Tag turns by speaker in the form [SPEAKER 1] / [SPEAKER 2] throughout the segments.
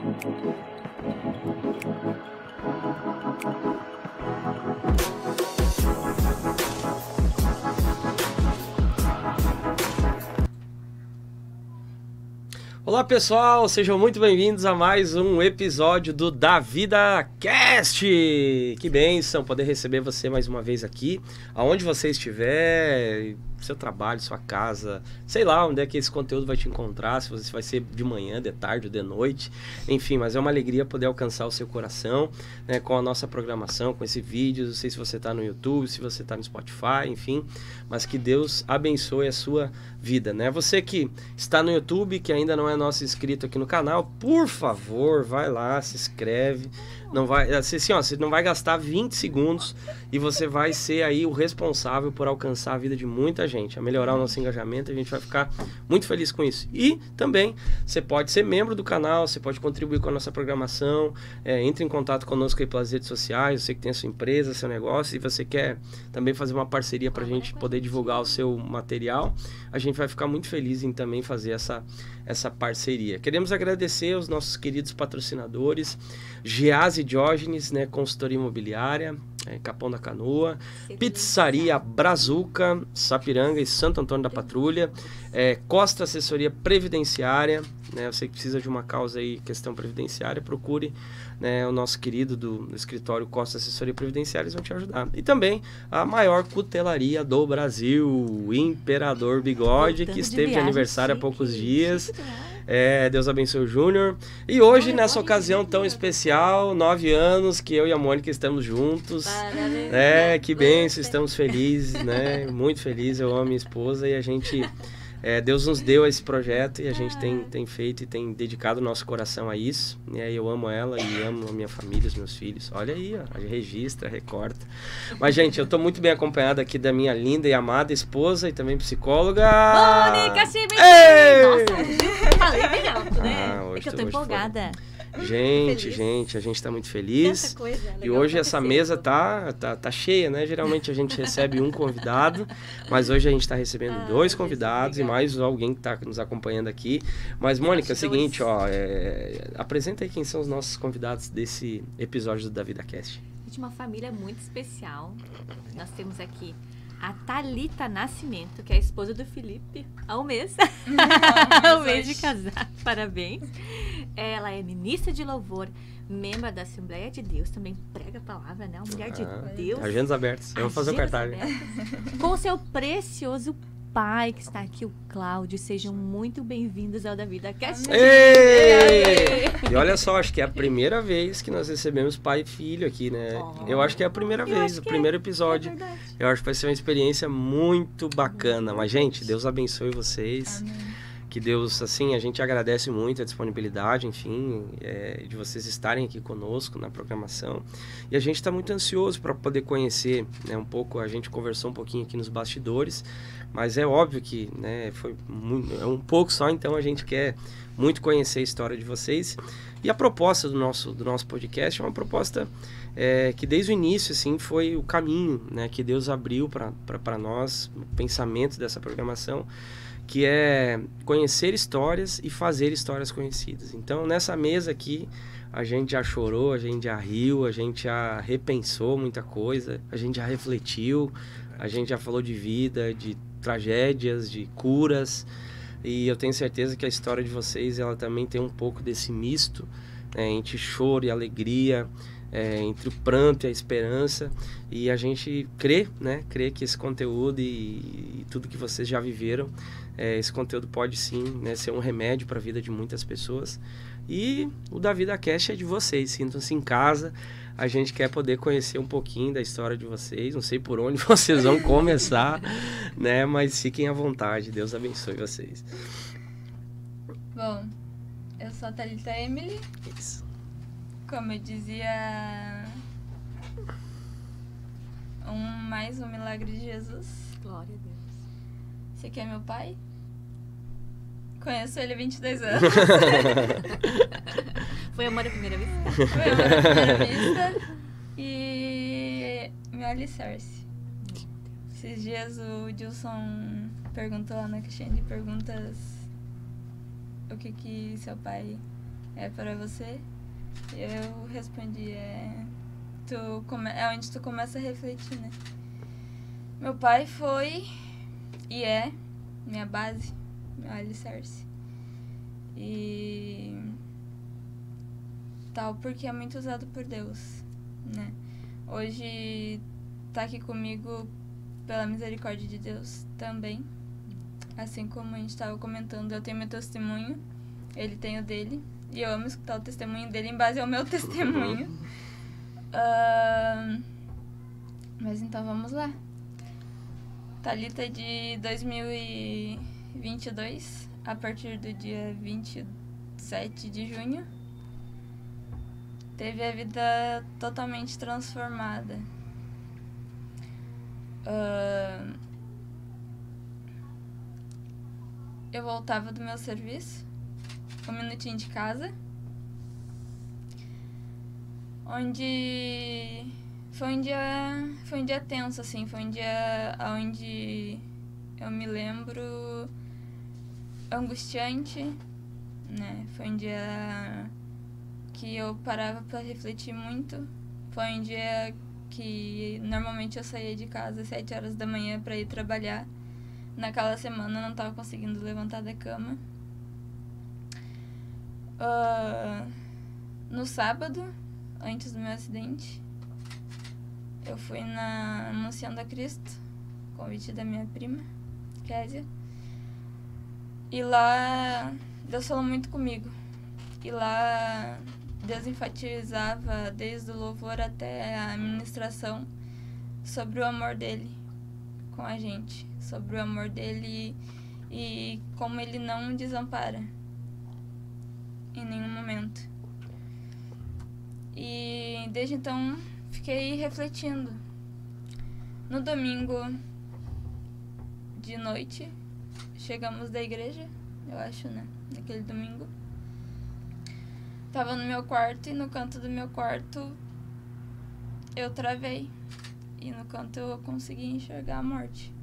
[SPEAKER 1] Olá pessoal, sejam muito bem-vindos a mais um episódio do Da Vida Cast. Que bênção poder receber você mais uma vez aqui, aonde você estiver, seu trabalho, sua casa, sei lá onde é que esse conteúdo vai te encontrar, se você vai ser de manhã, de tarde ou de noite, enfim, mas é uma alegria poder alcançar o seu coração, né, com a nossa programação, com esse vídeo. Não sei se você está no YouTube, se você está no Spotify, enfim, mas que Deus abençoe a sua vida, né? Você que está no YouTube, que ainda não é nosso inscrito aqui no canal, por favor, vai lá, se inscreve. Não vai, assim, ó, você não vai gastar 20 segundos e você vai ser aí o responsável por alcançar a vida de muita gente, a melhorar o nosso engajamento. A gente vai ficar muito feliz com isso. E também você pode ser membro do canal, você pode contribuir com a nossa programação, entre em contato conosco aí pelas redes sociais. Você que tem a sua empresa, seu negócio, e você quer também fazer uma parceria para a gente poder divulgar o seu material, a gente vai ficar muito feliz em também fazer essa parceria. Queremos agradecer aos nossos queridos patrocinadores, Gease Diógenes, né, consultoria imobiliária, Capão da Canoa, Pizzaria Brazuca, Sapiranga e Santo Antônio da Patrulha, Costa Assessoria Previdenciária, né, você que precisa de uma causa aí, questão previdenciária, procure, né, o nosso querido do escritório Costa Assessoria Previdenciária, eles vão te ajudar. E também a maior cutelaria do Brasil, o Imperador Bigode, que esteve de aniversário há poucos dias. Deus abençoe o Júnior. E hoje, nessa ocasião tão especial, 9 anos que eu e a Mônica estamos juntos. Parabéns. Que bênção, estamos felizes, né? Muito felizes. Eu amo minha esposa e a gente... Deus nos deu esse projeto e a gente tem feito e tem dedicado o nosso coração a isso. E aí eu amo ela e amo a minha família, os meus filhos. Olha aí, ó, registra, recorta. Mas, gente, eu tô muito bem acompanhado aqui da minha linda e amada esposa e também psicóloga.
[SPEAKER 2] Mônica Schmidt! Nossa, falei bem alto, né?
[SPEAKER 1] Hoje,
[SPEAKER 2] é que eu tô empolgada.
[SPEAKER 1] Gente, a gente tá muito feliz. E hoje essa mesa tá cheia, né? Geralmente a gente recebe um convidado, mas hoje a gente tá recebendo 2 convidados e mais alguém que tá nos acompanhando aqui. Mas, Mônica, é o seguinte, ó, apresenta aí quem são os nossos convidados desse episódio do Da Vida Cast.
[SPEAKER 2] De uma família muito especial. Nós temos aqui a Thalita Nascimento, que é a esposa do Felipe, há um mês. Há um mês de casar. Parabéns. Ela é ministra de louvor, membro da Assembleia de Deus, também prega a palavra, né? Uma mulher de Deus.
[SPEAKER 1] Agendas abertas. Eu vou fazer o cartaz.
[SPEAKER 2] Com seu precioso pai, que está aqui, o Cláudio. Sejam muito bem-vindos ao Da Vida Cast.
[SPEAKER 1] E olha só, acho que é a primeira vez que nós recebemos pai e filho aqui, né? Eu acho que é a primeira vez, o primeiro episódio. Eu acho que vai ser uma experiência muito bacana. Mas, gente, Deus abençoe vocês. Amém. Que Deus, assim, a gente agradece muito a disponibilidade, enfim, de vocês estarem aqui conosco na programação. E a gente está muito ansioso para poder conhecer, né, um pouco. A gente conversou um pouquinho aqui nos bastidores, mas é óbvio que, né, é um pouco só, então a gente quer muito conhecer a história de vocês. E a proposta do nosso podcast é uma proposta que desde o início, assim, foi o caminho, né, que Deus abriu para nós, o pensamento dessa programação, que é conhecer histórias e fazer histórias conhecidas. Então, nessa mesa aqui, a gente já chorou, a gente já riu, a gente já repensou muita coisa, a gente já refletiu, a gente já falou de vida, de tragédias, de curas, e eu tenho certeza que a história de vocês, ela também tem um pouco desse misto, entre choro e alegria, entre o pranto e a esperança, e a gente crê que esse conteúdo e tudo que vocês já viveram, esse conteúdo pode sim, né, ser um remédio para a vida de muitas pessoas. E o Da Vida Cast é de vocês, sintam-se em casa. A gente quer poder conhecer um pouquinho da história de vocês. Não sei por onde vocês vão começar, né, mas fiquem à vontade. Deus abençoe vocês.
[SPEAKER 3] Bom, eu sou a Thalita Emily.
[SPEAKER 1] Isso.
[SPEAKER 3] Como eu dizia, mais um milagre de Jesus.
[SPEAKER 2] Glória a Deus.
[SPEAKER 3] Esse aqui é meu pai. Conheço ele há 22 anos.
[SPEAKER 2] Foi amor à primeira vista?
[SPEAKER 3] Foi amor à primeira vista. E meu alicerce. Esses dias o Dilson perguntou lá na caixinha de perguntas o que seu pai é para você? Eu respondi, é onde tu começa a refletir, né? Meu pai foi e é minha base, meu alicerce. E tal, porque é muito usado por Deus, né? Hoje tá aqui comigo pela misericórdia de Deus também. Assim como a gente estava comentando, eu tenho meu testemunho, ele tem o dele, e eu amo escutar o testemunho dele em base ao meu testemunho. Mas então vamos lá. Thalita de 2022, a partir do dia 27 de junho, teve a vida totalmente transformada. Eu voltava do meu serviço, 1 minutinho de casa, onde foi um dia tenso, assim, foi um dia onde eu me lembro angustiante, né? Foi um dia que eu parava para refletir muito, foi um dia que normalmente eu saía de casa às 7 horas da manhã para ir trabalhar. Naquela semana eu não estava conseguindo levantar da cama. No sábado, antes do meu acidente, eu fui na Anunciando a Cristo, convite da minha prima, Késia. E lá Deus falou muito comigo. E lá Deus enfatizava, desde o louvor até a ministração, sobre o amor dele com a gente, sobre o amor dele e como ele não desampara em nenhum momento. E desde então fiquei refletindo. No domingo de noite, chegamos da igreja, eu acho, né? Naquele domingo. Tava no meu quarto e no canto do meu quarto eu travei. E no canto eu consegui enxergar a morte.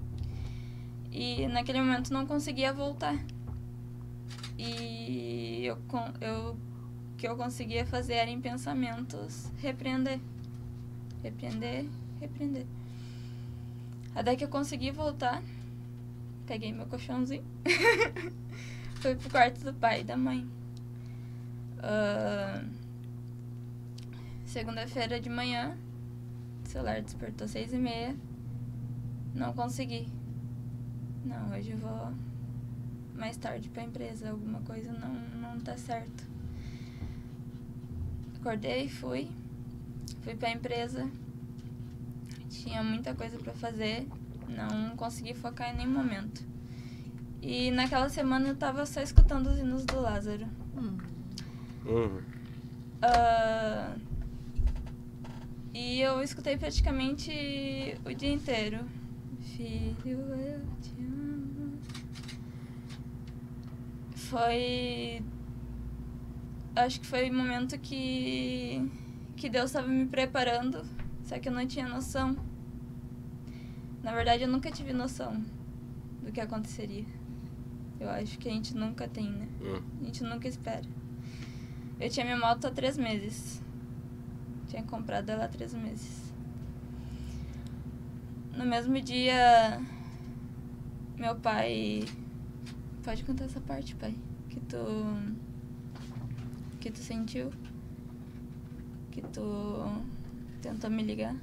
[SPEAKER 3] E naquele momento não conseguia voltar. E o que eu conseguia fazer era em pensamentos repreender. Repreender. Até que eu consegui voltar. Peguei meu colchãozinho. Fui pro quarto do pai e da mãe. Segunda-feira de manhã, o celular despertou 6h30. Não consegui. Não, hoje eu vou mais tarde pra empresa. Alguma coisa não tá certo. Acordei, fui pra empresa. Tinha muita coisa pra fazer. Não consegui focar em nenhum momento. E naquela semana eu tava só escutando os hinos do Lázaro. E eu escutei praticamente o dia inteiro. Filho, eu te amo. Acho que foi o momento que Deus estava me preparando, só que eu não tinha noção. Na verdade, eu nunca tive noção do que aconteceria. Eu acho que a gente nunca tem, né? A gente nunca espera. Eu tinha minha moto há 3 meses. Tinha comprado ela há 3 meses. No mesmo dia, meu pai... Pode contar essa parte, pai? Que tu sentiu? Que tu tentou me ligar?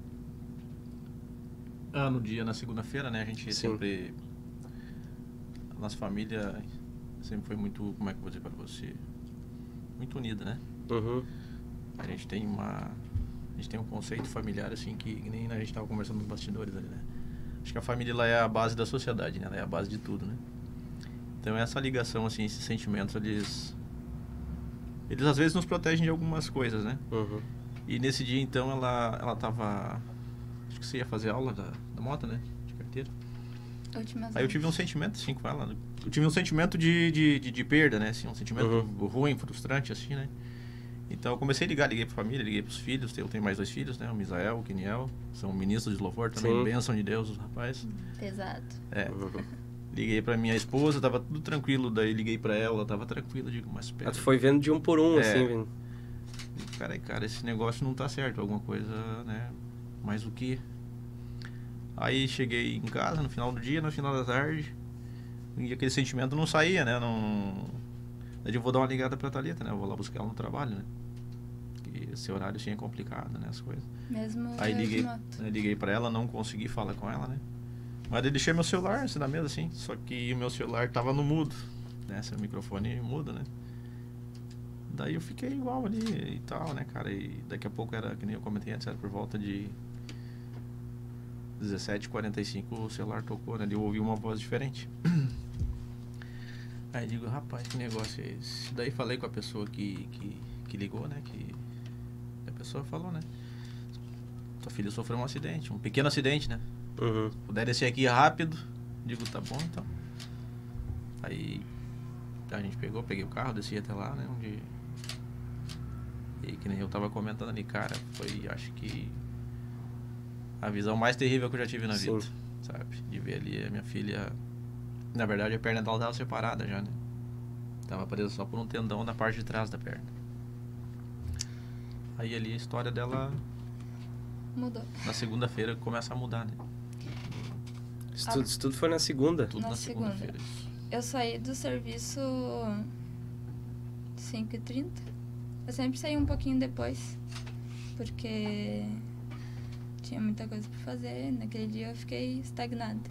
[SPEAKER 4] Na segunda-feira, né? A gente sempre... A nossa família sempre foi muito... Como é que eu vou dizer pra você? Muito unida, né? A gente tem um conceito familiar, assim, que nem a gente estava conversando nos bastidores ali, né? Acho que a família ela é a base da sociedade, né? Ela é a base de tudo, né? Então essa ligação, assim, esses sentimentos, eles às vezes nos protegem de algumas coisas, né? E nesse dia, então, ela tava... Acho que você ia fazer aula da moto, né? De carteira. Aí eu tive um sentimento, assim, com ela. Eu tive um sentimento de perda, né? Assim, um sentimento ruim, frustrante, assim, né? Então eu comecei a liguei pra família, liguei pros filhos. Eu tenho mais 2 filhos, né? O Misael, o Quiniel. São ministros de louvor também, bênção de Deus, os rapazes.
[SPEAKER 3] Pesado.
[SPEAKER 4] É. Liguei pra minha esposa, tava tudo tranquilo. Daí liguei pra ela, tava tranquilo. Digo, mas pera.
[SPEAKER 1] Tu foi vendo de um por um, assim, vendo.
[SPEAKER 4] Cara, esse negócio não tá certo. Alguma coisa, né? Mas o quê? Aí cheguei em casa no final do dia, no final da tarde. E aquele sentimento não saía, né? Daí eu vou dar uma ligada pra Thalita, né? Eu vou lá buscar ela no trabalho, né? Porque esse horário assim é complicado, né? As coisas.
[SPEAKER 3] Mesmo
[SPEAKER 4] aí liguei pra ela, não consegui falar com ela, né? Mas eu deixei meu celular assim, na mesa, assim. Só que o meu celular tava no mudo, né? Seu microfone mudo, né? Daí eu fiquei igual ali e tal, né, cara? E daqui a pouco era, que nem eu comentei antes, era por volta de 17h45 o celular tocou, né? Eu ouvi uma voz diferente. Aí digo, rapaz, que negócio é esse? Daí falei com a pessoa que ligou, né? Que a pessoa falou, né? Sua filha sofreu um acidente, um pequeno acidente, né?
[SPEAKER 1] Uhum.
[SPEAKER 4] Puder descer aqui rápido. Digo, tá bom, então. Aí a gente peguei o carro, desci até lá, né? Onde... E que nem eu tava comentando ali, cara, foi, acho que a visão mais terrível que eu já tive na vida, sabe? De ver ali a minha filha... Na verdade, a perna dela tava separada já, né? Tava presa só por um tendão na parte de trás da perna. Aí ali a história dela...
[SPEAKER 3] Mudou.
[SPEAKER 4] Na segunda-feira começa a mudar, né?
[SPEAKER 1] Isso tudo foi na segunda?
[SPEAKER 4] Tudo na segunda-feira.
[SPEAKER 3] Eu saí do serviço 5h30. Eu sempre saí um pouquinho depois, porque tinha muita coisa pra fazer. Naquele dia eu fiquei estagnada.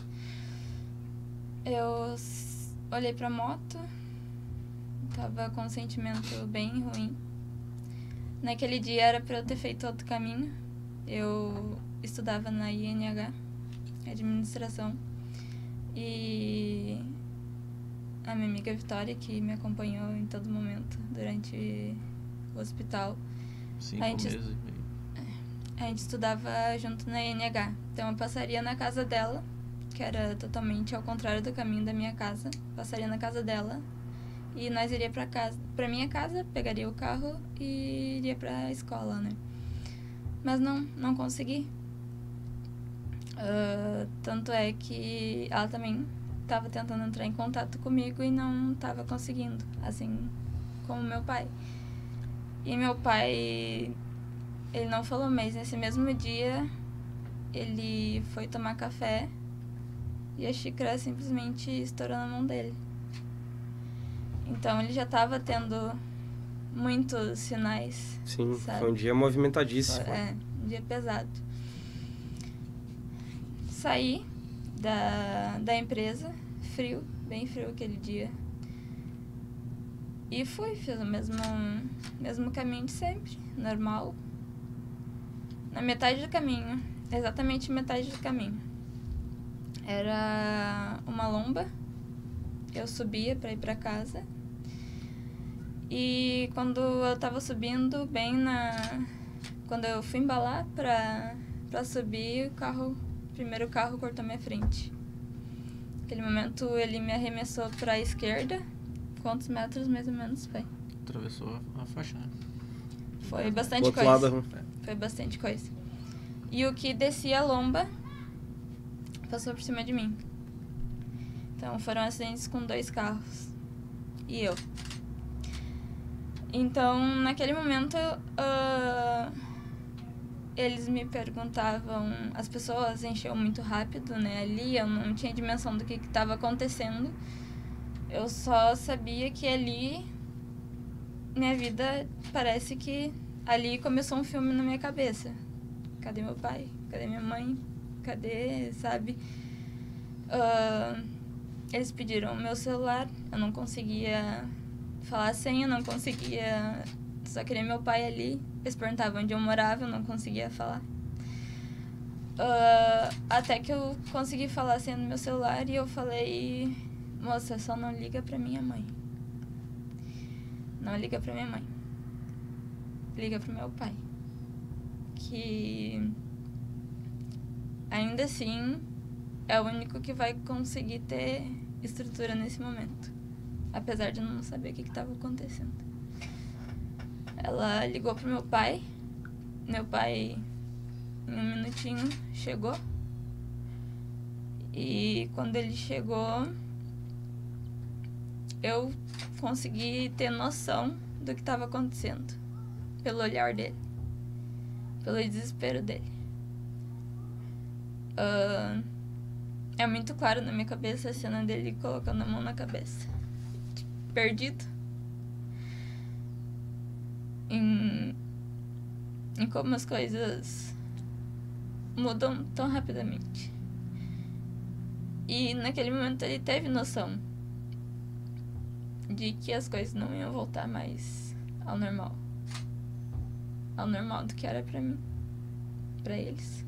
[SPEAKER 3] Eu olhei pra moto, tava com um sentimento bem ruim. Naquele dia era pra eu ter feito outro caminho. Eu estudava na INH, administração, e a minha amiga Vitória, que me acompanhou em todo momento durante o hospital.
[SPEAKER 4] 5 meses.
[SPEAKER 3] A gente estudava junto na INH. Então eu passaria na casa dela, que era totalmente ao contrário do caminho da minha casa. Passaria na casa dela e nós iria pra minha casa, pegaria o carro e iria pra escola, né? Mas não consegui. Tanto é que ela também estava tentando entrar em contato comigo e não estava conseguindo, assim como meu pai. E meu pai, ele não falou, mas nesse mesmo dia ele foi tomar café e a xícara simplesmente estourou na mão dele. Então ele já estava tendo muitos sinais.
[SPEAKER 1] Sim,
[SPEAKER 3] sabe?
[SPEAKER 1] foi um dia movimentadíssimo.
[SPEAKER 3] Um dia pesado. Saí da empresa, frio, bem frio aquele dia. E fiz o mesmo caminho de sempre, normal. Na metade do caminho, exatamente metade do caminho, era uma lomba. Eu subia para ir para casa. E quando eu tava subindo, quando eu fui embalar pra subir, o primeiro carro cortou minha frente. Naquele momento ele me arremessou pra esquerda. Quantos metros mais ou menos foi?
[SPEAKER 4] Atravessou a faixa, né?
[SPEAKER 3] Foi bastante coisa.
[SPEAKER 1] Lado.
[SPEAKER 3] Foi bastante coisa. E o que descia a lomba passou por cima de mim. Então foram acidentes com 2 carros. E eu. Então, naquele momento, eles me perguntavam... As pessoas encheu muito rápido, né? Ali eu não tinha dimensão do que estava acontecendo. Eu só sabia que ali... Minha vida, parece que ali começou um filme na minha cabeça. Cadê meu pai? Cadê minha mãe? Cadê, sabe? Eles pediram o meu celular. Eu não conseguia... falar a senha, eu não conseguia, só queria meu pai ali. Eles perguntavam onde eu morava, eu não conseguia falar. Até que eu consegui falar a senha no meu celular e eu falei: moça, só não liga pra minha mãe. Não liga pra minha mãe. Liga pro meu pai. Que ainda assim é o único que vai conseguir ter estrutura nesse momento. Apesar de eu não saber o que estava acontecendo. Ela ligou pro meu pai. Meu pai, em 1 minutinho, chegou. E quando ele chegou, eu consegui ter noção do que estava acontecendo. Pelo olhar dele. Pelo desespero dele. É muito claro na minha cabeça a cena dele colocando a mão na cabeça. Perdido. Em como as coisas mudam tão rapidamente. E naquele momento ele teve noção de que as coisas não iam voltar mais ao normal. Ao normal do que era pra mim. Pra eles.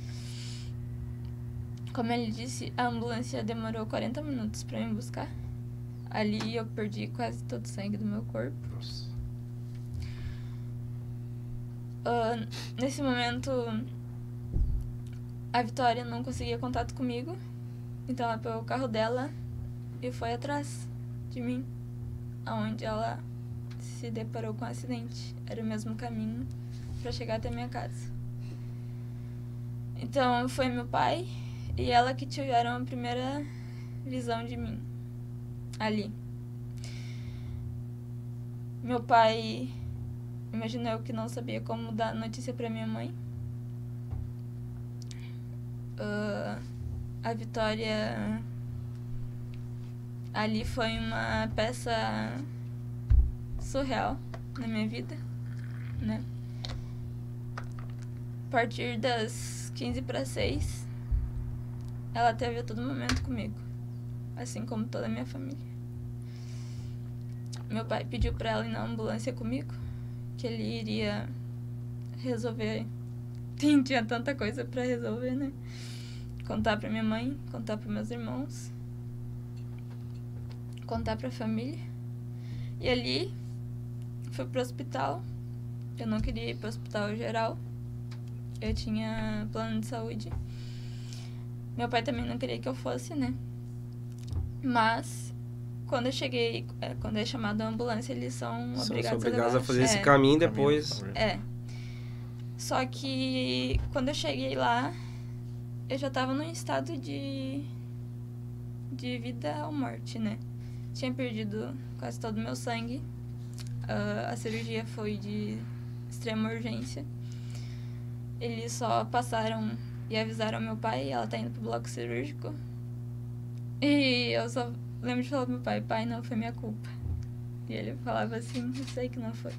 [SPEAKER 3] Como ele disse, a ambulância demorou 40 minutos pra me buscar. Ali eu perdi quase todo o sangue do meu corpo.
[SPEAKER 1] Nossa.
[SPEAKER 3] Nesse momento, a Vitória não conseguia contato comigo. Então ela pegou o carro dela e foi atrás de mim. Onde ela se deparou com um acidente. Era o mesmo caminho pra chegar até minha casa. Então foi meu pai e ela que tiveram a primeira visão de mim. Ali. Meu pai, imagino eu, que não sabia como dar notícia pra minha mãe. A Vitória ali foi uma peça surreal na minha vida, né? A partir das 15:06, ela teve a todo momento comigo, assim como toda a minha família. Meu pai pediu pra ela ir na ambulância comigo, que ele iria resolver. Tinha tanta coisa pra resolver, né? Contar pra minha mãe, contar pros meus irmãos, contar pra família. E ali, fui pro hospital. Eu não queria ir pro hospital geral. Eu tinha plano de saúde. Meu pai também não queria que eu fosse, né? Mas, quando eu cheguei, quando é chamado a ambulância, eles são obrigados
[SPEAKER 1] a fazer esse caminho depois.
[SPEAKER 3] Só que, quando eu cheguei lá, eu já tava num estado de vida ou morte, né? Tinha perdido quase todo o meu sangue. A cirurgia foi de extrema urgência. Eles só passaram e avisaram meu pai, ela tá indo pro bloco cirúrgico. E eu só lembro de falar pro meu pai, pai, não foi minha culpa. E ele falava assim, eu sei que não foi.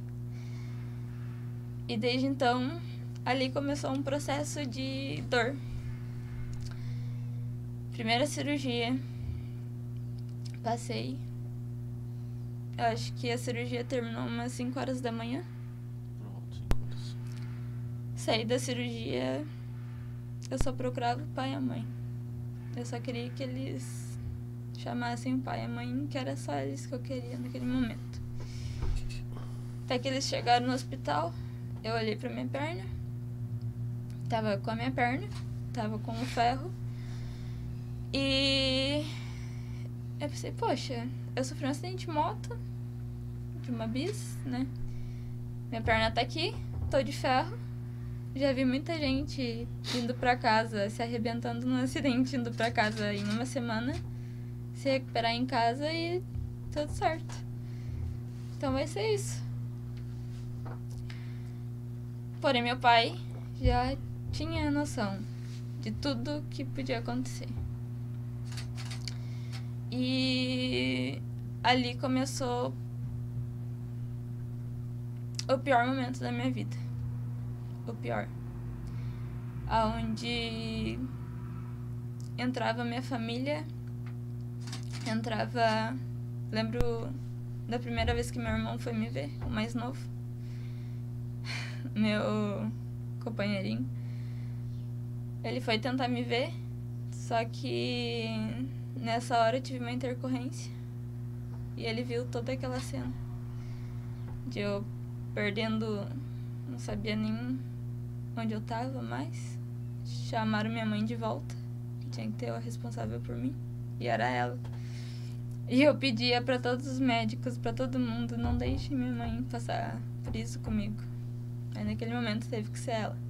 [SPEAKER 3] E desde então, ali começou um processo de dor. Primeira cirurgia, passei. Eu acho que a cirurgia terminou umas 5 horas da manhã. Saí da cirurgia, eu só procurava o pai e a mãe. Eu só queria que eles chamassem o pai e a mãe, que era só eles que eu queria naquele momento. Até que eles chegaram no hospital, eu olhei pra minha perna. Tava com a minha perna, tava com o ferro. E eu pensei, poxa, eu sofri um acidente de moto, de uma bis, né? Minha perna tá aqui, tô de ferro. Já vi muita gente indo pra casa, se arrebentando num acidente, indo pra casa em uma semana, se recuperar em casa e tudo certo. Então vai ser isso. Porém, meu pai já tinha noção de tudo que podia acontecer. E ali começou o pior momento da minha vida. O pior. Aonde entrava minha família, entrava... Lembro da primeira vez que meu irmão foi me ver, o mais novo. Meu companheirinho. Ele foi tentar me ver, só que nessa hora eu tive uma intercorrência. E ele viu toda aquela cena. De eu perdendo... Não sabia nem onde eu tava mais. Chamaram minha mãe de volta. Tinha que ter a responsável por mim. E era ela. E eu pedia pra todos os médicos, pra todo mundo, não deixem minha mãe passar por isso comigo. Aí naquele momento teve que ser ela.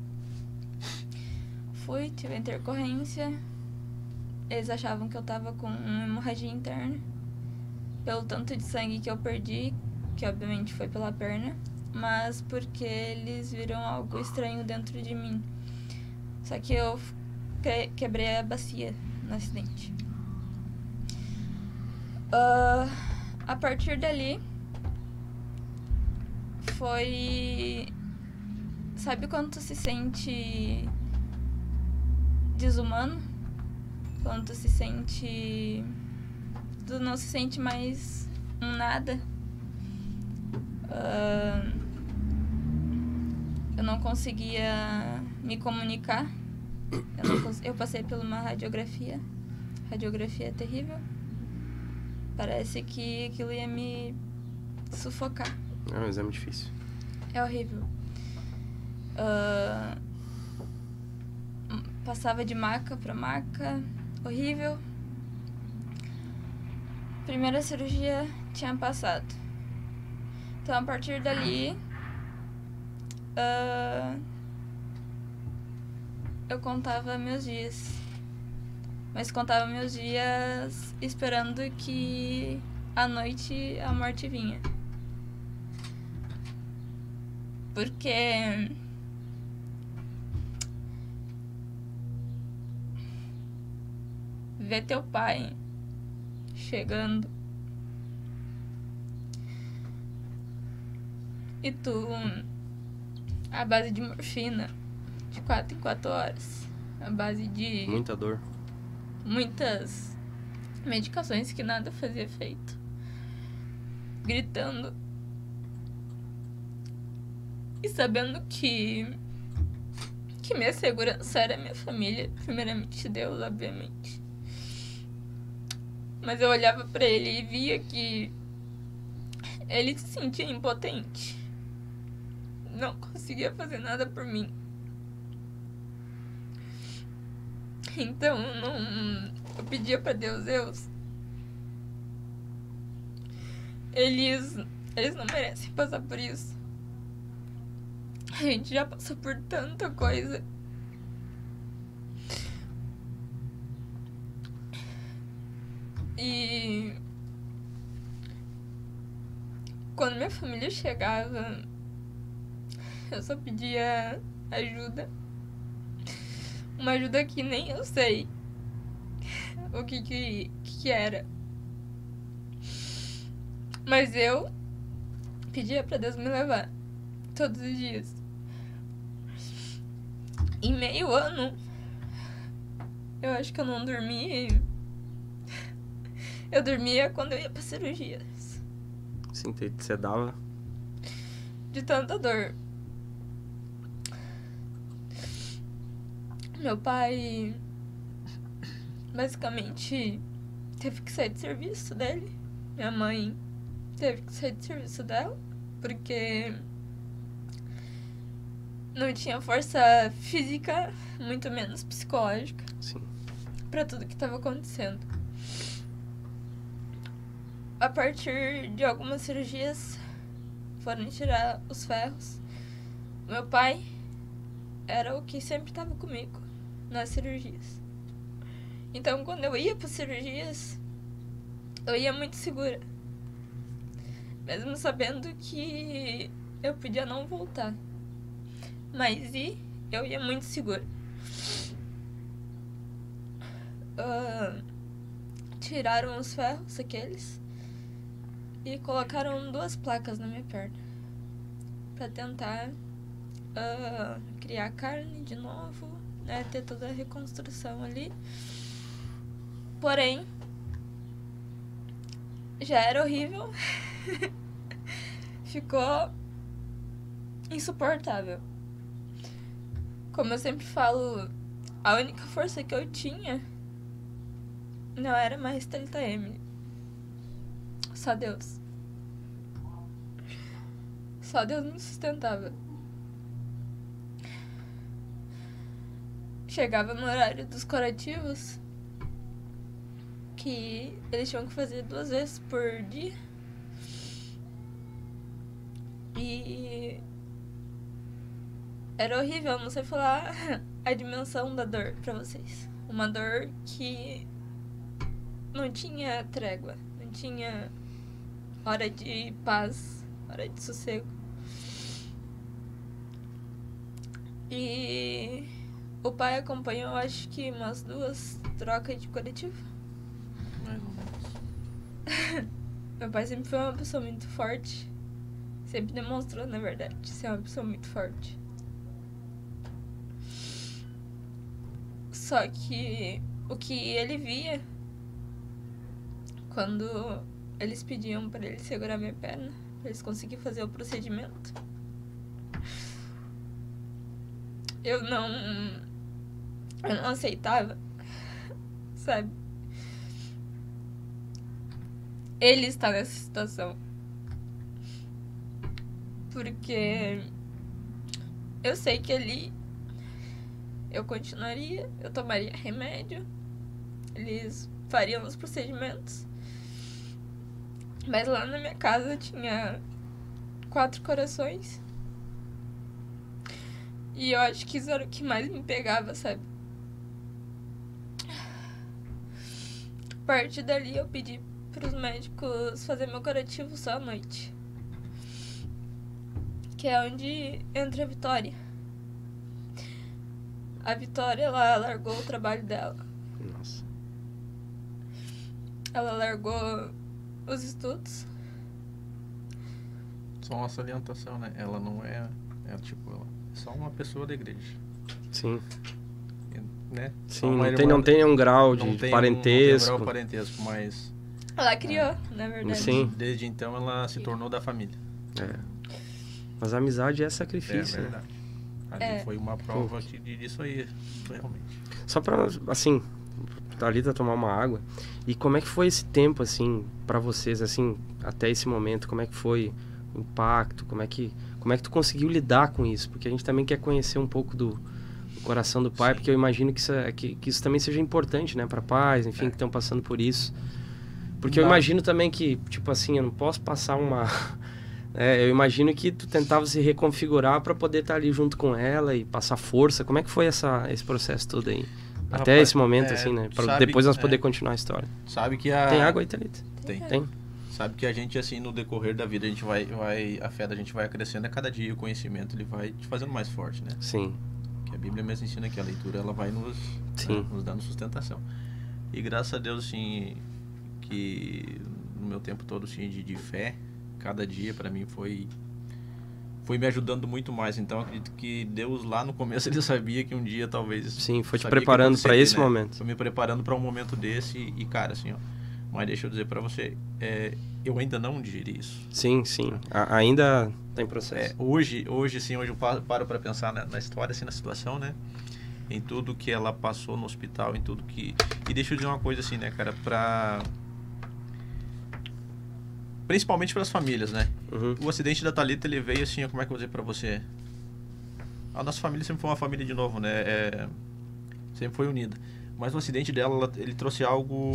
[SPEAKER 3] Fui, tive a intercorrência. Eles achavam que eu tava com uma hemorragia interna. pelo tanto de sangue que eu perdi, que obviamente foi pela perna, mas porque eles viram algo estranho dentro de mim. Só que eu quebrei a bacia no acidente. A partir dali, foi... Sabe quando tu se sente desumano? Quando tu se sente... Tu não se sente mais um nada. Eu não conseguia me comunicar. Eu passei por uma radiografia. Radiografia é terrível. Parece que aquilo ia me sufocar.
[SPEAKER 1] É um exame difícil.
[SPEAKER 3] É horrível. Passava de maca pra maca. Horrível. Primeira cirurgia tinha passado. Então, a partir dali, eu contava meus dias. Mas contava meus dias esperando que à noite a morte vinha. Porque ver teu pai chegando e tu à base de morfina de 4 em 4 horas, à base de
[SPEAKER 1] muita dor,
[SPEAKER 3] muitas medicações que nada fazia efeito, gritando e sabendo que minha segurança era minha família, primeiramente Deus, obviamente. Mas eu olhava pra ele e via que ele se sentia impotente. Não conseguia fazer nada por mim. Então, eu pedia pra Deus, eles não merecem passar por isso. A gente já passou por tanta coisa. E quando minha família chegava, eu só pedia ajuda. Uma ajuda que nem eu sei o que era. Mas eu pedia pra Deus me levar todos os dias. Em meio ano, eu acho que eu não dormi. Eu dormia quando eu ia pra cirurgias.
[SPEAKER 1] Sim, você dava?
[SPEAKER 3] De tanta dor. Meu pai basicamente teve que sair de serviço dele. Minha mãe teve que sair de serviço dela, porque não tinha força física, muito menos psicológica.
[SPEAKER 1] Sim. Pra
[SPEAKER 3] tudo que estava acontecendo. A partir de algumas cirurgias, foram tirar os ferros. Meu pai era o que sempre estava comigo nas cirurgias. Então, quando eu ia para cirurgias, eu ia muito segura. Mesmo sabendo que eu podia não voltar. Mas eu ia muito segura. Tiraram os ferros, aqueles, e colocaram 2 placas na minha perna pra tentar criar carne de novo, né, ter toda a reconstrução ali. Porém, já era horrível. Ficou insuportável. Como eu sempre falo, a única força que eu tinha não era mais Thalita Emily. Só Deus. Só Deus me sustentava. Chegava no horário dos curativos, que eles tinham que fazer 2 vezes por dia. E era horrível, não sei falar a dimensão da dor pra vocês. Uma dor que não tinha trégua, não tinha hora de paz, hora de sossego. E o pai acompanhou, acho que umas 2 trocas de coletivo.
[SPEAKER 4] Mais ou menos.
[SPEAKER 3] Meu pai sempre foi uma pessoa muito forte. Sempre demonstrou, na verdade, ser uma pessoa muito forte. Só que o que ele via quando eles pediam pra ele segurar minha perna, pra eles conseguirem fazer o procedimento, eu não aceitava, sabe? Ele está nessa situação. Porque eu sei que ali eu continuaria, eu tomaria remédio, eles fariam os procedimentos. Mas lá na minha casa tinha 4 corações. E eu acho que isso era o que mais me pegava, sabe? A partir dali eu pedi pros médicos fazer meu curativo só à noite. Que é onde entra a Vitória. A Vitória, ela largou o trabalho dela.
[SPEAKER 1] Nossa.
[SPEAKER 3] Ela largou os estudos.
[SPEAKER 4] Só uma salientação, né? Ela não é tipo, ela é só uma pessoa da igreja.
[SPEAKER 1] Sim.
[SPEAKER 4] Né?
[SPEAKER 1] Sim, não tem um grau de parentesco.
[SPEAKER 4] Não tem um grau de parentesco, mas...
[SPEAKER 3] Ela criou, na verdade.
[SPEAKER 1] Sim.
[SPEAKER 4] Desde então ela se tornou da família.
[SPEAKER 1] É. Mas a amizade é sacrifício.
[SPEAKER 4] É verdade. Ali foi uma prova disso aí, realmente.
[SPEAKER 1] Só pra, assim, Thalita tomar uma água. E como é que foi esse tempo, assim, pra vocês, assim, até esse momento? Como é que foi o impacto? Como é que tu conseguiu lidar com isso? Porque a gente também quer conhecer um pouco do coração do pai, porque eu imagino que isso também seja importante, né? Pra pais, enfim, que estão passando por isso. Porque eu imagino também que, tipo assim, eu não posso passar uma... eu imagino que tu tentava se reconfigurar para poder estar ali junto com ela e passar força. Como é que foi esse processo todo aí? Até esse momento, assim, né? Para depois nós poder continuar a história.
[SPEAKER 4] Sabe que
[SPEAKER 1] Tem água aí, Thalita?
[SPEAKER 4] Tem. Sabe que a gente, assim, no decorrer da vida, a gente a fé da gente vai crescendo, a cada dia o conhecimento, ele vai te fazendo mais forte, né?
[SPEAKER 1] Sim.
[SPEAKER 4] Que a Bíblia mesmo ensina que a leitura, ela vai nos dando sustentação. E graças a Deus, assim, que no meu tempo todo, assim, de fé, cada dia para mim foi me ajudando muito mais. Então acredito que Deus lá no começo ele sabia que um dia talvez...
[SPEAKER 1] Sim, foi te preparando para esse momento.
[SPEAKER 4] Foi me preparando para um momento desse e cara, assim, ó. Mas deixa eu dizer para você, eu ainda não digeri isso.
[SPEAKER 1] Sim. Ainda tá em processo.
[SPEAKER 4] Hoje eu paro para pensar na história, assim, na situação, né? Em tudo que ela passou no hospital, em tudo que... E deixa eu dizer uma coisa assim, né, cara, principalmente para as famílias, né?
[SPEAKER 1] Uhum.
[SPEAKER 4] O acidente da Thalita, ele veio assim, como é que eu vou dizer para você? A nossa família sempre foi uma família de novo, né? Sempre foi unida. Mas o acidente dela, ele trouxe algo...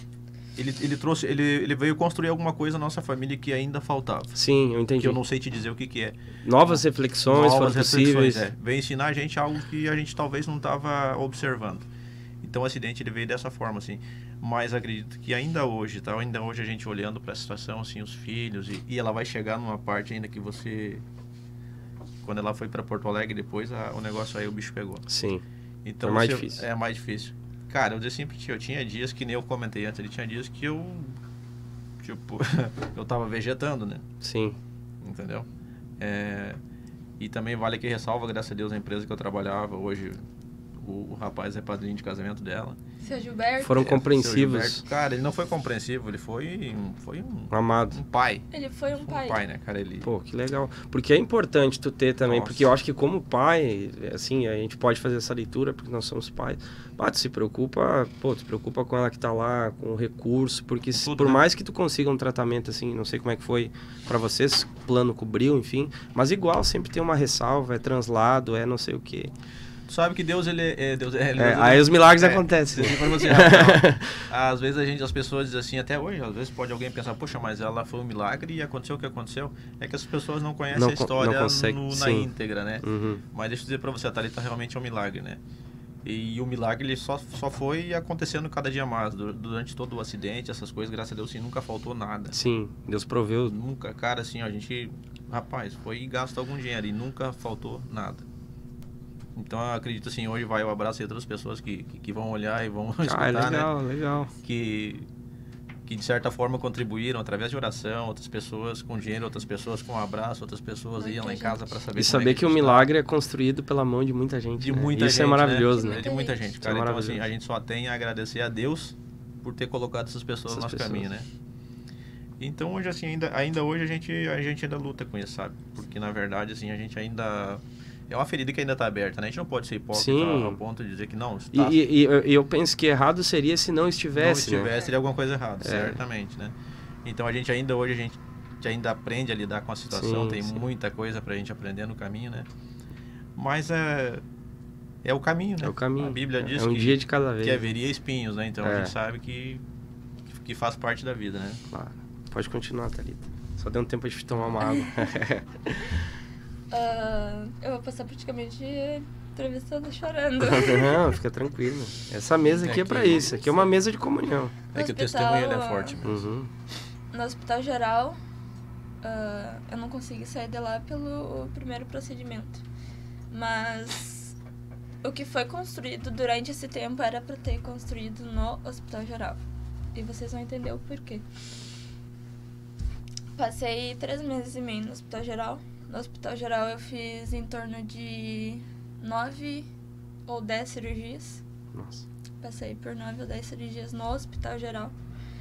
[SPEAKER 4] Ele veio construir alguma coisa na nossa família que ainda faltava.
[SPEAKER 1] Sim, eu entendi.
[SPEAKER 4] Que eu não sei te dizer o que é.
[SPEAKER 1] Novas reflexões foram possíveis.
[SPEAKER 4] Veio ensinar a gente algo que a gente talvez não estava observando. Então o acidente ele veio dessa forma, assim. Mas acredito que ainda hoje, tá? Ainda hoje a gente olhando para a situação, assim, os filhos, e ela vai chegar numa parte ainda que você... Quando ela foi para Porto Alegre depois, o negócio aí, o bicho pegou.
[SPEAKER 1] Sim,
[SPEAKER 4] então,
[SPEAKER 1] é mais difícil.
[SPEAKER 4] É mais difícil. Cara, eu sempre eu tinha dias que nem eu comentei antes, tinha dias que eu, tipo, eu tava vegetando, né?
[SPEAKER 1] Sim.
[SPEAKER 4] Entendeu? E também vale que ressalva, graças a Deus, a empresa que eu trabalhava hoje... O rapaz é padrinho de casamento dela.
[SPEAKER 3] Seu Gilberto.
[SPEAKER 1] Foram compreensivos.
[SPEAKER 4] Seu Gilberto, cara, ele não foi compreensivo, ele foi um
[SPEAKER 1] amado.
[SPEAKER 4] Um pai.
[SPEAKER 3] Ele foi um pai.
[SPEAKER 4] Um pai, né, cara?
[SPEAKER 1] Pô, que legal. Porque é importante tu ter também, porque eu acho que como pai, assim, a gente pode fazer essa leitura, porque nós somos pais. Tu se preocupa com ela que tá lá, com o recurso, porque por mais que tu consiga um tratamento, assim, não sei como é que foi pra vocês, plano cobriu, enfim, mas igual sempre tem uma ressalva, é translado, não sei o quê.
[SPEAKER 4] Tu sabe que Deus, Deus
[SPEAKER 1] aí os milagres acontecem.
[SPEAKER 4] Às vezes as pessoas dizem assim, até hoje, às vezes pode alguém pensar, poxa, mas ela foi um milagre e aconteceu o que aconteceu. É que as pessoas não conhecem a história na íntegra, né?
[SPEAKER 1] Uhum.
[SPEAKER 4] Mas deixa eu dizer pra você, a Thalita realmente é um milagre, né? E o milagre ele só foi acontecendo cada dia mais. Durante todo o acidente, essas coisas, graças a Deus, assim, nunca faltou nada.
[SPEAKER 1] Sim, Deus proveu.
[SPEAKER 4] Nunca, cara, assim, ó, a gente... Rapaz, foi e gastou algum dinheiro e nunca faltou nada. Então, eu acredito, assim, hoje eu abraço aí todas as pessoas que vão olhar e vão escutar,
[SPEAKER 1] legal,
[SPEAKER 4] né?
[SPEAKER 1] Legal.
[SPEAKER 4] Que de certa forma contribuíram através de oração, outras pessoas com dinheiro, outras pessoas com um abraço, outras pessoas iam lá em casa para saber.
[SPEAKER 1] E saber que o milagre é construído pela mão de muita gente.
[SPEAKER 4] De muita gente.
[SPEAKER 1] Isso é maravilhoso, né?
[SPEAKER 4] De muita gente, cara. Então, assim, a gente só tem a agradecer a Deus por ter colocado essas pessoas no nosso caminho, né? Então, hoje, assim, ainda hoje a gente ainda luta com isso, sabe? Porque, na verdade, assim, a gente ainda... É uma ferida que ainda está aberta, né? A gente não pode ser hipócrita ao ponto de dizer que não... Está...
[SPEAKER 1] E eu penso que errado seria se não estivesse,
[SPEAKER 4] né? Seria alguma coisa errada, certamente, né? Então, a gente ainda aprende a lidar com a situação. Tem muita coisa pra gente aprender no caminho, né? Mas é o caminho, né?
[SPEAKER 1] É o caminho.
[SPEAKER 4] A Bíblia diz
[SPEAKER 1] dia de cada vez.
[SPEAKER 4] Que haveria espinhos, né? Então, a gente sabe que faz parte da vida, né?
[SPEAKER 1] Claro. Pode continuar, Thalita. Só deu um tempo de tomar uma água.
[SPEAKER 3] Eu vou passar praticamente atravessando chorando.
[SPEAKER 1] Não, fica tranquilo. Essa mesa aqui é pra isso. Aqui é uma mesa de comunhão.
[SPEAKER 4] É que o testemunho é forte mesmo.
[SPEAKER 3] No hospital geral, eu não consegui sair de lá pelo primeiro procedimento. Mas o que foi construído durante esse tempo era pra ter construído no hospital geral. E vocês vão entender o porquê. Passei 3 meses e meio no hospital geral. No hospital geral eu fiz em torno de 9 ou 10 cirurgias.
[SPEAKER 1] Nossa.
[SPEAKER 3] Passei por 9 ou 10 cirurgias no hospital geral.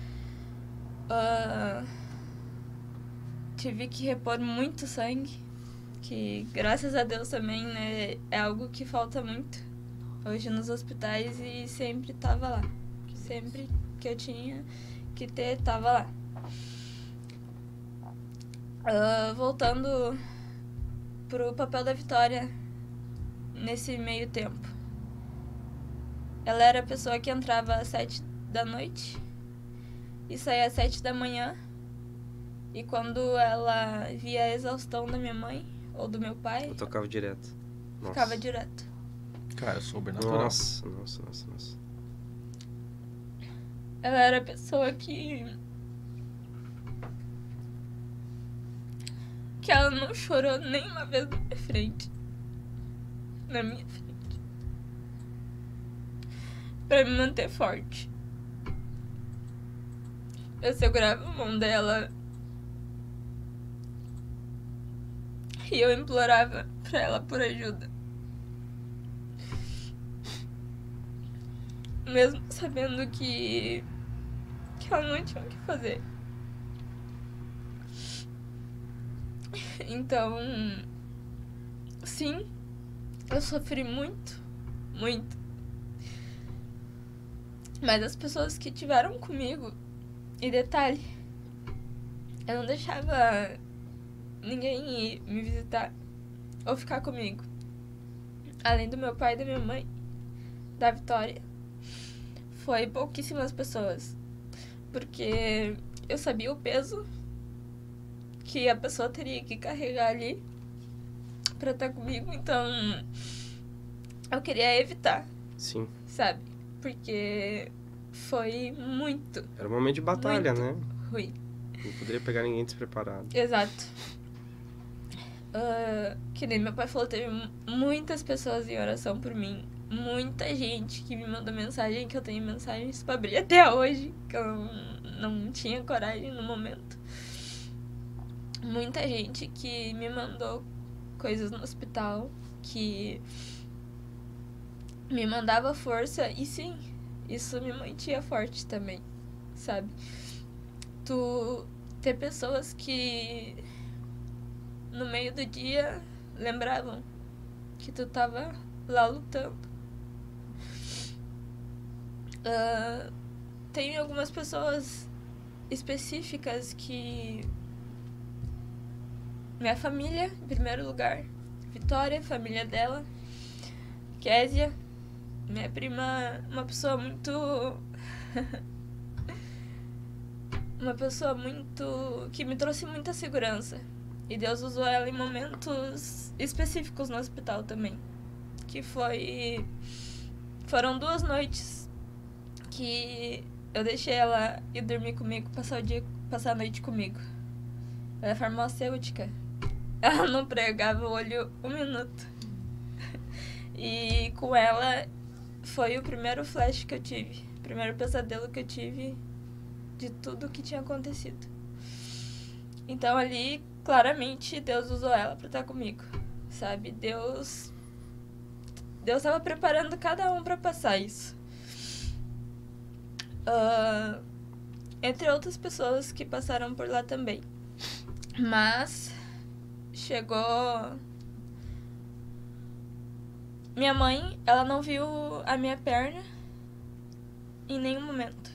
[SPEAKER 3] Tive que repor muito sangue, que graças a Deus também, né, é algo que falta muito hoje nos hospitais e sempre tava lá. Sempre que eu tinha que ter, tava lá. Voltando pro papel da Vitória nesse meio tempo. Ela era a pessoa que entrava às 7 da noite e saía às 7 da manhã. E quando ela via a exaustão da minha mãe ou do meu pai...
[SPEAKER 1] Eu tocava direto.
[SPEAKER 3] Ficava direto.
[SPEAKER 4] Cara, sobrenatural.
[SPEAKER 1] Nossa.
[SPEAKER 3] Ela era a pessoa que ela não chorou nenhuma vez na minha frente. Pra me manter forte. Eu segurava a mão dela e eu implorava pra ela por ajuda. Mesmo sabendo que ela não tinha o que fazer. Então, sim, eu sofri muito. Mas as pessoas que tiveram comigo, e detalhe, eu não deixava ninguém ir me visitar ou ficar comigo. Além do meu pai e da minha mãe, da Vitória, foi pouquíssimas pessoas. Porque eu sabia o peso que a pessoa teria que carregar ali pra estar comigo, então eu queria evitar.
[SPEAKER 1] Sim.
[SPEAKER 3] Sabe? Porque foi muito...
[SPEAKER 1] Era um momento de batalha, né?
[SPEAKER 3] ruim.
[SPEAKER 1] Não poderia pegar ninguém despreparado.
[SPEAKER 3] Exato. Que nem meu pai falou, teve muitas pessoas em oração por mim. Muita gente que me mandou mensagem, que eu tenho mensagens pra abrir até hoje, que eu não tinha coragem no momento. Muita gente que me mandou coisas no hospital, que me mandava força, e sim, isso me mantinha forte também, sabe? Tu ter pessoas que no meio do dia lembravam que tu tava lá lutando. Tem algumas pessoas específicas que... Minha família, em primeiro lugar. Vitória, família dela. Késia, minha prima, uma pessoa muito... uma pessoa muito... que me trouxe muita segurança. E Deus usou ela em momentos específicos no hospital também. Que foi foram 2 noites que eu deixei ela ir dormir comigo, passar a noite comigo. Ela é farmacêutica. Ela não pregava o olho 1 minuto. E com ela foi o primeiro flash que eu tive. O primeiro pesadelo que eu tive de tudo que tinha acontecido. Então ali, claramente, Deus usou ela pra estar comigo. Sabe? Deus estava preparando cada um pra passar isso. Entre outras pessoas que passaram por lá também. Mas chegou... Minha mãe, ela não viu a minha perna em nenhum momento.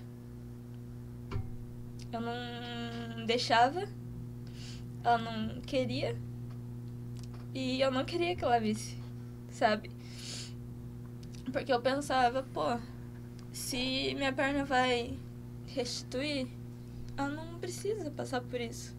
[SPEAKER 3] Eu não deixava, ela não queria, e eu não queria que ela visse, sabe? Porque eu pensava, pô, se minha perna vai restituir, ela não precisa passar por isso.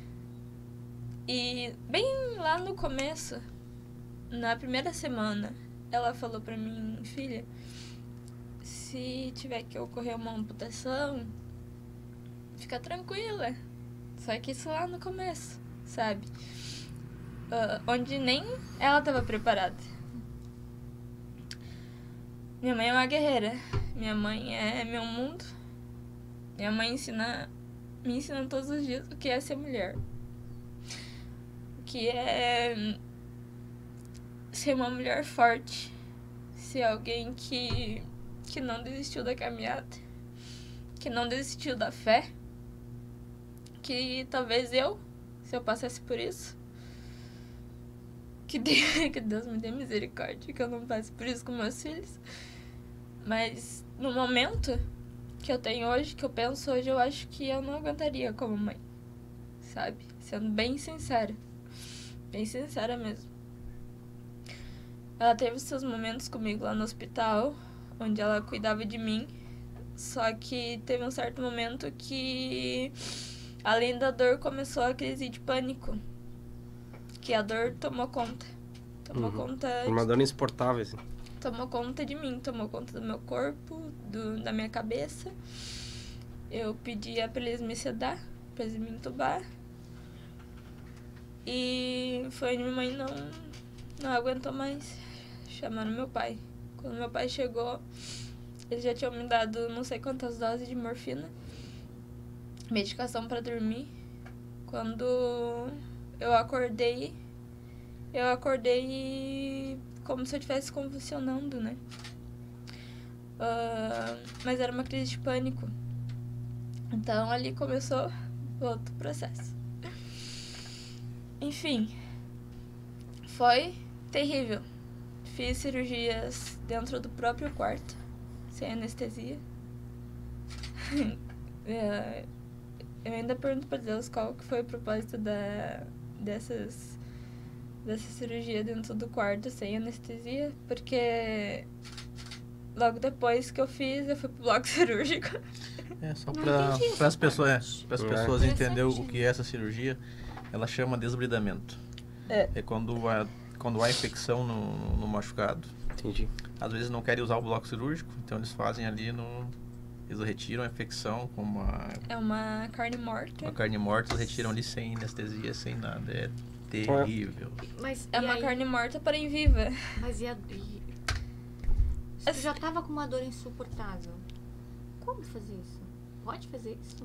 [SPEAKER 3] E bem lá no começo, na primeira semana, ela falou pra mim, filha, se tiver que ocorrer uma amputação, fica tranquila. Só que isso lá no começo, sabe? Onde nem ela tava preparada. Minha mãe é uma guerreira. Minha mãe é meu mundo. Minha mãe me ensina todos os dias o que é ser mulher. O que é ser uma mulher forte. Ser alguém que não desistiu da caminhada. Que não desistiu da fé. Que talvez se eu passasse por isso, que Deus me dê misericórdia, que eu não passe por isso com meus filhos. Mas no momento que eu tenho hoje, que eu penso hoje, eu acho que eu não aguentaria como mãe, sabe? Sendo bem sincera mesmo. Ela teve seus momentos comigo lá no hospital, onde ela cuidava de mim, só que teve um certo momento que, além da dor, começou a crise de pânico. Que a dor tomou conta. Tomou conta...
[SPEAKER 1] Uma dor insuportável, assim.
[SPEAKER 3] Tomou conta de mim, tomou conta do meu corpo, da minha cabeça. Eu pedia pra eles me sedar, pra eles me entubar. E foi onde minha mãe não aguentou mais. Chamaram meu pai. Quando meu pai chegou, eles já tinham me dado não sei quantas doses de morfina. Medicação pra dormir. Quando eu acordei como se eu estivesse convulsionando, né? Mas era uma crise de pânico. Então ali começou outro processo. Enfim, foi terrível. Fiz cirurgias dentro do próprio quarto, sem anestesia. Eu ainda pergunto pra Deus qual que foi o propósito dessa cirurgia dentro do quarto, sem anestesia, porque logo depois que eu fiz, eu fui pro bloco cirúrgico.
[SPEAKER 4] Só para as pessoas entenderem o que é essa cirurgia, ela chama desbridamento. É quando há infecção no machucado.
[SPEAKER 1] Entendi.
[SPEAKER 4] Às vezes não querem usar o bloco cirúrgico, então eles fazem ali eles retiram a infecção com uma...
[SPEAKER 3] É uma carne morta.
[SPEAKER 4] Uma carne morta, eles retiram ali sem anestesia, sem nada. É terrível.
[SPEAKER 2] Mas,
[SPEAKER 3] é uma carne morta, porém viva.
[SPEAKER 2] Mas você já tava com uma dor insuportável. Como fazer isso? Pode fazer isso?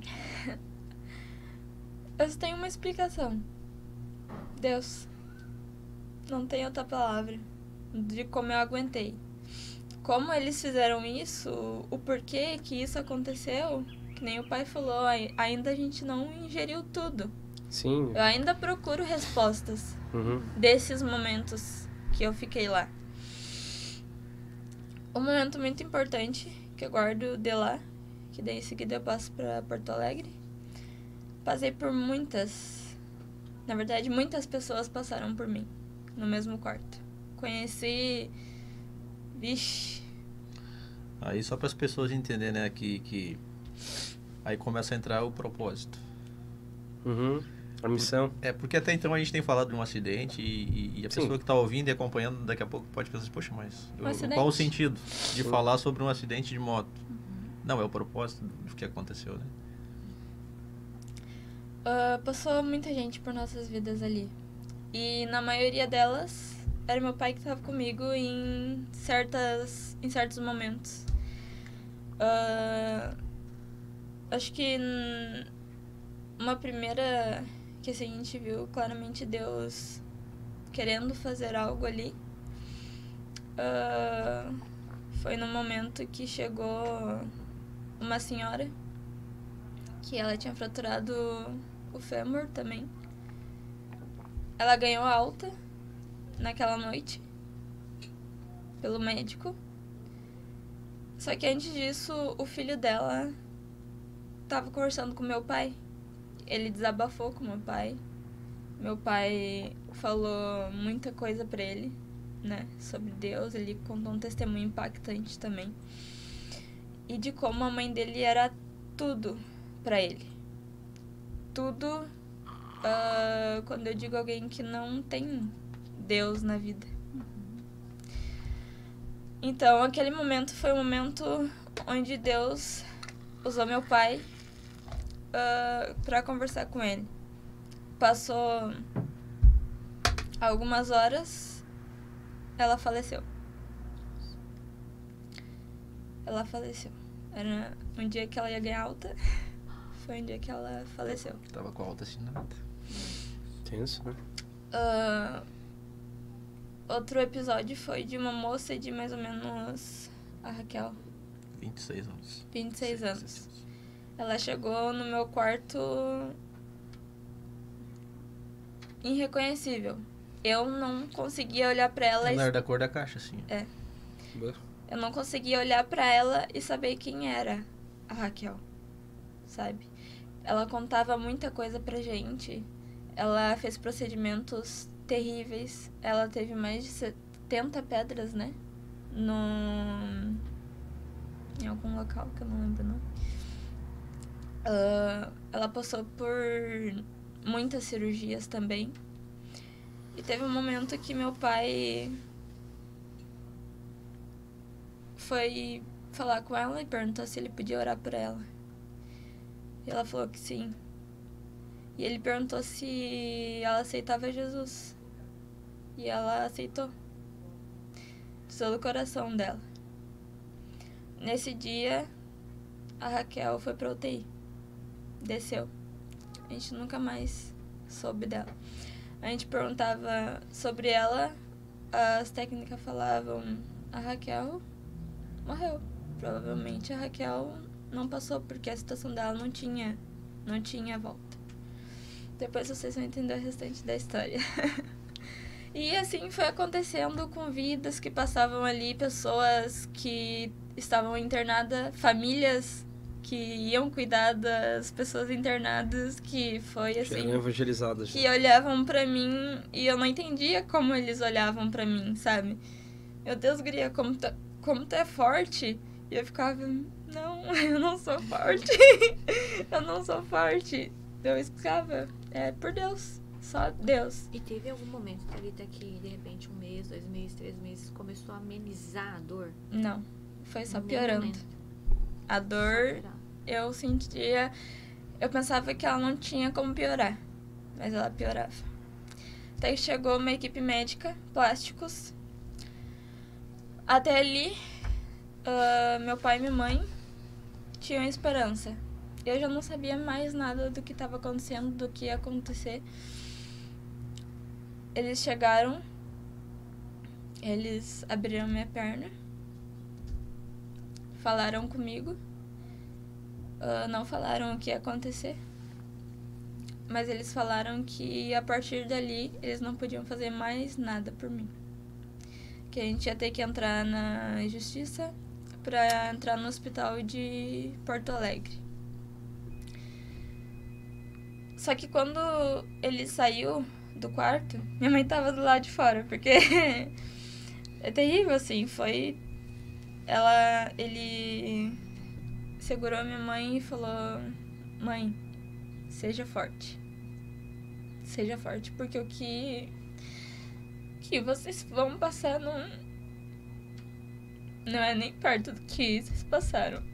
[SPEAKER 3] Eu tenho uma explicação. Deus. Não tem outra palavra. De como eu aguentei. Como eles fizeram isso, o porquê que isso aconteceu, que nem o pai falou, ainda a gente não ingeriu tudo.
[SPEAKER 1] Sim.
[SPEAKER 3] Eu ainda procuro respostas desses momentos que eu fiquei lá. Um momento muito importante que eu guardo de lá, que daí em seguida eu passo pra Porto Alegre. Passei por muitas pessoas passaram por mim no mesmo quarto. Conheci... Vixe.
[SPEAKER 4] Aí só para as pessoas entenderem, né, que aí começa a entrar o propósito.
[SPEAKER 1] A missão.
[SPEAKER 4] Porque até então a gente tem falado de um acidente e a pessoa que está ouvindo e acompanhando daqui a pouco pode pensar assim, poxa, mas qual o sentido de falar sobre um acidente de moto? Não, é o propósito do que aconteceu, né?
[SPEAKER 3] Passou muita gente por nossas vidas ali. E na maioria delas, era meu pai que estava comigo em certos momentos. Acho que uma primeira que assim, a gente viu claramente Deus querendo fazer algo ali. Foi no momento que chegou uma senhora que ela tinha fraturado o fêmur também. Ela ganhou alta naquela noite pelo médico. Só que antes disso, o filho dela estava conversando com meu pai. Ele desabafou com meu pai. Meu pai falou muita coisa pra ele, né, sobre Deus. Ele contou um testemunho impactante também. E de como a mãe dele era tudo pra ele. Tudo, quando eu digo alguém que não tem Deus na vida. Então, aquele momento foi um momento onde Deus usou meu pai pra conversar com ele. Passou algumas horas, ela faleceu. Era um dia que ela ia ganhar alta, foi um dia que ela faleceu.
[SPEAKER 4] Tava com a alta assinada.
[SPEAKER 1] Tenso, né?
[SPEAKER 3] Outro episódio foi de uma moça de mais ou menos a Raquel.
[SPEAKER 4] 26 anos.
[SPEAKER 3] 26 anos. Ela chegou no meu quarto irreconhecível. Eu não conseguia olhar pra ela.
[SPEAKER 4] Ela era da cor da caixa, assim.
[SPEAKER 3] É. Eu não conseguia olhar pra ela e saber quem era a Raquel, sabe? Ela contava muita coisa pra gente. Ela fez procedimentos terríveis. Ela teve mais de 70 pedras, né? Em algum local que eu não lembro, não. Ela passou por muitas cirurgias também. E teve um momento que meu pai foi falar com ela e perguntou se ele podia orar por ela. E ela falou que sim. E ele perguntou se ela aceitava Jesus. E ela aceitou. De todo o coração dela. Nesse dia, a Raquel foi pra UTI. Desceu. A gente nunca mais soube dela. A gente perguntava sobre ela, as técnicas falavam, a Raquel morreu. Provavelmente a Raquel não passou, porque a situação dela não tinha volta. Depois vocês vão entender o restante da história. E assim foi acontecendo com vidas que passavam ali, pessoas que estavam internadas, famílias que iam cuidar das pessoas internadas, que foi assim...
[SPEAKER 1] eram evangelizadas.
[SPEAKER 3] Que olhavam pra mim e eu não entendia como eles olhavam pra mim, sabe? Meu Deus, guria, como tu é forte. E eu ficava, não, eu não sou forte. Eu não sou forte. Eu ficava, por Deus, só Deus.
[SPEAKER 2] E teve algum momento, Thalita, que de repente 1 mês, 2 meses, 3 meses, começou a amenizar a dor?
[SPEAKER 3] Não, foi só piorando. A dor, eu sentia... Eu pensava que ela não tinha como piorar, mas ela piorava. Até que chegou uma equipe médica, plásticos. Até ali, meu pai e minha mãe tinham esperança. Eu já não sabia mais nada do que estava acontecendo, do que ia acontecer. Eles chegaram, eles abriram minha perna, falaram comigo, não falaram o que ia acontecer, mas eles falaram que a partir dali eles não podiam fazer mais nada por mim. Que a gente ia ter que entrar na justiça para entrar no hospital de Porto Alegre. Só que quando ele saiu do quarto, minha mãe tava do lado de fora, porque é terrível, assim, foi... Ele segurou minha mãe e falou, mãe, seja forte. seja forte, porque o que vocês vão passar não é nem perto do que vocês passaram.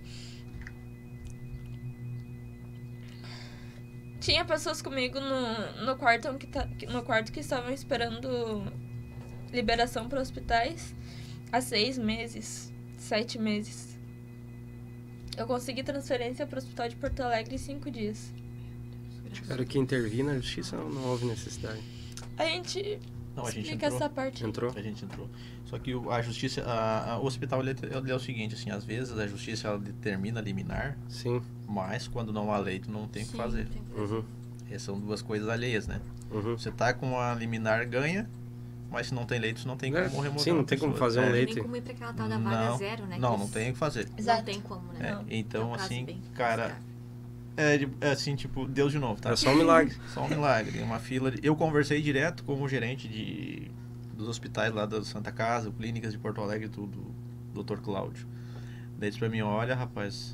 [SPEAKER 3] Tinha pessoas comigo no quarto que estavam esperando liberação para hospitais há 6 meses, 7 meses. Eu consegui transferência para o hospital de Porto Alegre em 5 dias.
[SPEAKER 1] Tiveram que intervir na justiça, não houve necessidade.
[SPEAKER 3] A gente explica essa parte.
[SPEAKER 4] A gente entrou. Só que a justiça, o hospital ele é o seguinte, assim, às vezes a justiça ela determina liminar,
[SPEAKER 1] sim,
[SPEAKER 4] mas quando não há leito não tem o que fazer.
[SPEAKER 1] Uhum.
[SPEAKER 4] Essas são duas coisas alheias, né?
[SPEAKER 1] Uhum.
[SPEAKER 4] Você tá com a liminar, ganha, mas se não tem leito, não tem como remover.
[SPEAKER 1] Sim, não tem como fazer um leito.
[SPEAKER 2] Não tem como ir pra aquela tal da vaga zero, né?
[SPEAKER 4] Não tem o que fazer.
[SPEAKER 2] Exato. Não tem como, né?
[SPEAKER 4] Então, assim, cara, é assim, tipo, Deus de novo, tá?
[SPEAKER 1] É só um milagre.
[SPEAKER 4] Só um milagre. Uma fila. Eu conversei direto com o gerente dos hospitais lá da Santa Casa, clínicas de Porto Alegre e tudo, Dr. Cláudio. Daí disse pra mim, olha, rapaz,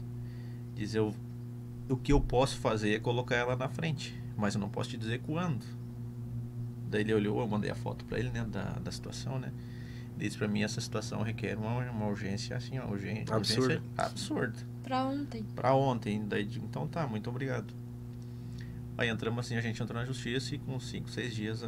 [SPEAKER 4] o que eu posso fazer é colocar ela na frente, mas eu não posso te dizer quando. Daí ele olhou, eu mandei a foto pra ele, né, da situação, né. Ele disse pra mim, essa situação requer uma urgência, assim, uma urgência absurda. Pra ontem. Daí digo, então tá, muito obrigado. Aí entramos assim, a gente entrou na justiça e com 5, 6 dias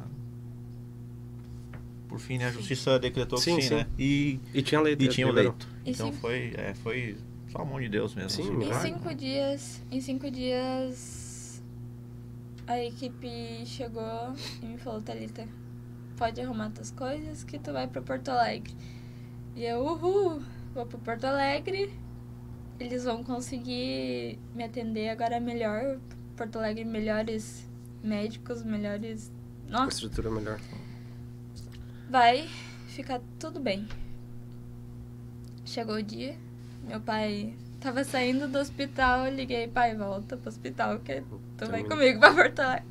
[SPEAKER 4] por fim, né, a justiça decretou que sim, né? E
[SPEAKER 1] tinha leito.
[SPEAKER 4] E tinha o leito. Então foi só a mão de Deus mesmo.
[SPEAKER 1] Sim,
[SPEAKER 3] em 5 dias a equipe chegou e me falou, Thalita, pode arrumar tuas coisas que tu vai pra Porto Alegre. E eu, vou pra Porto Alegre, eles vão conseguir me atender agora melhor. Porto Alegre, melhores médicos, melhores... Nossa,
[SPEAKER 1] estrutura melhor.
[SPEAKER 3] Vai ficar tudo bem. Chegou o dia, meu pai tava saindo do hospital, eu liguei, pai, volta pro hospital que tu vai comigo pra Porto Alegre.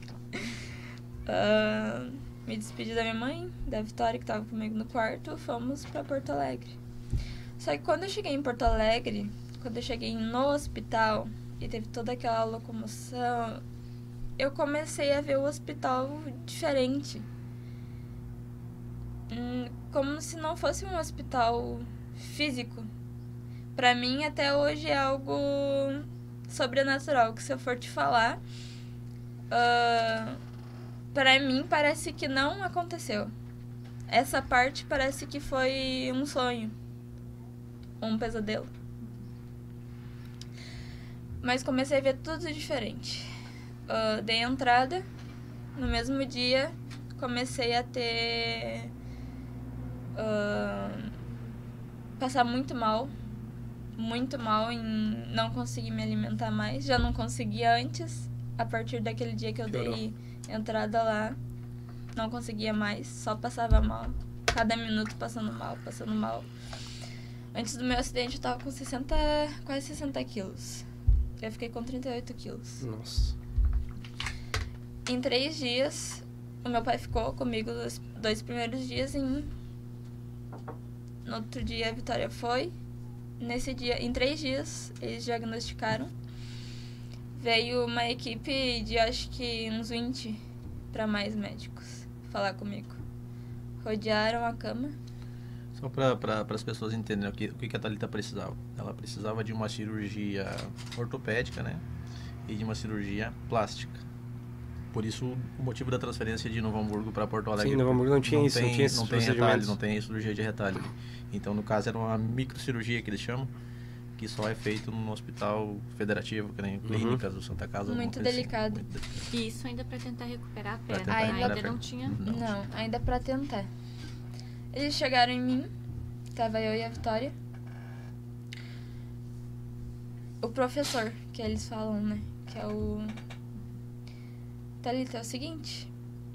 [SPEAKER 3] Me despedi da minha mãe, da Vitória, que tava comigo no quarto, fomos pra Porto Alegre. Só que quando eu cheguei em Porto Alegre, quando eu cheguei no hospital e teve toda aquela locomoção, eu comecei a ver o hospital diferente. Como se não fosse um hospital físico. Pra mim, até hoje, é algo sobrenatural, que se eu for te falar, pra mim parece que não aconteceu. Essa parte parece que foi um sonho, um pesadelo. Mas comecei a ver tudo diferente. Dei entrada, no mesmo dia comecei a ter... passar muito mal em não conseguir me alimentar mais. Já não conseguia antes, a partir daquele dia que eu dei entrada lá, não conseguia mais, só passava mal, cada minuto passando mal. Antes do meu acidente eu tava com quase 60 quilos, eu fiquei com 38 quilos.
[SPEAKER 1] Nossa.
[SPEAKER 3] Em 3 dias, o meu pai ficou comigo os 2 primeiros dias. No outro dia, a Vitória foi. Nesse dia, em 3 dias, eles diagnosticaram. Veio uma equipe de, acho que, uns 20 para mais médicos falar comigo. Rodearam a cama.
[SPEAKER 4] Só para as pessoas entenderem o que a Thalita precisava. Ela precisava de uma cirurgia ortopédica, né? E de uma cirurgia plástica. Por isso, o motivo da transferência de Novo Hamburgo para Porto Alegre.
[SPEAKER 1] Sim, Novo Hamburgo não tinha isso,
[SPEAKER 4] não tem retalho, não tem cirurgia de retalho. Então, no caso, era uma microcirurgia que eles chamam, que só é feito no hospital federativo, que nem clínicas do Santa Casa.
[SPEAKER 3] Muito delicado.
[SPEAKER 2] Assim. E isso ainda para tentar recuperar a perna.
[SPEAKER 3] Ainda
[SPEAKER 2] não tinha?
[SPEAKER 3] Não, ainda para tentar. Eles chegaram em mim, tava eu e a Vitória. O professor, que eles falam, né, que é o... Thalita, é o seguinte,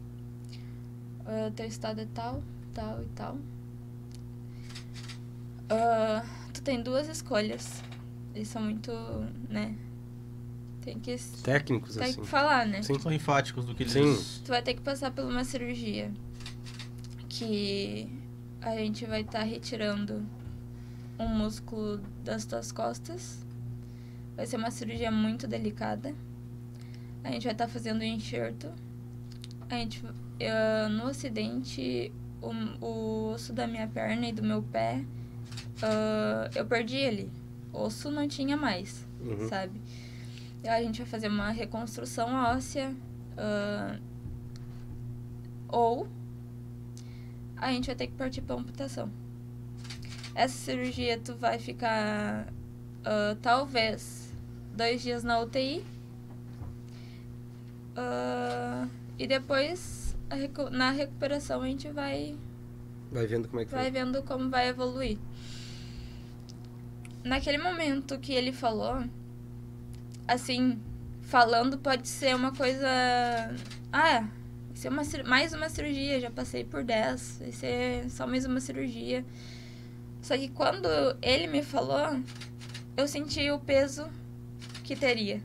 [SPEAKER 3] teu estado é tal e tal. Tu tem 2 escolhas. Eles são muito, né? Tem que...
[SPEAKER 1] Técnicos,
[SPEAKER 3] tem
[SPEAKER 1] assim.
[SPEAKER 3] que falar, né?
[SPEAKER 4] Sim, são enfáticos do que eles...
[SPEAKER 1] Sim.
[SPEAKER 3] Tu vai ter que passar por uma cirurgia que a gente vai estar retirando um músculo das tuas costas. Vai ser uma cirurgia muito delicada. A gente vai estar fazendo um enxerto no acidente, o osso da minha perna e do meu pé, eu perdi ele. O osso não tinha mais, sabe? A gente vai fazer uma reconstrução óssea, ou a gente vai ter que partir para amputação. Essa cirurgia tu vai ficar talvez 2 dias na UTI, e depois na recuperação a gente vai
[SPEAKER 1] vendo como é que
[SPEAKER 3] vai vendo como vai evoluir. Naquele momento que ele falou, assim, falando pode ser uma coisa, vai ser mais uma cirurgia, já passei por 10, vai ser só mais uma cirurgia. Só que quando ele me falou, eu senti o peso que teria.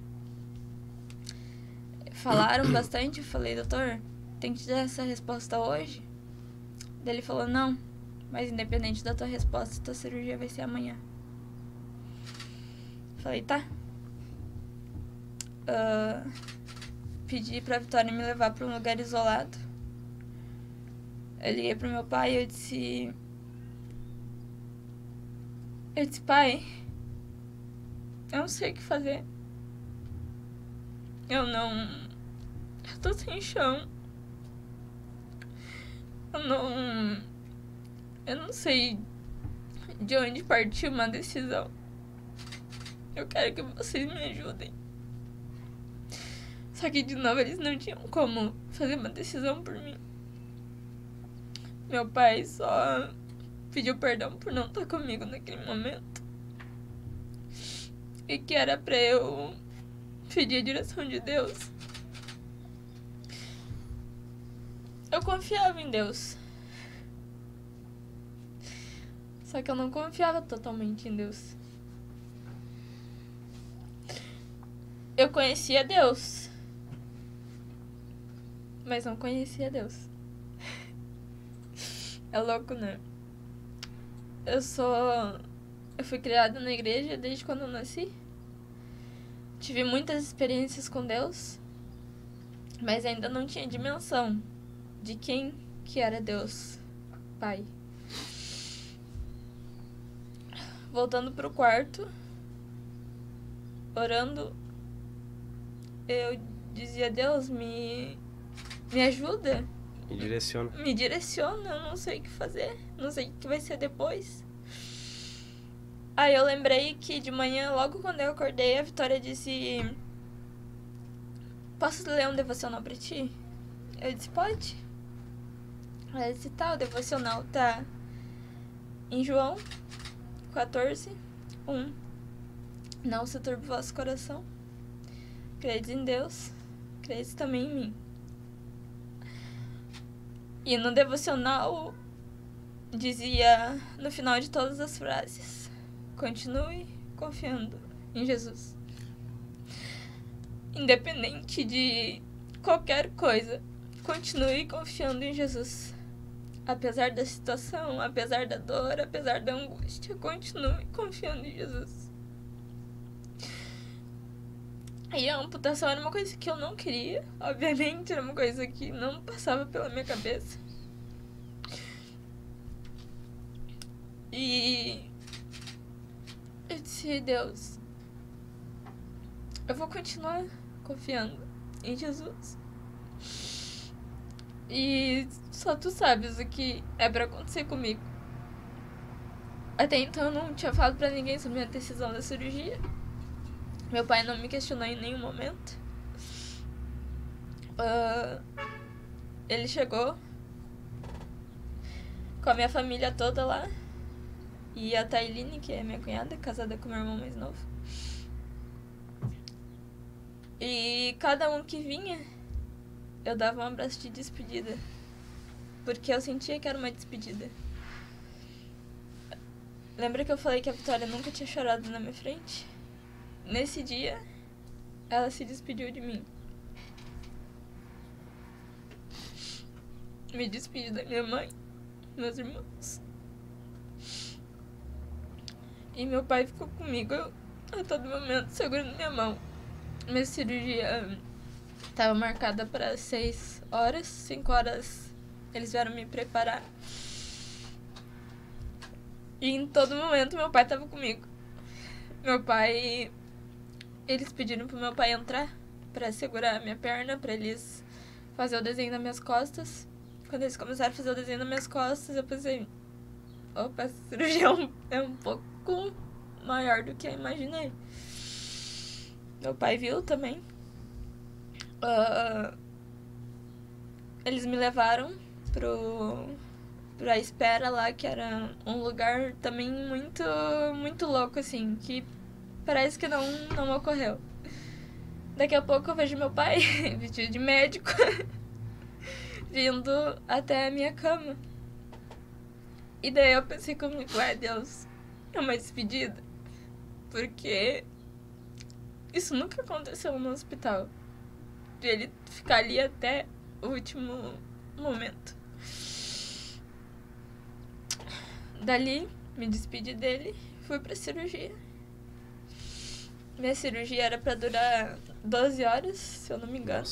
[SPEAKER 3] Falaram bastante, eu falei, doutor, tem que te dar essa resposta hoje? Daí ele falou, não, mas independente da tua resposta, tua cirurgia vai ser amanhã. Falei, tá. Pedi pra Vitória me levar pra um lugar isolado. Eu liguei pro meu pai e eu disse, pai, eu não sei o que fazer. Eu tô sem chão. Eu não sei de onde partir uma decisão. Eu quero que vocês me ajudem. Só que, de novo, eles não tinham como fazer uma decisão por mim. Meu pai só pediu perdão por não estar comigo naquele momento. E que era pra eu pedir a direção de Deus. Eu confiava em Deus. Só que eu não confiava totalmente em Deus. Eu conhecia Deus, mas não conhecia Deus. É louco, né? Eu fui criada na igreja desde quando eu nasci. Tive muitas experiências com Deus, mas ainda não tinha dimensão de quem que era Deus, Pai. Voltando pro quarto, orando, eu dizia, Deus, me ajuda. Me direciona, eu não sei o que fazer, não sei o que vai ser depois. Aí eu lembrei que de manhã, logo quando eu acordei, a Vitória disse, posso ler um devocional pra ti? Eu disse, pode. Ela disse, tá, o devocional tá em João 14:1. Não se turbe o vosso coração. Credes em Deus, credes também em mim. E no devocional dizia, no final de todas as frases, continue confiando em Jesus. Independente de qualquer coisa, continue confiando em Jesus. Apesar da situação, apesar da dor, apesar da angústia, continue confiando em Jesus. E a amputação era uma coisa que eu não queria, obviamente, era uma coisa que não passava pela minha cabeça. E eu disse, Deus, eu vou continuar confiando em Jesus. E só tu sabes o que é pra acontecer comigo. Até então eu não tinha falado pra ninguém sobre a minha decisão da cirurgia. Meu pai não me questionou em nenhum momento. Ele chegou com a minha família toda lá. E a Tailine, que é minha cunhada, casada com meu irmão mais novo. E cada um que vinha, eu dava um abraço de despedida. Porque eu sentia que era uma despedida. Lembra que eu falei que a Vitória nunca tinha chorado na minha frente? Nesse dia, ela se despediu de mim. Me despedi da minha mãe, meus irmãos. E meu pai ficou comigo a todo momento, segurando minha mão. Minha cirurgia Tava marcada para 6 horas. 5 horas eles vieram me preparar. E em todo momento meu pai tava comigo. Meu pai... Eles pediram pro meu pai entrar pra segurar a minha perna, pra eles fazer o desenho nas minhas costas. Quando eles começaram a fazer o desenho nas minhas costas, eu pensei... Opa, essa cirurgia é um pouco maior do que eu imaginei. Meu pai viu também. Eles me levaram pra espera lá, que era um lugar também muito, muito louco, assim, que parece que não ocorreu. Daqui a pouco eu vejo meu pai, vestido de médico, vindo até a minha cama. E daí eu pensei comigo, Deus, é uma despedida. Porque isso nunca aconteceu no hospital. De ele ficar ali até o último momento. Dali, me despedi dele, fui pra cirurgia. Minha cirurgia era pra durar 12 horas, se eu não me engano.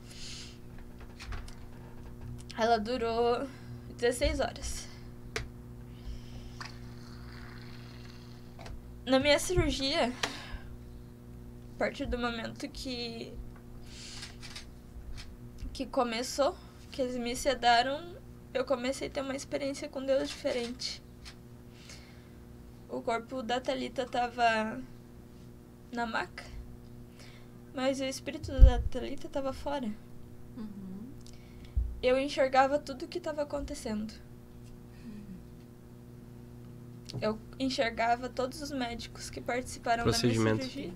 [SPEAKER 3] Ela durou 16 horas. Na minha cirurgia, a partir do momento que começou, que eles me sedaram, eu comecei a ter uma experiência com Deus diferente. O corpo da Thalita tava na maca, mas o espírito da Thalita tava fora.
[SPEAKER 2] Uhum.
[SPEAKER 3] Eu enxergava tudo o que estava acontecendo. Eu enxergava todos os médicos que participaram da minha cirurgia.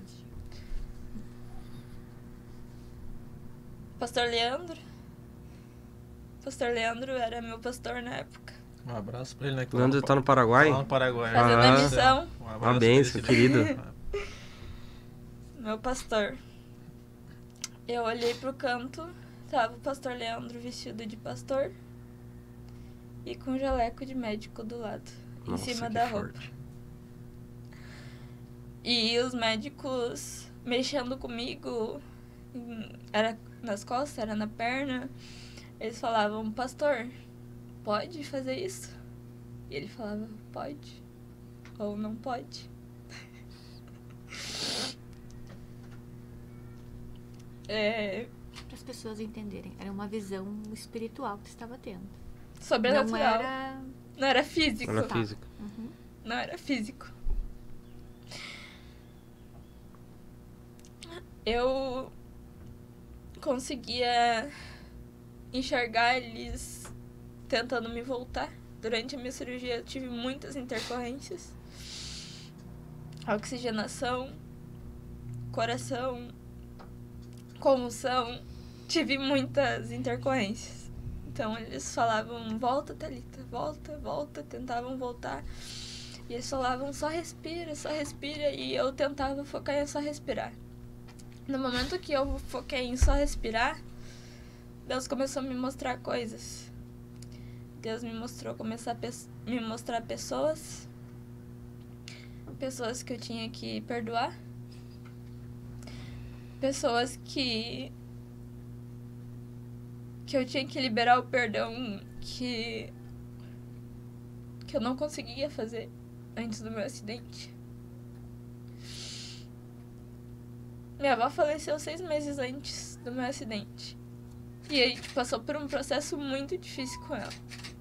[SPEAKER 3] Pastor Leandro. Pastor Leandro era meu pastor na época.
[SPEAKER 4] Um abraço pra ele, né?
[SPEAKER 1] Leandro tá no Paraguai?
[SPEAKER 4] Tá no Paraguai.
[SPEAKER 3] Fazendo a missão.
[SPEAKER 1] Uma bênção, querido.
[SPEAKER 3] Meu pastor. Eu olhei pro canto, tava o pastor Leandro vestido de pastor e com um jaleco de médico do lado,
[SPEAKER 1] Nossa,
[SPEAKER 3] em cima
[SPEAKER 1] que
[SPEAKER 3] da
[SPEAKER 1] forte.
[SPEAKER 3] roupa. E os médicos mexendo comigo, era nas costas, era na perna. Eles falavam, pastor, pode fazer isso? E ele falava, pode ou não pode.
[SPEAKER 2] Para as pessoas entenderem, era uma visão espiritual que você estava tendo.
[SPEAKER 3] Sobrenatural.
[SPEAKER 2] Não era
[SPEAKER 3] físico.
[SPEAKER 1] Não era físico.
[SPEAKER 2] Uhum.
[SPEAKER 3] Não era físico. Eu conseguia enxergar eles tentando me voltar. Durante a minha cirurgia eu tive muitas intercorrências. Oxigenação, coração, convulsão. Tive muitas intercorrências. Então eles falavam, volta, Thalita, volta, volta. Tentavam voltar. E eles falavam, só respira. E eu tentava focar em só respirar. No momento que eu foquei em só respirar, Deus começou a me mostrar coisas. Deus começou a me mostrar pessoas que eu tinha que perdoar, pessoas que eu tinha que liberar o perdão que eu não conseguia fazer antes do meu acidente. Minha avó faleceu 6 meses antes do meu acidente. E a gente passou por um processo muito difícil com ela.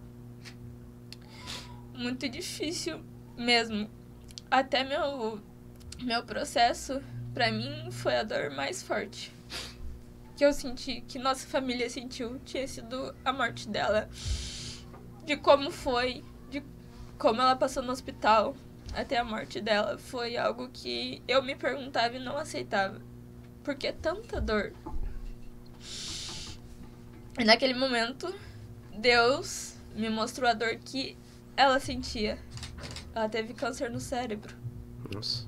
[SPEAKER 3] Muito difícil mesmo. Até meu processo, pra mim, foi a dor mais forte que eu senti, que nossa família sentiu. Tinha sido a morte dela. De como foi, de como ela passou no hospital até a morte dela. Foi algo que eu me perguntava e não aceitava. Por que tanta dor? E naquele momento, Deus me mostrou a dor que ela sentia. Ela teve câncer no cérebro.
[SPEAKER 1] Nossa.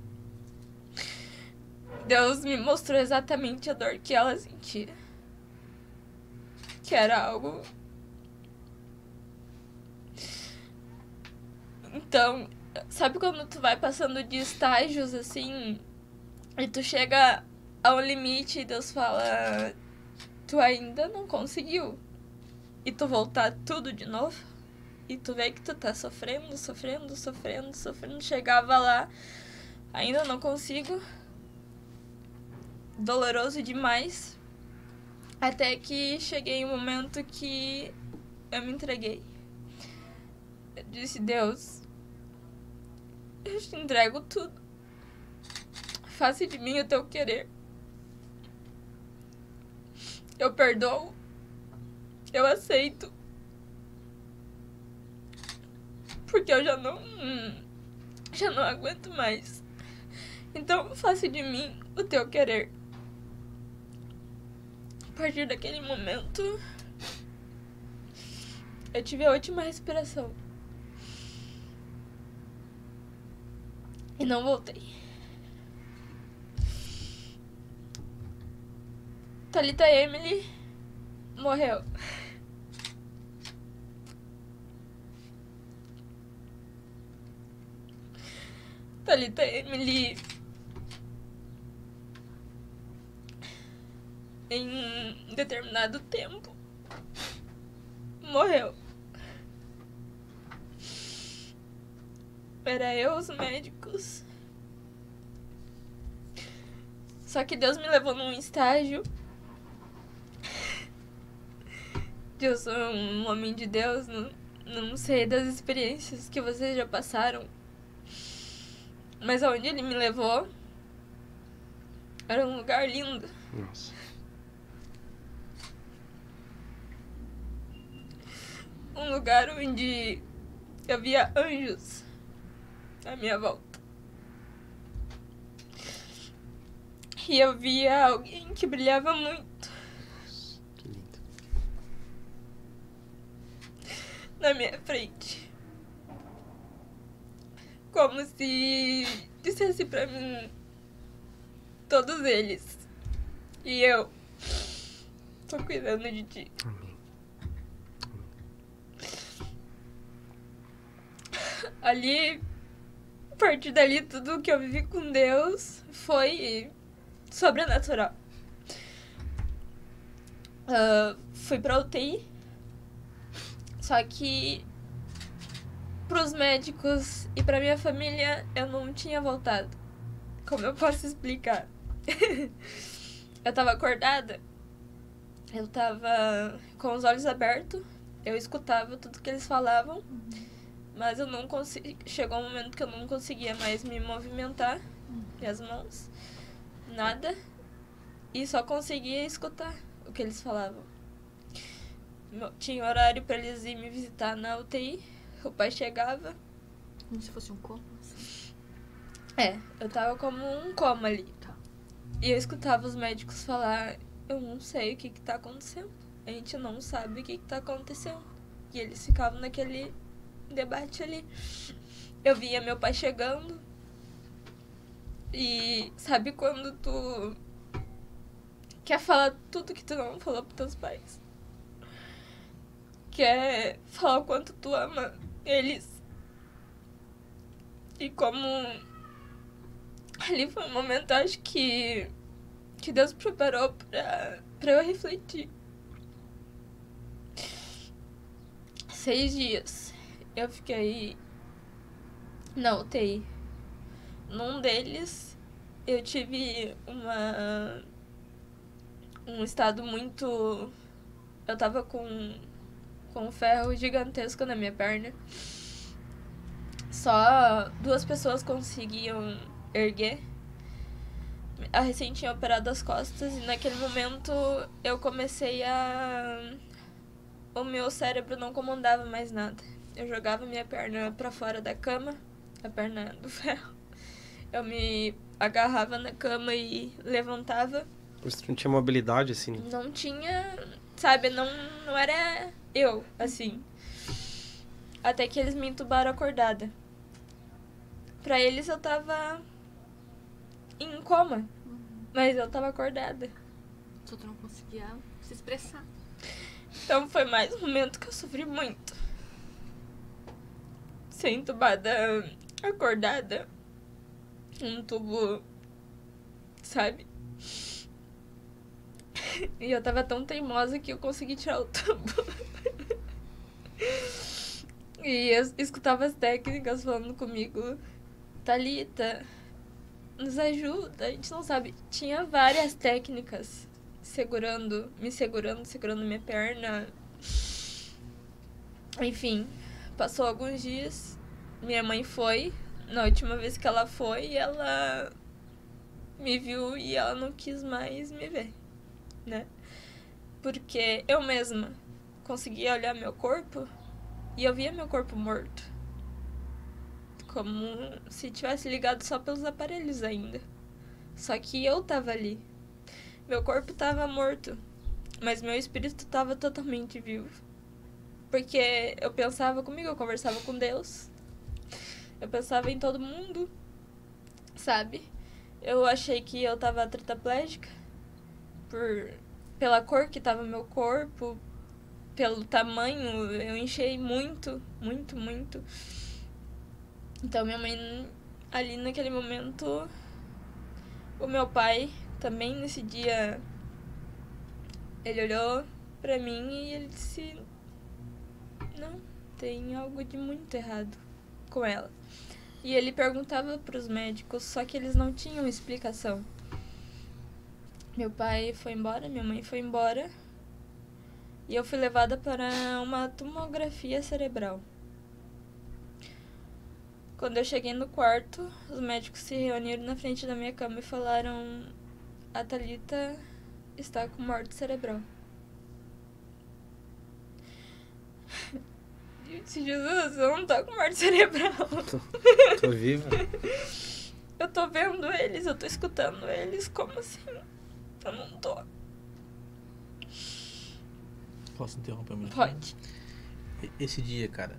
[SPEAKER 3] Deus me mostrou exatamente a dor que ela sentia. Que era algo... Então, sabe quando tu vai passando de estágios, assim, e tu chega ao limite e Deus fala... tu ainda não conseguiu. E tu voltar tudo de novo. E tu vê que tu tá sofrendo. Chegava lá, ainda não consigo. Doloroso demais. Até que cheguei um momento que eu me entreguei. Eu disse, Deus, eu te entrego tudo. Faça de mim o teu querer. Eu perdoo. Eu aceito. Porque eu já não aguento mais. Então, faça de mim o teu querer. A partir daquele momento, eu tive a última respiração. E não voltei. Thalita Emily morreu. Thalita Emily, em determinado tempo, morreu. Era eu, os médicos. Só que Deus me levou num estágio. Eu sou um homem de Deus, não sei das experiências que vocês já passaram. Mas aonde ele me levou era um lugar lindo.
[SPEAKER 1] Nossa.
[SPEAKER 3] Um lugar onde eu via anjos à minha volta. E eu via alguém que brilhava muito.
[SPEAKER 1] Que lindo.
[SPEAKER 3] Na minha frente. Como se dissesse pra mim, todos eles. E eu tô cuidando de ti.
[SPEAKER 1] Amém.
[SPEAKER 3] Ali, a partir dali, tudo que eu vivi com Deus foi sobrenatural. Fui pra UTI. Só que pros médicos e pra minha família eu não tinha voltado. Como eu posso explicar? Eu tava acordada. Eu tava com os olhos abertos. Eu escutava tudo que eles falavam. Mas eu não conseguia. Chegou um momento que eu não conseguia mais me movimentar. Minhas mãos. Nada. E só conseguia escutar o que eles falavam. Tinha horário pra eles ir me visitar na UTI. O pai chegava.
[SPEAKER 2] Como se fosse um coma?
[SPEAKER 3] Eu tava como um coma ali.
[SPEAKER 2] Tá.
[SPEAKER 3] E eu escutava os médicos falar, eu não sei o que tá acontecendo. A gente não sabe o que tá acontecendo. E eles ficavam naquele debate ali. Eu via meu pai chegando. E sabe quando tu quer falar tudo que tu não falou pros teus pais? Quer falar o quanto tu ama eles. E como ali foi um momento, acho que Deus preparou pra eu refletir. 6 dias eu fiquei na UTI. Num deles eu tive um estado muito... Eu tava com um ferro gigantesco na minha perna. Só 2 pessoas conseguiam erguer. A recém tinha operado as costas e naquele momento eu comecei o meu cérebro não comandava mais nada. Eu jogava minha perna pra fora da cama, a perna do ferro. Eu me agarrava na cama e levantava.
[SPEAKER 1] Você não tinha mobilidade, assim?
[SPEAKER 3] Não tinha, sabe, não era eu, assim. Até que eles me entubaram acordada. Pra eles eu tava em coma, mas eu tava acordada.
[SPEAKER 2] Só tu não conseguia se expressar.
[SPEAKER 3] Então foi mais um momento que eu sofri muito. Ser entubada acordada. Um tubo, sabe? E eu tava tão teimosa que eu consegui tirar o tubo. E eu escutava as técnicas falando comigo: Thalita, nos ajuda, a gente não sabe. Tinha várias técnicas me segurando minha perna. Enfim, passou alguns dias, minha mãe foi. Na última vez que ela foi, ela me viu e ela não quis mais me ver, né? Porque eu mesma conseguia olhar meu corpo e eu via meu corpo morto. Como se tivesse ligado só pelos aparelhos ainda. Só que eu tava ali. Meu corpo tava morto, mas meu espírito tava totalmente vivo. Porque eu pensava comigo, eu conversava com Deus. Eu pensava em todo mundo, sabe? Eu achei que eu tava tetraplégica pela cor que tava meu corpo, pelo tamanho. Eu inchei muito, muito, muito. Então minha mãe, ali naquele momento, o meu pai também nesse dia, ele olhou pra mim e ele disse: não, tem algo de muito errado com ela. E ele perguntava pros médicos, só que eles não tinham explicação. Meu pai foi embora, minha mãe foi embora, e eu fui levada para uma tomografia cerebral. Quando eu cheguei no quarto, os médicos se reuniram na frente da minha cama e falaram: a Thalita está com morte cerebral. Eu disse: Jesus, eu não tô com morte cerebral.
[SPEAKER 1] Tô viva.
[SPEAKER 3] Eu tô vendo eles, eu tô escutando eles, como assim? Eu não tô.
[SPEAKER 4] Posso interromper um minuto?
[SPEAKER 3] Pode.
[SPEAKER 4] Esse dia, cara,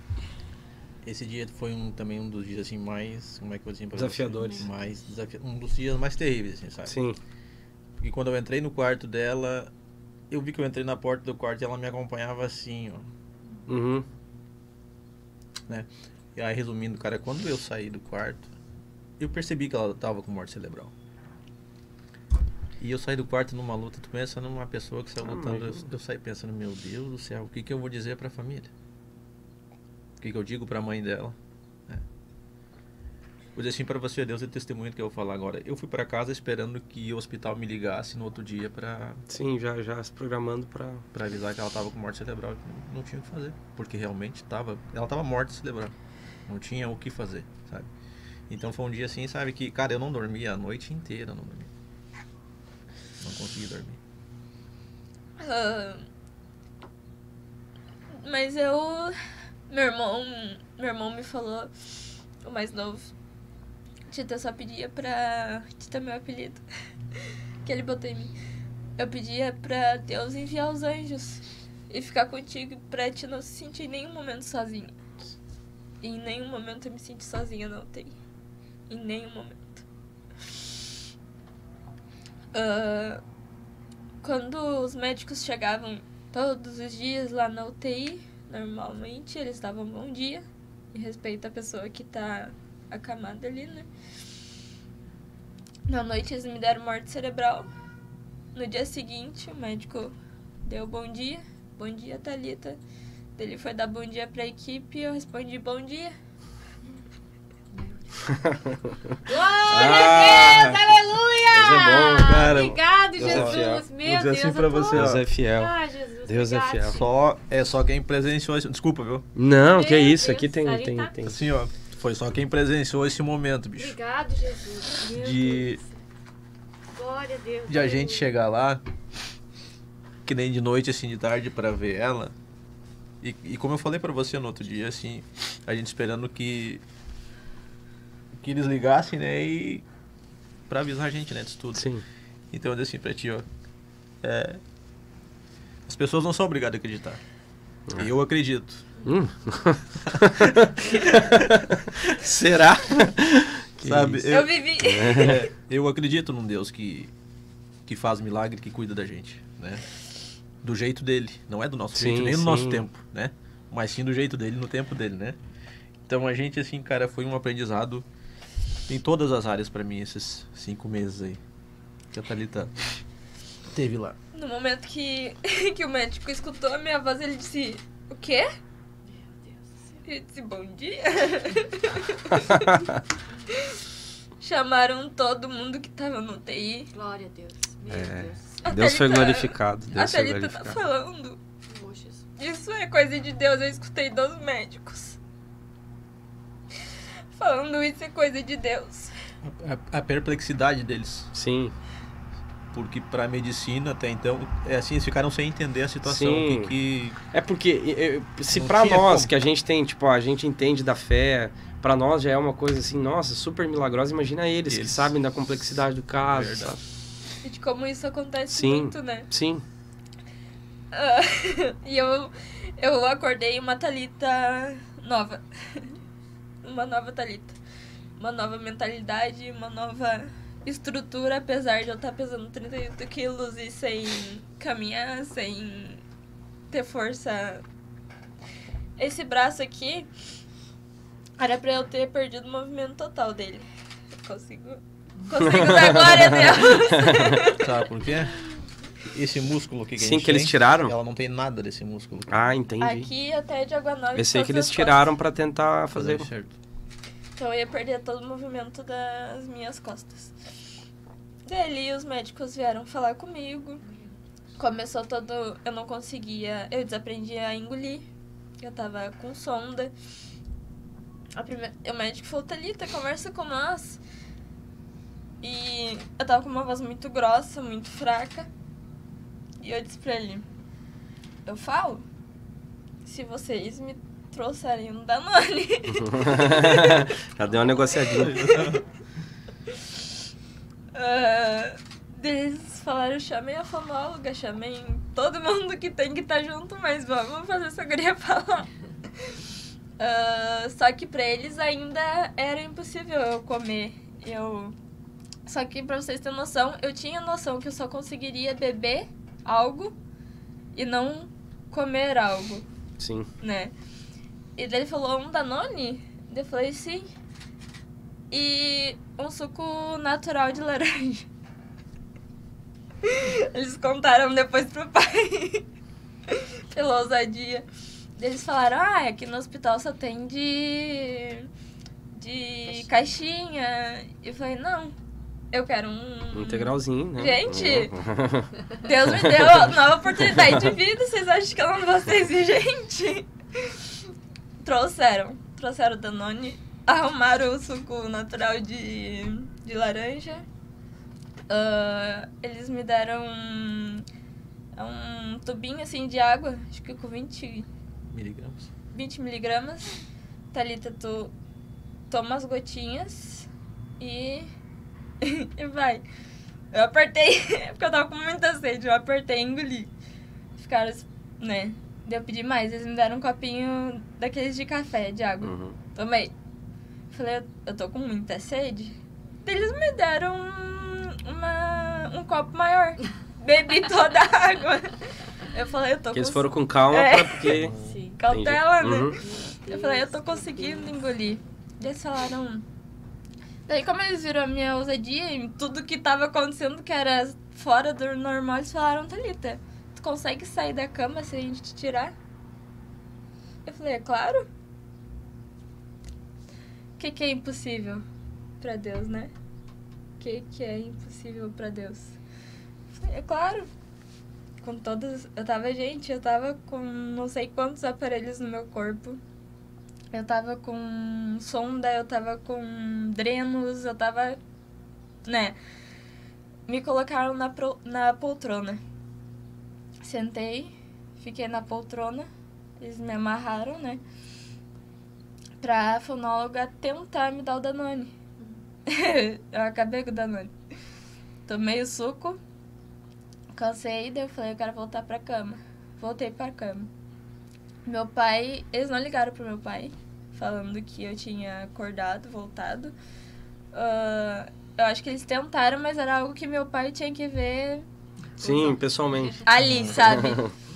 [SPEAKER 4] foi também um dos dias assim mais, como é que eu vou dizer pra
[SPEAKER 1] desafiadores.
[SPEAKER 4] Você? Um dos dias mais terríveis, assim, sabe?
[SPEAKER 1] Sim.
[SPEAKER 4] Porque quando eu entrei no quarto dela, eu vi que eu entrei na porta do quarto e ela me acompanhava assim, ó.
[SPEAKER 1] Uhum.
[SPEAKER 4] Né? E aí, resumindo, cara, quando eu saí do quarto, eu percebi que ela tava com morte cerebral. E eu saí do quarto numa luta. Tu pensa numa pessoa que saiu lutando, eu saí pensando: meu Deus do céu, o que eu vou dizer pra família? O que eu digo pra mãe dela? Vou dizer assim pra você, Deus é testemunho do que eu vou falar agora. Eu fui pra casa esperando que o hospital me ligasse no outro dia pra...
[SPEAKER 1] Sim, já se programando
[SPEAKER 4] pra avisar que ela tava com morte cerebral. Não tinha o que fazer, porque realmente ela tava morta cerebral. Não tinha o que fazer, sabe? Então foi um dia assim, sabe, que, cara, eu não dormi a noite inteira, não consegui dormir.
[SPEAKER 3] Mas meu irmão me falou, o mais novo: Tita, eu só pedia pra... Tita é meu apelido que ele botou em mim. Eu pedia pra Deus enviar os anjos e ficar contigo, pra te não se sentir em nenhum momento sozinha. E em nenhum momento eu me senti sozinha, não tem. Em nenhum momento. Quando os médicos chegavam todos os dias lá na UTI, normalmente eles davam bom dia, em respeito à pessoa que tá acamada ali, né? Na noite eles me deram morte cerebral. No dia seguinte, o médico deu bom dia, Thalita. Ele foi dar bom dia pra equipe e eu respondi: bom dia.
[SPEAKER 2] Glória a Deus, aleluia!
[SPEAKER 1] Deus é bom, cara.
[SPEAKER 2] Obrigado,
[SPEAKER 1] Deus
[SPEAKER 2] Jesus.
[SPEAKER 1] é
[SPEAKER 2] Meu
[SPEAKER 4] Vou dizer
[SPEAKER 2] Deus,
[SPEAKER 4] assim pra você, ó.
[SPEAKER 1] Deus é fiel.
[SPEAKER 2] Ah, Jesus,
[SPEAKER 1] Deus é
[SPEAKER 2] obrigado.
[SPEAKER 1] fiel.
[SPEAKER 4] Só quem presenciou esse... Desculpa, viu?
[SPEAKER 1] Não, que é
[SPEAKER 2] Meu
[SPEAKER 1] isso.
[SPEAKER 2] Deus,
[SPEAKER 1] Aqui tem,
[SPEAKER 2] a gente tá-
[SPEAKER 1] tem.
[SPEAKER 4] Assim, ó, foi só quem presenciou esse momento, bicho.
[SPEAKER 2] Obrigado, Jesus. Meu
[SPEAKER 4] De
[SPEAKER 2] Deus. Glória a Deus.
[SPEAKER 4] a gente chegar lá, que nem de noite, assim, de tarde, pra ver ela. E como eu falei pra você no outro dia, assim, a gente esperando que eles ligassem, né, e pra avisar a gente, né, disso tudo.
[SPEAKER 1] Sim.
[SPEAKER 4] Então eu disse assim pra ti, ó, as pessoas não são obrigadas a acreditar. Eu acredito.
[SPEAKER 1] Será?
[SPEAKER 4] Sabe?
[SPEAKER 3] Eu vivi.
[SPEAKER 4] Eu acredito num Deus que faz milagre, que cuida da gente, né? Do jeito dele, não é do nosso jeito, nem do nosso tempo, né? Mas sim do jeito dele, no tempo dele, né? Então a gente, assim, cara, foi um aprendizado em todas as áreas pra mim, esses 5 meses aí. Que a Thalita teve lá?
[SPEAKER 3] No momento que o médico escutou a minha voz, ele disse, o quê? Eu disse, bom dia. Chamaram todo mundo que tava no UTI.
[SPEAKER 2] Glória a Deus. Meu Deus.
[SPEAKER 1] Deus foi glorificado. Deus
[SPEAKER 3] A Thalita tá falando. Isso é coisa de Deus, eu escutei dos médicos. Falando isso é coisa de Deus.
[SPEAKER 4] A perplexidade deles.
[SPEAKER 1] Sim.
[SPEAKER 4] Porque pra medicina, até então, é assim, eles ficaram sem entender a situação.
[SPEAKER 1] Sim. É porque, se pra nós, que a gente tem, tipo, a gente entende da fé, pra nós já é uma coisa assim, nossa, super milagrosa. Imagina eles que sabem da complexidade do caso, sabe?
[SPEAKER 3] E de como isso acontece
[SPEAKER 1] sim,
[SPEAKER 3] muito, né?
[SPEAKER 1] Sim.
[SPEAKER 3] E eu acordei uma Thalita nova. Uma nova Thalita. Uma nova mentalidade, uma nova estrutura, apesar de eu estar pesando 38 quilos e sem caminhar, sem ter força. Esse braço aqui era pra eu ter perdido o movimento total dele. Consigo dar glória a Deus.
[SPEAKER 4] Sabe por quê? Esse músculo aqui que
[SPEAKER 1] Sim, que eles tiraram?
[SPEAKER 4] Ela não tem nada desse músculo.
[SPEAKER 1] Ah, entendi.
[SPEAKER 3] Aqui até de água nova.
[SPEAKER 1] Esse aí que eles tiraram pra tentar fazer
[SPEAKER 4] certo.
[SPEAKER 3] Então eu ia perder todo o movimento das minhas costas. Daí os médicos vieram falar comigo. Começou todo... Eu não conseguia... Eu desaprendi a engolir. Eu tava com sonda. O médico falou, Thalita, conversa com nós. E eu tava com uma voz muito grossa, muito fraca. E eu disse pra ele, eu falo, se vocês me trouxerem um Danone.
[SPEAKER 1] Já deu uma negociadinha.
[SPEAKER 3] Eles falaram, chamei a fonóloga, chamei todo mundo que tem que estar junto, mas vamos fazer essa guria falar. Só que pra eles ainda era impossível eu comer. Só que pra vocês terem noção, eu tinha noção que eu só conseguiria beber algo e não comer algo.
[SPEAKER 1] Sim.
[SPEAKER 3] Né? E daí ele falou, um Danone? Eu falei, sim. E um suco natural de laranja. Eles contaram depois pro pai. Pela ousadia. Eles falaram, aqui no hospital só tem de caixinha. E eu falei, não, eu quero um
[SPEAKER 1] integralzinho, né?
[SPEAKER 3] Gente, Deus me deu uma nova oportunidade de vida. Vocês acham que eu não vou ser exigente? Trouxeram o Danone, arrumaram o suco natural de laranja. Eles me deram um tubinho assim de água, acho que com 20 miligramas. Thalita, tu toma as gotinhas e vai. Eu apertei, porque eu tava com muita sede, eu apertei e engoli. Ficaram, né? Eu pedi mais, eles me deram um copinho daqueles de café, de água.
[SPEAKER 1] Uhum.
[SPEAKER 3] Tomei. Falei, eu tô com muita sede. Eles me deram um copo maior. Bebi toda a água. Eu falei, eu tô
[SPEAKER 1] Eles foram com calma, porque...
[SPEAKER 3] Sim. Cautela, né?
[SPEAKER 1] Uhum.
[SPEAKER 3] Eu falei, eu tô conseguindo engolir. Eles falaram... Daí, como eles viram a minha ousadia e tudo que tava acontecendo, que era fora do normal, eles falaram, Thalita, tu consegue sair da cama se a gente te tirar? Eu falei, é claro. O que é impossível pra Deus, né? O que é impossível pra Deus? Eu falei, é claro. Com todas... Eu tava com não sei quantos aparelhos no meu corpo. Eu tava com sonda, eu tava com drenos, eu tava... Né? Me colocaram na poltrona. Sentei, fiquei na poltrona. Eles me amarraram, né? Pra fonóloga tentar me dar o Danone. Eu acabei com o Danone. Tomei o suco. Cansei, daí eu falei, eu quero voltar pra cama. Voltei pra cama. Meu pai... Eles não ligaram pro meu pai, falando que eu tinha acordado, voltado. Eu acho que eles tentaram, mas era algo que meu pai tinha que ver...
[SPEAKER 1] Sim, pessoalmente.
[SPEAKER 3] Ali, sabe?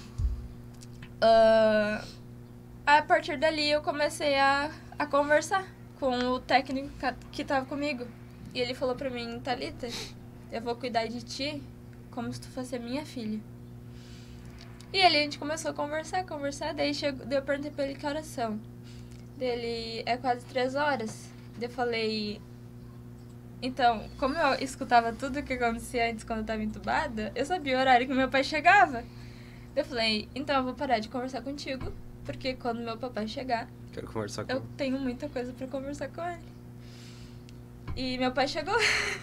[SPEAKER 3] A partir dali eu comecei a conversar com o técnico que tava comigo. E ele falou pra mim, Thalita, eu vou cuidar de ti como se tu fosse a minha filha. E ali a gente começou a conversar, daí eu perguntei pra ele que horas são. Dele, é quase 3 horas. Daí eu falei... Então, como eu escutava tudo o que acontecia antes quando eu tava entubada, eu sabia o horário que meu pai chegava. Eu falei, então eu vou parar de conversar contigo, porque quando meu papai chegar,
[SPEAKER 1] quero conversar com
[SPEAKER 3] eu tenho muita coisa pra conversar com ele. E meu pai chegou.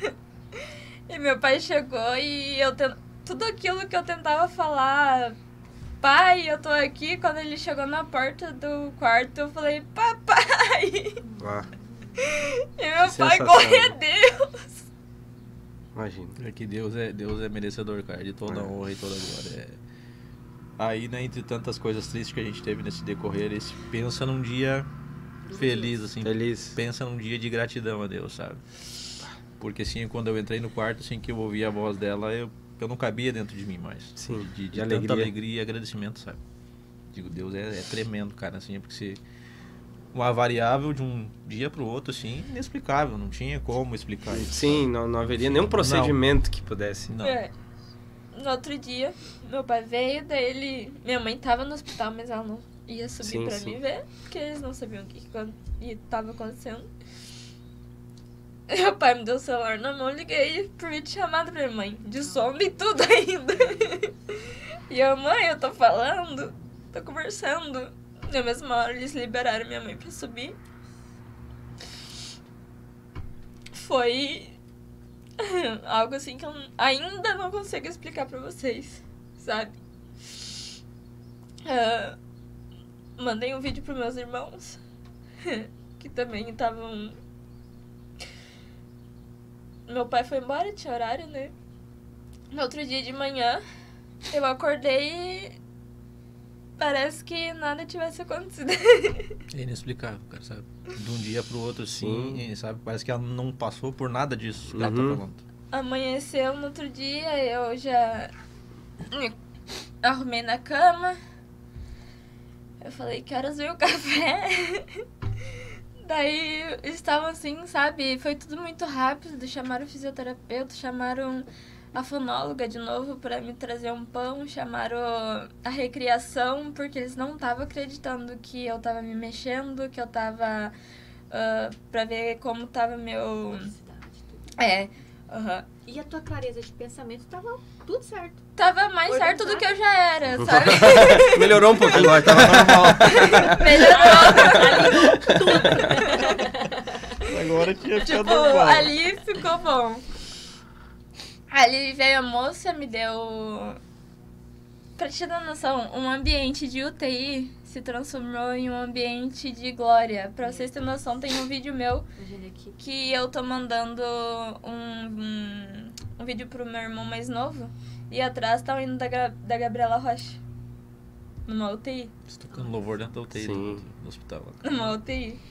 [SPEAKER 3] E tudo aquilo que eu tentava falar, pai, eu tô aqui, quando ele chegou na porta do quarto, eu falei, papai! E meu pai glória a Deus!
[SPEAKER 1] Imagina.
[SPEAKER 4] É que Deus é merecedor, cara, de toda a honra e toda a glória. Aí, né, entre tantas coisas tristes que a gente teve nesse decorrer, esse pensa num dia feliz, assim.
[SPEAKER 1] Feliz.
[SPEAKER 4] Pensa num dia de gratidão a Deus, sabe? Porque, assim, quando eu entrei no quarto, assim, que eu ouvi a voz dela, eu não cabia dentro de mim mais.
[SPEAKER 1] Sim,
[SPEAKER 4] de tanta alegria e agradecimento, sabe? Digo, Deus é tremendo, cara, assim, porque se... Uma variável de um dia pro outro, assim, inexplicável, não tinha como explicar isso.
[SPEAKER 1] Sim, não haveria nenhum procedimento que pudesse.
[SPEAKER 4] Não.
[SPEAKER 3] No outro dia, meu pai veio, daí minha mãe tava no hospital, mas ela não ia subir pra me ver, porque eles não sabiam o que tava acontecendo. Meu pai me deu o celular na mão, liguei por videochamada pra minha mãe, de som e tudo ainda. E eu, mãe, eu tô falando, tô conversando. Na mesma hora eles liberaram minha mãe pra subir. Foi algo assim que eu ainda não consigo explicar pra vocês, sabe? Mandei um vídeo pros meus irmãos, que também estavam... Meu pai foi embora, tinha horário, né? No outro dia de manhã, eu acordei e parece que nada tivesse acontecido.
[SPEAKER 4] É inexplicável, cara, sabe? De um dia pro outro, assim, sabe? Parece que ela não passou por nada disso que ela tá falando.
[SPEAKER 3] Amanheceu no outro dia, eu já me arrumei na cama. Eu falei, que horas veio o café? Daí eles estavam assim, sabe? Foi tudo muito rápido. Chamaram o fisioterapeuta, chamaram a fonóloga de novo pra me trazer um pão, chamaram a recriação, porque eles não estavam acreditando que eu tava me mexendo, que eu tava... pra ver como tava meu...
[SPEAKER 2] E a tua clareza de pensamento tava tudo certo.
[SPEAKER 3] Tava mais certo do que eu já era, sabe?
[SPEAKER 1] Melhorou um pouquinho. Agora tava normal.
[SPEAKER 4] Agora tinha ficado
[SPEAKER 3] tipo,
[SPEAKER 4] normal.
[SPEAKER 3] ali ficou bom. Ali veio a moça, me deu... Pra te dar noção, um ambiente de UTI se transformou em um ambiente de glória. Pra vocês terem noção, tem um vídeo meu que eu tô mandando um vídeo pro meu irmão mais novo. E atrás tá o hino da Gabriela Rocha. Numa UTI.
[SPEAKER 4] Você tocando louvor dentro da UTI do hospital.
[SPEAKER 3] Numa UTI.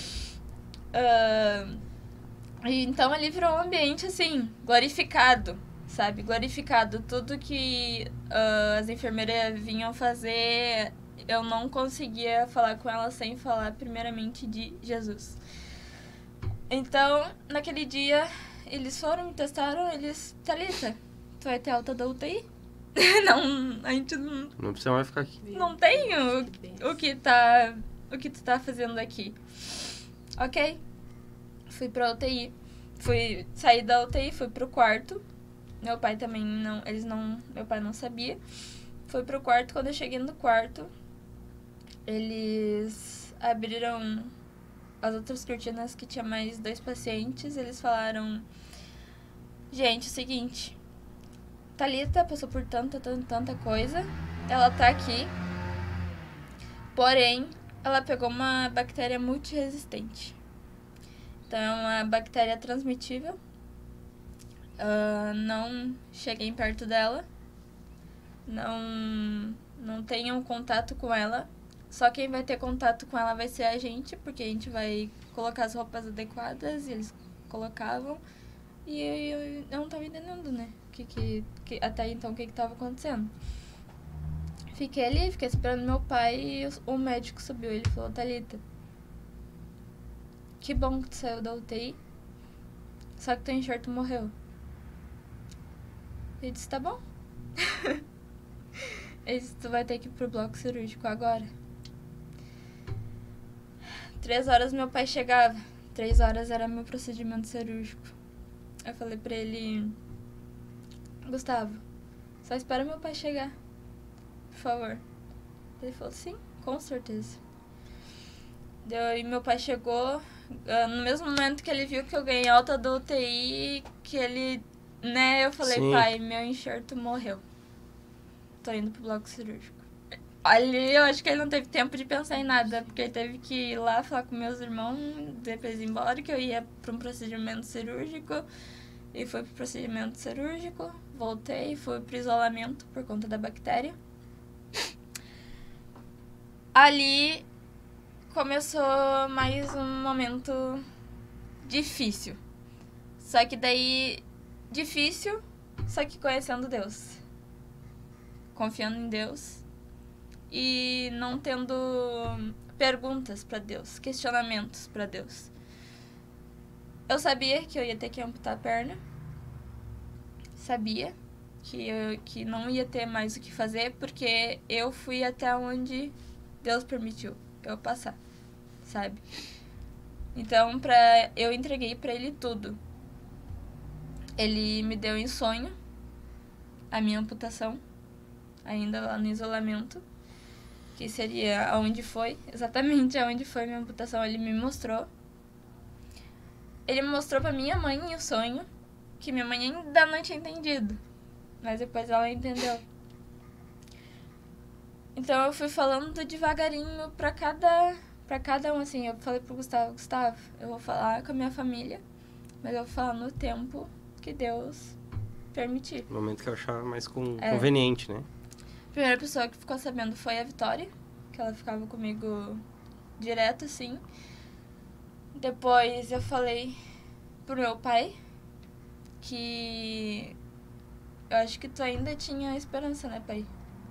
[SPEAKER 3] Então ali virou um ambiente, assim, glorificado, sabe? Glorificado. Tudo que as enfermeiras vinham fazer, eu não conseguia falar com elas sem falar primeiramente de Jesus. Então, naquele dia, eles foram, me testaram, Thalita, tu vai ter alta da UTI? Não, a gente não...
[SPEAKER 1] Não precisa mais ficar aqui.
[SPEAKER 3] Não tem o que tu tá fazendo aqui. Ok? Fui pra UTI. Saí da UTI, fui pro quarto. Meu pai também não... Meu pai não sabia. Fui pro quarto. Quando eu cheguei no quarto, eles abriram as outras cortinas que tinha mais 2 pacientes. Eles falaram... Gente, é o seguinte... Thalita passou por tanta coisa. Ela tá aqui. Porém, ela pegou uma bactéria multiresistente. Então, é uma bactéria transmitível. Não cheguem perto dela. Não tenham contato com ela. Só quem vai ter contato com ela vai ser a gente, porque a gente vai colocar as roupas adequadas. E eles colocavam. E eu não tava entendendo, né? Até então, o que tava acontecendo. Fiquei ali, fiquei esperando meu pai e o médico subiu. Ele falou, Thalita, que bom que tu saiu da UTI, só que teu enxerto morreu. Ele disse, tá bom. Ele disse, tu vai ter que ir pro bloco cirúrgico agora. 3 horas meu pai chegava. 3 horas era meu procedimento cirúrgico. Eu falei pra ele, Gustavo, só espera meu pai chegar, por favor. Ele falou, sim, com certeza. E meu pai chegou, no mesmo momento que ele viu que eu ganhei alta do UTI, que ele, né, eu falei, sim, pai, meu enxerto morreu. Tô indo pro bloco cirúrgico. Ali eu acho que ele não teve tempo de pensar em nada, porque ele teve que ir lá falar com meus irmãos, depois ir embora, que eu ia pra um procedimento cirúrgico. E fui pro procedimento cirúrgico, voltei, fui pro isolamento por conta da bactéria. Ali começou mais um momento difícil. Só que daí, difícil, só que conhecendo Deus. Confiando em Deus. E não tendo perguntas pra Deus, questionamentos pra Deus. Eu sabia que eu ia ter que amputar a perna. Sabia que não ia ter mais o que fazer, porque eu fui até onde Deus permitiu eu passar, sabe? Então, eu entreguei pra ele tudo. Ele me deu em sonho a minha amputação, ainda lá no isolamento, que seria exatamente aonde foi minha amputação. Ele me mostrou. Ele mostrou pra minha mãe o sonho, que minha mãe ainda não tinha entendido, mas depois ela entendeu. Então eu fui falando devagarinho pra cada um, assim. Eu falei pro Gustavo, eu vou falar com a minha família, mas eu vou falar no tempo que Deus permitir.
[SPEAKER 1] No momento que eu achar mais conveniente, né?
[SPEAKER 3] A primeira pessoa que ficou sabendo foi a Vitória, que ela ficava comigo direto, assim. Depois eu falei pro meu pai que eu acho que tu ainda tinha esperança, né, pai?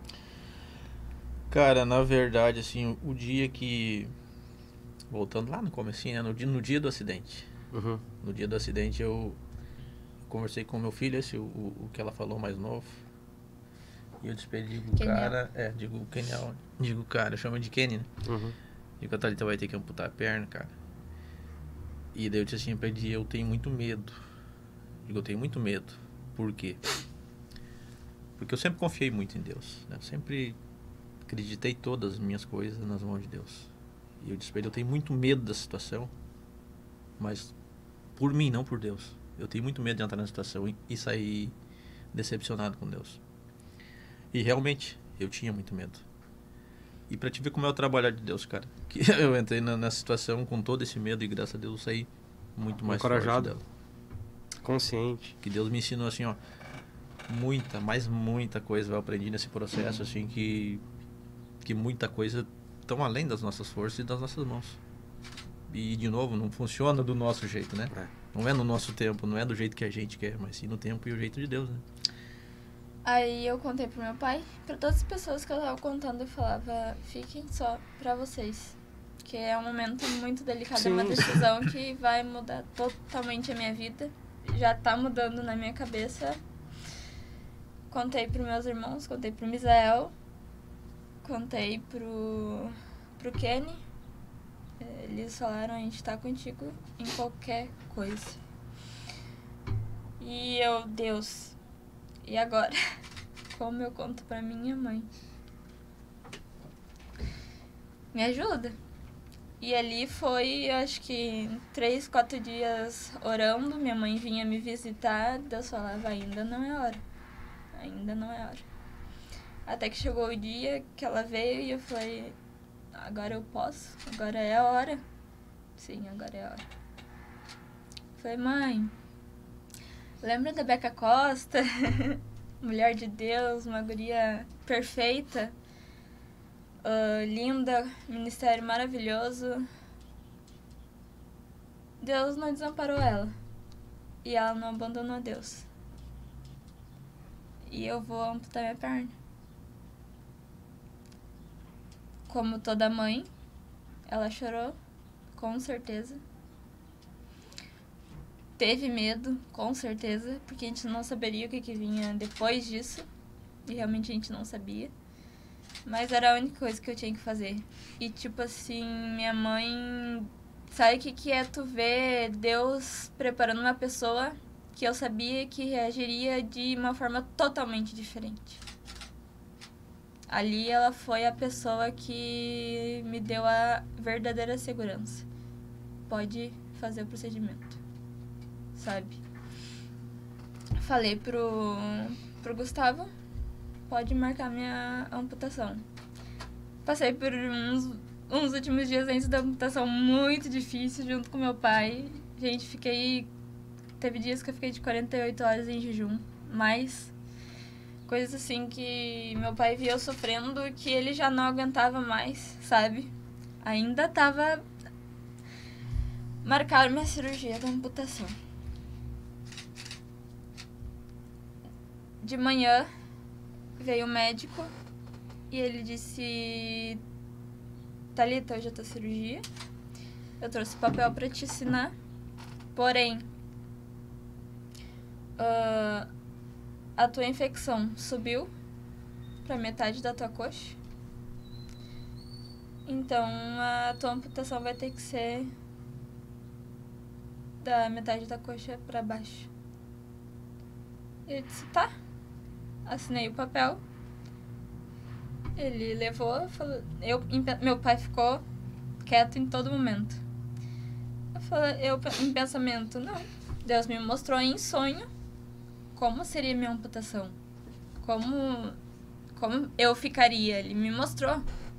[SPEAKER 4] Cara, na verdade, assim, o dia que... Voltando lá no comecinho, né, no dia do acidente.
[SPEAKER 1] Uhum.
[SPEAKER 4] No dia do acidente eu conversei com meu filho, o que ela falou mais novo. E eu despedi o cara... digo Keniel. Digo, cara, eu chamo de Kenny, né?
[SPEAKER 1] Uhum.
[SPEAKER 4] Digo, a Thalita vai ter que amputar a perna, cara. E daí eu disse assim pra ele, eu tenho muito medo. Digo, eu tenho muito medo. Por quê? Porque eu sempre confiei muito em Deus, né? Eu sempre acreditei todas as minhas coisas nas mãos de Deus. E eu disse pra ele, eu tenho muito medo da situação, mas por mim, não por Deus. Eu tenho muito medo de entrar na situação e sair decepcionado com Deus. E realmente, eu tinha muito medo. E pra te ver como é o trabalhar de Deus, cara. Que eu entrei na situação com todo esse medo e graças a Deus eu saí muito mais
[SPEAKER 1] encorajado,
[SPEAKER 4] forte dela.
[SPEAKER 1] Consciente.
[SPEAKER 4] Que Deus me ensinou assim, ó, muita coisa eu aprendi nesse processo, assim, que muita coisa estão além das nossas forças e das nossas mãos. E, de novo, não funciona do nosso jeito, né? Não é no nosso tempo, não é do jeito que a gente quer, mas sim no tempo e o jeito de Deus, né?
[SPEAKER 3] Aí eu contei pro meu pai, pra todas as pessoas que eu tava contando, eu falava, fiquem só pra vocês. Que é um momento muito delicado, sim. É uma decisão que vai mudar totalmente a minha vida. Já tá mudando na minha cabeça. Contei pros meus irmãos, contei pro Misael, contei pro Kenny. Eles falaram, a gente tá contigo em qualquer coisa. E Deus... E agora? Como eu conto pra minha mãe? Me ajuda. E ali foi, eu acho que 3, 4 dias orando. Minha mãe vinha me visitar. Deus falava, ainda não é hora. Ainda não é hora. Até que chegou o dia que ela veio e eu falei, agora eu posso? Agora é a hora? Sim, agora é a hora. Falei, mãe... Lembra da Beca Costa? Mulher de Deus, uma guria perfeita, linda, ministério maravilhoso. Deus não desamparou ela. E ela não abandonou Deus. E eu vou amputar minha perna. Como toda mãe, ela chorou, com certeza. teve medo, com certeza, porque a gente não saberia o que vinha depois disso. E realmente a gente não sabia. Mas era a única coisa que eu tinha que fazer. E tipo assim, minha mãe... Sabe o que é tu ver Deus preparando uma pessoa que eu sabia que reagiria de uma forma totalmente diferente. Ali ela foi a pessoa que me deu a verdadeira segurança. Pode fazer o procedimento, sabe? Falei pro Gustavo, pode marcar minha amputação. Passei por uns últimos dias antes da amputação muito difícil junto com meu pai. Gente, teve dias que eu fiquei de 48 horas em jejum, mas coisas assim que meu pai via eu sofrendo que ele já não aguentava mais, sabe? Ainda tava... Marcaram minha cirurgia da amputação. De manhã veio o médico e ele disse: Thalita, hoje é a tua cirurgia. Eu trouxe papel pra te assinar. Porém, a tua infecção subiu pra metade da tua coxa. Então, a tua amputação vai ter que ser da metade da coxa pra baixo. Eu disse, tá. Assinei o papel. Ele levou, falou... meu pai ficou quieto em todo momento. Eu em pensamento, não. Deus me mostrou em sonho como seria minha amputação. Como eu ficaria. Ele me mostrou.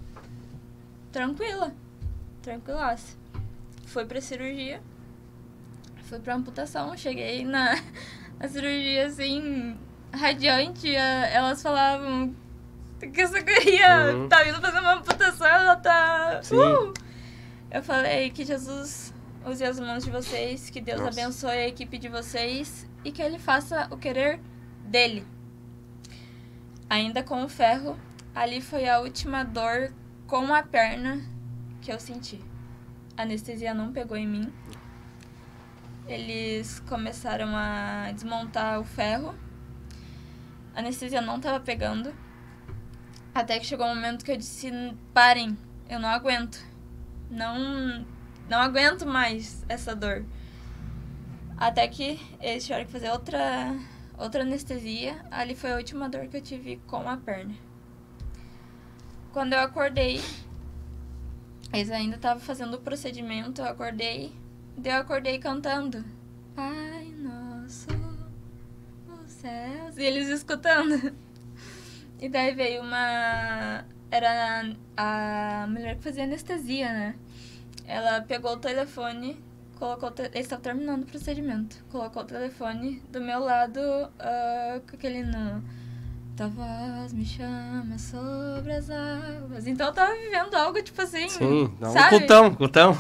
[SPEAKER 3] Tranquilaça. Fui pra cirurgia. Fui pra amputação. Cheguei na cirurgia, assim, radiante. Elas falavam que essa guria tá vindo fazer uma amputação, ela tá... Eu falei que Jesus use as mãos de vocês, que Deus abençoe a equipe de vocês e que Ele faça o querer dEle. Ainda com o ferro, ali foi a última dor com a perna que eu senti. A anestesia não pegou em mim. Eles começaram a desmontar o ferro. A anestesia não estava pegando. Até que chegou um momento que eu disse, parem, eu não aguento. Não aguento mais essa dor. Até que eles tiveram que fazer outra anestesia. Ali foi a última dor que eu tive com a perna. Quando eu acordei, eles ainda estavam fazendo o procedimento, eu acordei cantando Pai Nosso nos céus, e eles escutando. E daí veio era a mulher que fazia anestesia, né? Ela pegou o telefone, eles estavam terminando o procedimento, colocou o telefone do meu lado com aquele Tua voz me chama sobre as águas. Então eu tava vivendo algo tipo assim.
[SPEAKER 1] Sim,
[SPEAKER 3] sabe?
[SPEAKER 1] Cultão.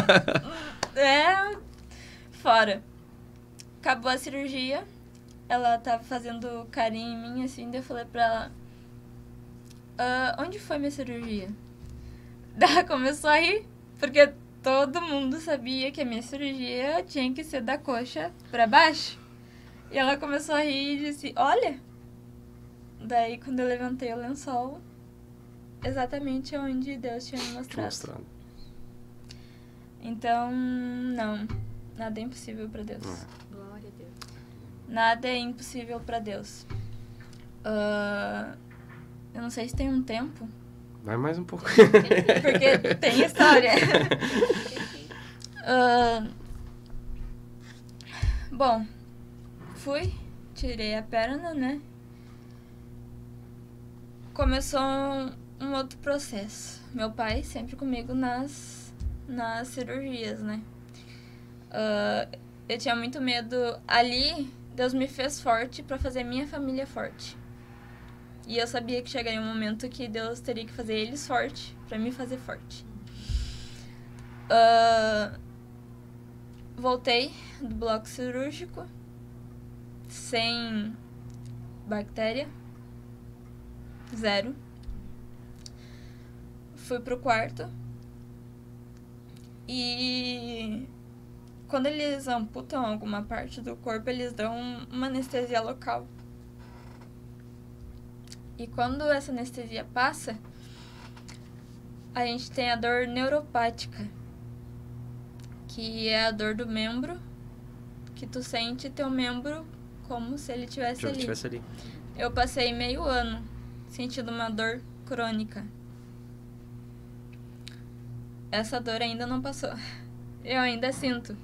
[SPEAKER 3] Fora. Acabou a cirurgia. Ela tava fazendo carinho em mim, assim. Daí eu falei pra ela: onde foi minha cirurgia? Daí ela começou a rir, porque todo mundo sabia que a minha cirurgia tinha que ser da coxa pra baixo. E ela começou a rir e disse: olha. Daí, quando eu levantei o lençol, exatamente onde Deus tinha me mostrado. Então, não. Nada é impossível pra Deus.
[SPEAKER 2] Glória a Deus.
[SPEAKER 3] Nada é impossível pra Deus. Eu não sei se tem um tempo.
[SPEAKER 1] Vai mais um pouco.
[SPEAKER 3] Porque tem história. Bom, tirei a perna, né? Começou um outro processo. Meu pai sempre comigo nas cirurgias, né? Eu tinha muito medo. Ali, Deus me fez forte pra fazer minha família forte. E eu sabia que chegaria um momento que Deus teria que fazer eles forte pra me fazer forte. Voltei do bloco cirúrgico sem bactéria. 0. Fui pro quarto. E quando eles amputam alguma parte do corpo, eles dão uma anestesia local. E quando essa anestesia passa, a gente tem a dor neuropática, que é a dor do membro, que tu sente teu membro como se ele tivesse ali. Eu passei meio ano sentindo uma dor crônica. Essa dor ainda não passou. Eu ainda sinto.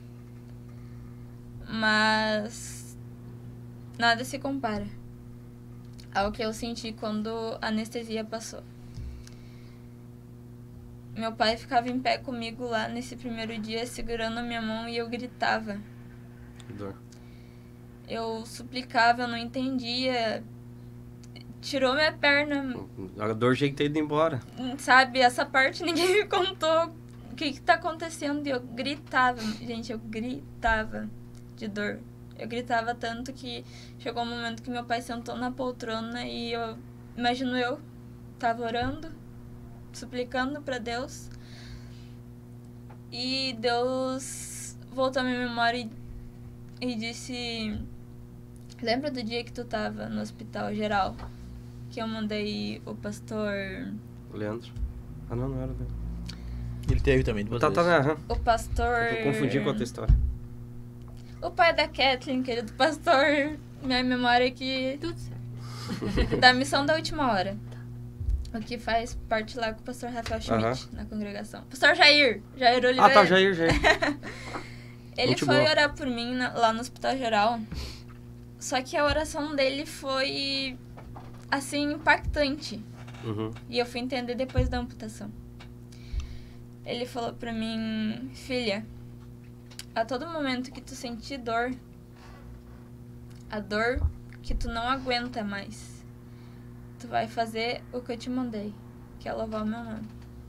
[SPEAKER 3] Mas nada se compara ao que eu senti quando a anestesia passou. Meu pai ficava em pé comigo lá nesse primeiro dia, segurando a minha mão, e eu gritava.
[SPEAKER 1] Que dor.
[SPEAKER 3] Eu suplicava, eu não entendia. Tirou minha perna.
[SPEAKER 1] A dor tinha que ter ido embora.
[SPEAKER 3] Sabe, essa parte ninguém me contou o que tá acontecendo. E eu gritava, gente, eu gritava de dor. Eu gritava tanto que chegou um momento que meu pai sentou na poltrona e imagino eu tava orando, suplicando pra Deus. E Deus voltou à minha memória e disse: lembra do dia que tu tava no hospital geral? Que eu mandei o pastor...
[SPEAKER 1] Leandro. Ah, não era o Leandro.
[SPEAKER 4] Ele teve também duas vezes.
[SPEAKER 3] O pastor...
[SPEAKER 1] Eu confundi com outra história.
[SPEAKER 3] O pai da Kathleen, querido pastor, minha memória é que...
[SPEAKER 2] Tudo certo.
[SPEAKER 3] Da missão da última hora. O que faz parte lá com o pastor Rafael Schmidt, na congregação. Pastor Jair Oliveira.
[SPEAKER 1] Ah, tá, Jair.
[SPEAKER 3] Ele
[SPEAKER 1] Muito
[SPEAKER 3] foi
[SPEAKER 1] boa.
[SPEAKER 3] orar por mim lá no hospital geral. Só que a oração dele foi, assim, impactante.
[SPEAKER 1] Uhum.
[SPEAKER 3] E eu fui entender depois da amputação. Ele falou pra mim: filha, a todo momento que tu sentir dor, a dor que tu não aguenta mais, tu vai fazer o que eu te mandei, que é louvar o meu nome.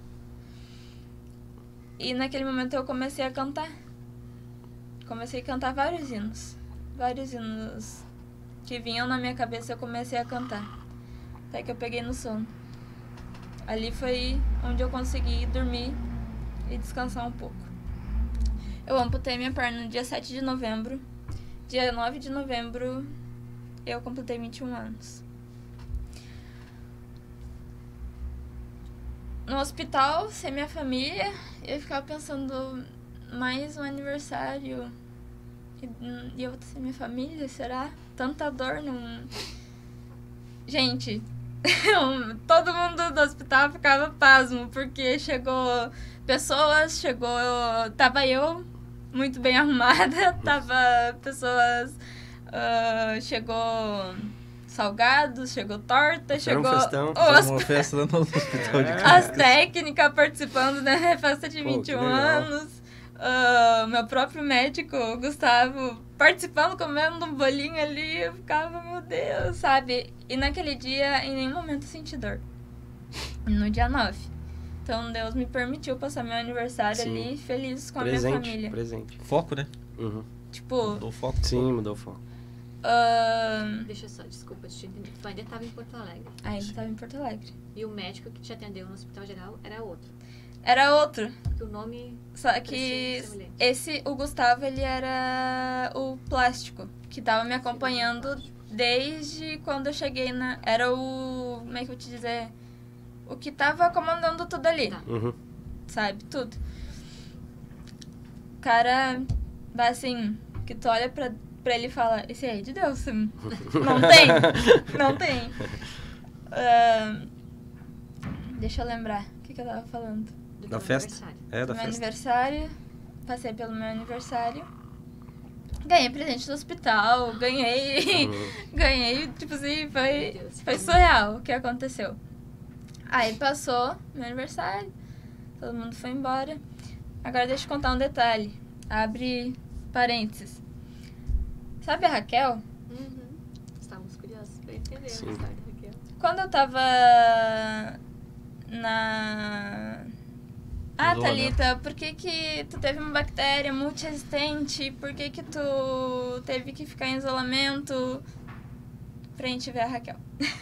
[SPEAKER 3] E naquele momento eu comecei a cantar. Comecei a cantar vários hinos. Vários hinos que vinham na minha cabeça, eu comecei a cantar. Até que eu peguei no sono. Ali foi onde eu consegui dormir e descansar um pouco. Eu amputei minha perna no dia 7 de novembro. Dia 9 de novembro, eu completei 21 anos. No hospital, sem minha família, eu ficava pensando: mais um aniversário e eu vou sem minha família, será? Tanta dor num... Gente, todo mundo do hospital ficava pasmo, porque tava eu muito bem arrumada, tava pessoas, chegou salgados, chegou torta, chegou...
[SPEAKER 1] Era um festão.
[SPEAKER 4] Uma festa lá no hospital de
[SPEAKER 3] As técnicas participando da festa de 21
[SPEAKER 1] que legal.
[SPEAKER 3] anos. Meu próprio médico, o Gustavo, participando, comendo um bolinho ali. Eu ficava, meu Deus, sabe? E naquele dia, em nenhum momento eu senti dor. No dia 9. Então Deus me permitiu passar meu aniversário ali feliz com a minha família.
[SPEAKER 1] Presente.
[SPEAKER 4] Foco, né?
[SPEAKER 1] Uhum.
[SPEAKER 3] Tipo...
[SPEAKER 4] Mudou o foco.
[SPEAKER 1] Sim, mudou o foco.
[SPEAKER 2] Deixa só, desculpa te entender. Tu ainda estava em Porto Alegre.
[SPEAKER 3] Ainda estava em Porto Alegre.
[SPEAKER 2] E o médico que te atendeu no hospital geral era outro.
[SPEAKER 3] Era outro.
[SPEAKER 2] Que o nome...
[SPEAKER 3] Só que o Gustavo, ele era o plástico, que tava me acompanhando desde quando eu cheguei na... Era o... Como é que eu vou te dizer? O que tava comandando tudo ali.
[SPEAKER 2] Tá.
[SPEAKER 1] Uhum.
[SPEAKER 3] Sabe? Tudo. O cara, assim, que tu olha pra ele e fala: esse aí é de Deus. Não tem. Deixa eu lembrar. O que eu tava falando?
[SPEAKER 1] Da festa? É, da
[SPEAKER 3] Meu
[SPEAKER 1] festa.
[SPEAKER 3] aniversário. Passei pelo meu aniversário. Ganhei presente do hospital. Ganhei, tipo assim, foi surreal o que aconteceu. Aí passou meu aniversário. Todo mundo foi embora. Agora deixa eu contar um detalhe. Abre parênteses. Sabe a Raquel?
[SPEAKER 2] Uhum. Estávamos curiosos pra entender
[SPEAKER 1] Sim.
[SPEAKER 2] a história da Raquel.
[SPEAKER 3] Quando eu tava na... Ah,
[SPEAKER 4] Isolamento.
[SPEAKER 3] Thalita, por que tu teve uma bactéria multiresistente? Por que tu teve que ficar em isolamento? Pra gente ver a Raquel.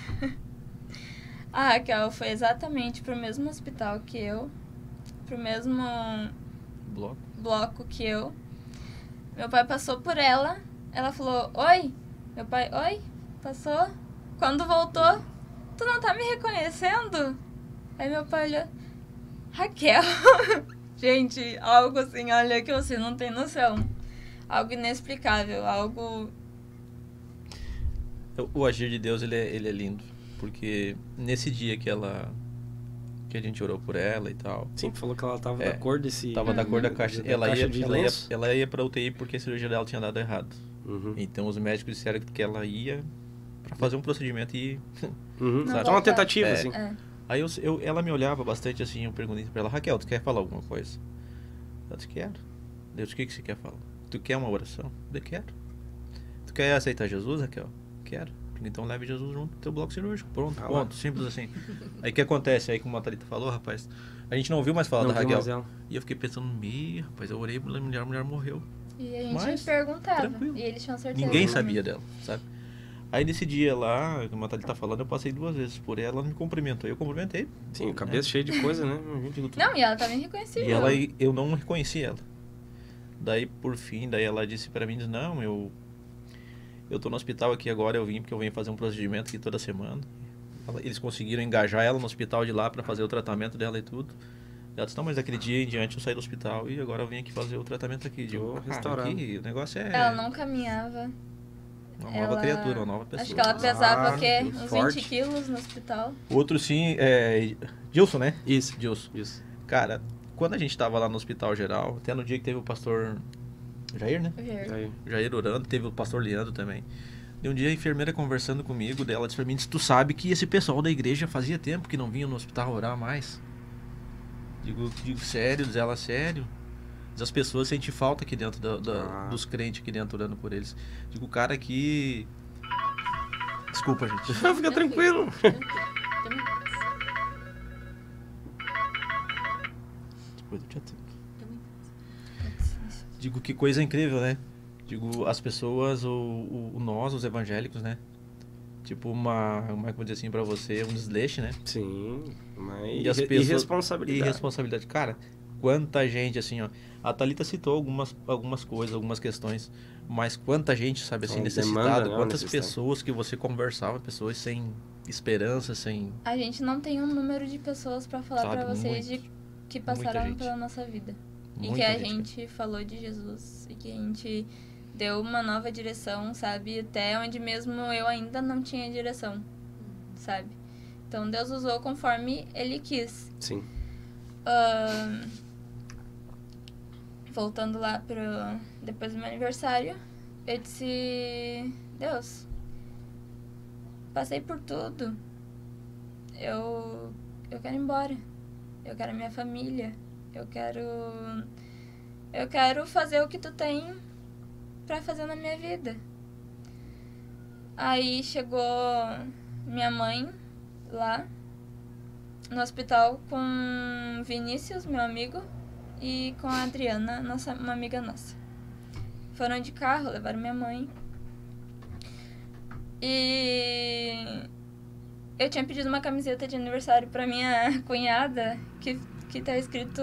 [SPEAKER 3] A Raquel foi exatamente pro mesmo hospital que eu, pro mesmo
[SPEAKER 4] Bloco.
[SPEAKER 3] bloco que eu, Meu pai passou por ela, ela falou, oi. Meu pai, oi, passou. Quando voltou, tu não tá me reconhecendo? Aí meu pai olhou, Raquel. Gente, algo assim, olha que você não tem noção. Algo inexplicável, algo...
[SPEAKER 4] O agir de Deus, ele é lindo. Porque nesse dia que a gente orou por ela e tal...
[SPEAKER 1] Sim, falou que ela tava da cor desse...
[SPEAKER 4] Tava da cor da caixa. Ela ia pra UTI porque a cirurgia dela tinha dado errado. Então os médicos disseram que ela ia pra fazer um procedimento e...
[SPEAKER 1] Só uma tentativa, assim.
[SPEAKER 4] Aí ela me olhava bastante assim, eu perguntei pra ela, Raquel, tu quer falar alguma coisa? Ela disse, quero. Deus, o que você quer falar? Tu quer uma oração? Eu quero. Tu quer aceitar Jesus, Raquel? Quero. Então leve Jesus junto no teu bloco cirúrgico. Pronto, ponto. Simples assim. Aí o que acontece? Aí como a Thalita falou, rapaz, a gente não ouviu mais falar da Raquel. E eu fiquei pensando, rapaz, eu orei pela mulher, a mulher morreu.
[SPEAKER 3] E a gente perguntava.
[SPEAKER 4] Tranquilo.
[SPEAKER 3] E eles tinham certeza.
[SPEAKER 4] Ninguém sabia dela, sabe? Aí nesse dia lá, como a Thalita tá falando, eu passei 2 vezes por ela, ela me cumprimentou. Eu cumprimentei.
[SPEAKER 1] Sim, cabeça cheia de coisa, né?
[SPEAKER 3] Não, e ela tava irreconhecível.
[SPEAKER 4] E eu não reconheci ela. Daí, por fim, ela disse pra mim, não, eu tô no hospital aqui agora, eu vim porque eu venho fazer um procedimento aqui toda semana. Eles conseguiram engajar ela no hospital de lá pra fazer o tratamento dela e tudo. Ela disse, não, mas aquele dia em diante eu saí do hospital e agora eu vim aqui fazer o tratamento aqui. Digo, aqui, o negócio é...
[SPEAKER 3] Ela não caminhava.
[SPEAKER 4] Uma nova criatura, uma nova pessoa.
[SPEAKER 3] Acho que ela pesava uns
[SPEAKER 1] forte.
[SPEAKER 3] 20 quilos no hospital.
[SPEAKER 4] Outro sim, Gilson, né?
[SPEAKER 1] Isso.
[SPEAKER 4] Gilson. Cara, quando a gente tava lá no hospital geral, até no dia que teve o pastor Jair, né? Jair orando, teve o pastor Leandro também. E um dia a enfermeira conversando comigo, dela disse pra mim, tu sabe que esse pessoal da igreja fazia tempo que não vinha no hospital orar mais. Digo sério, diz ela, sério. As pessoas sentem falta aqui dentro dos crentes aqui dentro orando por eles. Digo, o cara aqui... Desculpa, gente.
[SPEAKER 1] Fica tranquilo.
[SPEAKER 4] Depois eu te atendo. Digo, que coisa incrível, né? Digo, as pessoas, nós, os evangélicos, né? Tipo como é que eu vou dizer assim pra você? Um desleixo, né?
[SPEAKER 1] Sim, mas
[SPEAKER 4] irresponsabilidade. Irresponsabilidade. Cara, quanta gente, assim, ó. A Thalita citou algumas coisas, algumas questões, mas quanta gente, sabe, assim, necessitada, quantas pessoas que você conversava, pessoas sem esperança, sem...
[SPEAKER 3] A gente não tem um número de pessoas pra falar pra vocês que passaram pela nossa vida. E que a gente falou de Jesus, e que a gente deu uma nova direção, sabe, até onde mesmo eu ainda não tinha direção, sabe. Então Deus usou conforme Ele quis.
[SPEAKER 1] Sim.
[SPEAKER 3] Voltando lá depois do meu aniversário, eu disse, Deus, passei por tudo, eu quero ir embora, eu quero a minha família, eu quero fazer o que tu tem pra fazer na minha vida. Aí chegou minha mãe lá no hospital com Vinícius, meu amigo, e com a Adriana, uma amiga nossa. Foram de carro, levaram minha mãe. E eu tinha pedido uma camiseta de aniversário pra minha cunhada, que tá escrito: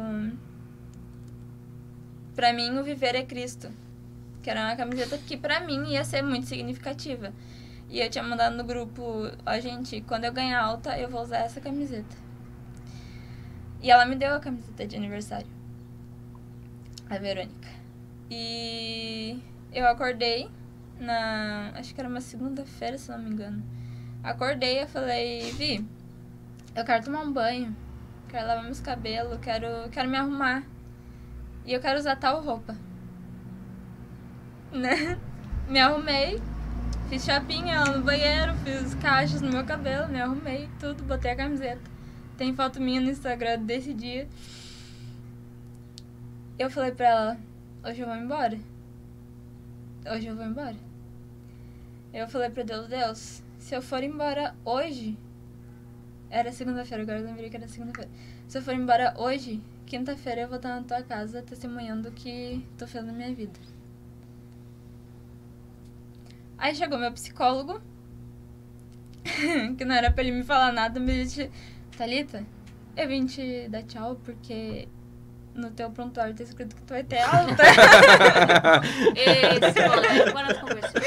[SPEAKER 3] pra mim o viver é Cristo. Que era uma camiseta que pra mim ia ser muito significativa. E eu tinha mandado no grupo, gente, quando eu ganhar alta, eu vou usar essa camiseta. E ela me deu a camiseta de aniversário, a Verônica. E eu acordei acho que era uma segunda-feira, se não me engano. Acordei e falei, Vi, eu quero tomar um banho, quero lavar meus cabelos, quero me arrumar. E eu quero usar tal roupa. Né? Me arrumei, fiz chapinha lá no banheiro, fiz cachos no meu cabelo, me arrumei, tudo, botei a camiseta. Tem foto minha no Instagram desse dia. Eu falei pra ela, hoje eu vou embora. Hoje eu vou embora. Eu falei pra Deus, se eu for embora hoje... Era segunda-feira, agora eu lembrei que era segunda-feira. Se eu for embora hoje, quinta-feira eu vou estar na tua casa testemunhando o que tu fez na minha vida. Aí chegou meu psicólogo, que não era pra ele me falar nada, mas ele disse, Thalita, eu vim te dar tchau porque no teu prontuário tá escrito que tu vai ter alta.
[SPEAKER 2] Spoiler, agora nós conversamos.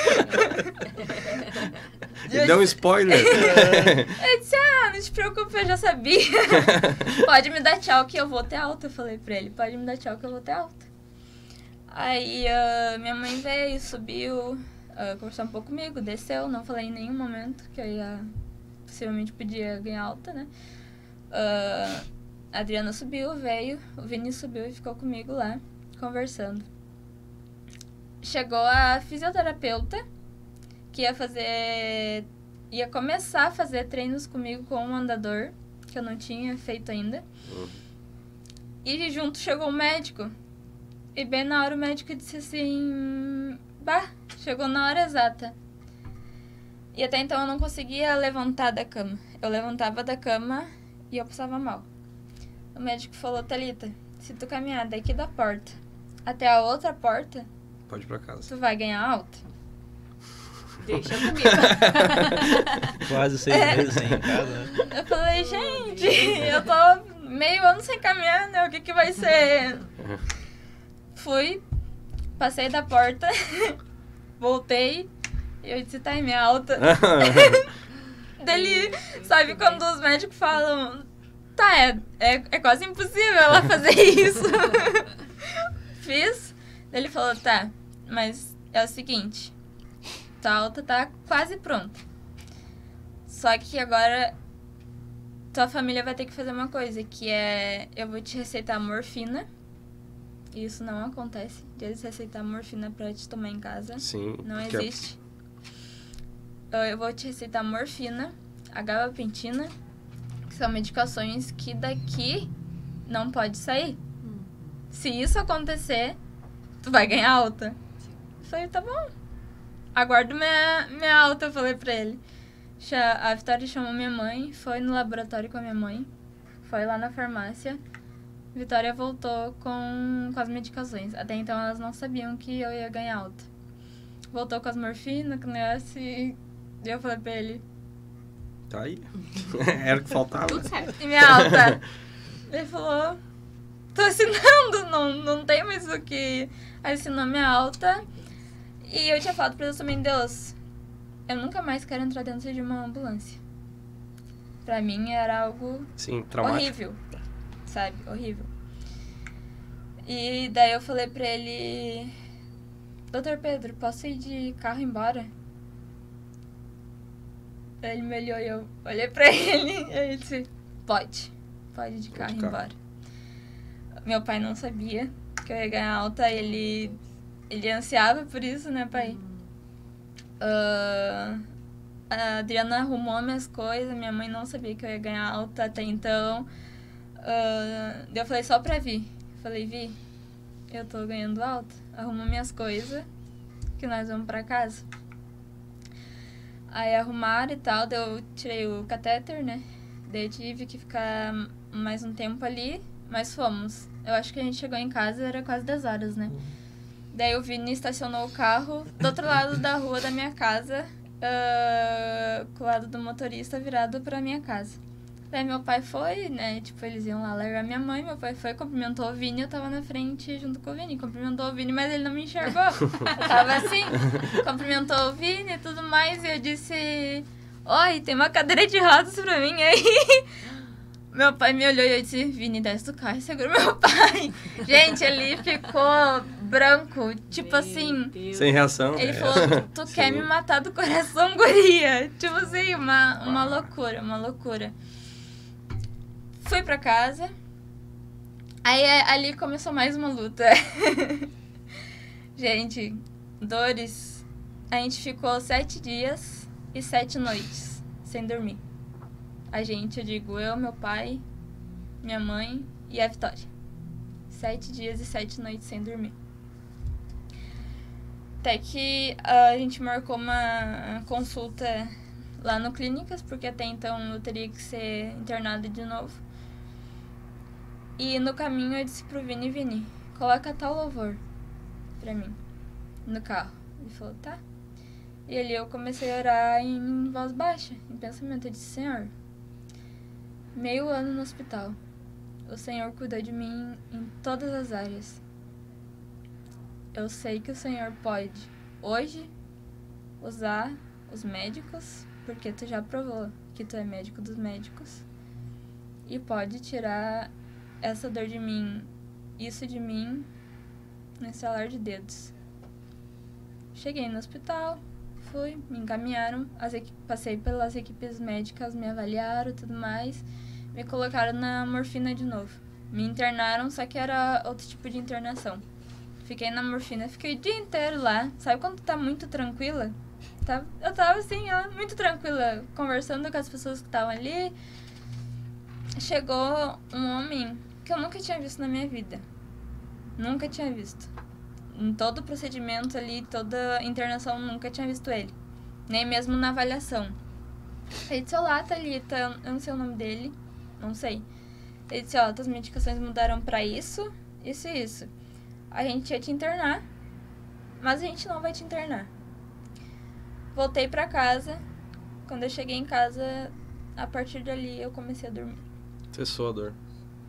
[SPEAKER 1] Ele deu um spoiler.
[SPEAKER 3] Eu disse, não te preocupe, eu já sabia. Pode me dar tchau que eu vou ter alta, eu falei pra ele. Pode me dar tchau que eu vou ter alta. Aí minha mãe veio, subiu, conversou um pouco comigo, desceu. Não falei em nenhum momento que eu ia, possivelmente podia ganhar alta, né? A Adriana subiu, veio, o Vini subiu e ficou comigo lá, conversando. Chegou a fisioterapeuta, que ia começar a fazer treinos comigo com um andador, que eu não tinha feito ainda. E junto chegou o médico. E bem na hora o médico disse assim, chegou na hora exata. E até então eu não conseguia levantar da cama. Eu levantava da cama e eu passava mal. O médico falou, Thalita, se tu caminhar daqui da porta até a outra porta,
[SPEAKER 1] pode ir pra casa.
[SPEAKER 3] Tu vai ganhar alta.
[SPEAKER 2] Deixa comigo.
[SPEAKER 4] Quase 6 meses sem em casa, né?
[SPEAKER 3] Eu falei, gente, eu tô meio ano sem caminhar, né? O que vai ser? Fui, passei da porta, voltei, e eu disse, tá, minha alta. Dele, sabe quando os médicos falam, tá, é quase impossível ela fazer isso. Fiz, ele falou, tá, mas é o seguinte, tua alta tá quase pronta. Só que agora tua família vai ter que fazer uma coisa, que é, eu vou te receitar morfina. Isso não acontece, de eles receitar morfina pra te tomar em casa.
[SPEAKER 1] Sim.
[SPEAKER 3] Não existe. Eu vou te receitar morfina, a gabapentina, que são medicações que daqui não pode sair. Se isso acontecer, tu vai ganhar alta. Eu falei, tá bom. Aguardo minha alta, eu falei pra ele. A Vitória chamou minha mãe, foi no laboratório com a minha mãe, foi lá na farmácia. Vitória voltou com as medicações. Até então elas não sabiam que eu ia ganhar alta. Voltou com as morfinas, com o negócio, e eu falei pra ele.
[SPEAKER 1] Tá aí. Era o que faltava.
[SPEAKER 2] Tudo certo.
[SPEAKER 3] E minha alta? Ele falou, tô assinando, não tem mais o que. Assinou minha alta. E eu tinha falado pra Deus também, Deus, eu nunca mais quero entrar dentro de uma ambulância. Pra mim era algo horrível, sabe? Horrível. E daí eu falei pra ele, Dr. Pedro, posso ir de carro embora? Daí ele me olhou e eu olhei pra ele e ele disse, pode ir de carro embora. Meu pai não sabia que eu ia ganhar alta, ele ansiava por isso, né, pai? A Adriana arrumou minhas coisas, minha mãe não sabia que eu ia ganhar alta até então. Daí eu falei só pra Vi. Falei, Vi, eu tô ganhando alta, arruma minhas coisas que nós vamos pra casa. Aí arrumaram e tal, daí eu tirei o catéter, né? Daí eu tive que ficar mais um tempo ali, mas fomos. Eu acho que a gente chegou em casa, era quase 10 horas, né? Daí o Vini estacionou o carro do outro lado da rua da minha casa, com o lado do motorista virado pra minha casa. Daí meu pai foi, né, tipo, eles iam lá largar minha mãe, meu pai foi, cumprimentou o Vini, eu tava na frente junto com o Vini, cumprimentou o Vini, mas ele não me enxergou. Eu tava assim, cumprimentou o Vini e tudo mais, e eu disse, oi, tem uma cadeira de rodas pra mim aí. Meu pai me olhou e eu disse, Vini, desce do carro e segura meu pai. Gente, ele ficou branco, tipo meu assim...
[SPEAKER 2] Deus.
[SPEAKER 1] Sem reação.
[SPEAKER 3] Ele falou, tu quer me matar do coração, guria? Tipo assim, uma loucura, uma loucura. Fui pra casa. Aí ali começou mais uma luta. Gente, dores. A gente ficou 7 dias e 7 noites sem dormir. A gente, eu digo, eu, meu pai, minha mãe e a Vitória. 7 dias e 7 noites sem dormir. Até que a gente marcou uma consulta lá no Clínicas, porque até então eu teria que ser internada de novo. E no caminho eu disse pro Vini, coloca tal louvor pra mim, no carro. Ele falou, tá. E ali eu comecei a orar em voz baixa, em pensamento. Eu disse, Senhor, meio ano no hospital, o Senhor cuidou de mim em todas as áreas. Eu sei que o Senhor pode, hoje, usar os médicos, porque tu já provou que tu é médico dos médicos, e pode tirar essa dor de mim, isso de mim, no estalar de dedos. Cheguei no hospital, fui, me encaminharam, passei pelas equipes médicas, me avaliaram e tudo mais, me colocaram na morfina de novo. Me internaram, só que era outro tipo de internação. Fiquei na morfina, fiquei o dia inteiro lá. Sabe quando tu tá muito tranquila? Eu tava assim, ó, muito tranquila, conversando com as pessoas que estavam ali. Chegou um homem que eu nunca tinha visto na minha vida. Nunca tinha visto. Em todo o procedimento ali, toda a internação, nunca tinha visto ele. Nem mesmo na avaliação. Ele disse, olá, Thalita, eu não sei o nome dele, não sei. Ele disse, ó, tuas medicações mudaram pra isso, isso e isso. A gente ia te internar, mas a gente não vai te internar. Voltei pra casa. Quando eu cheguei em casa, a partir dali eu comecei a dormir.
[SPEAKER 1] Cessou a dor.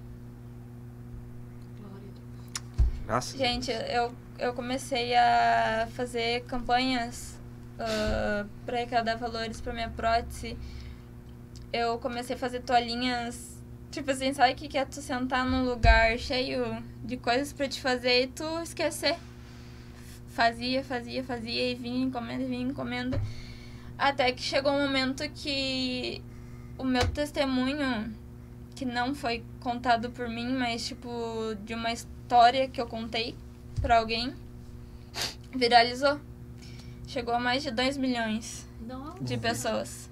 [SPEAKER 1] Graças
[SPEAKER 3] Gente, eu comecei a fazer campanhas para arrecadar valores para minha prótese. Eu comecei a fazer toalhinhas, tipo assim, sabe o que é tu sentar num lugar cheio de coisas para te fazer e tu esquecer? Fazia e vinha encomenda. Até que chegou um momento que o meu testemunho, que não foi contado por mim, mas tipo de uma história que eu contei pra alguém, viralizou. Chegou a mais de 2 milhões de pessoas.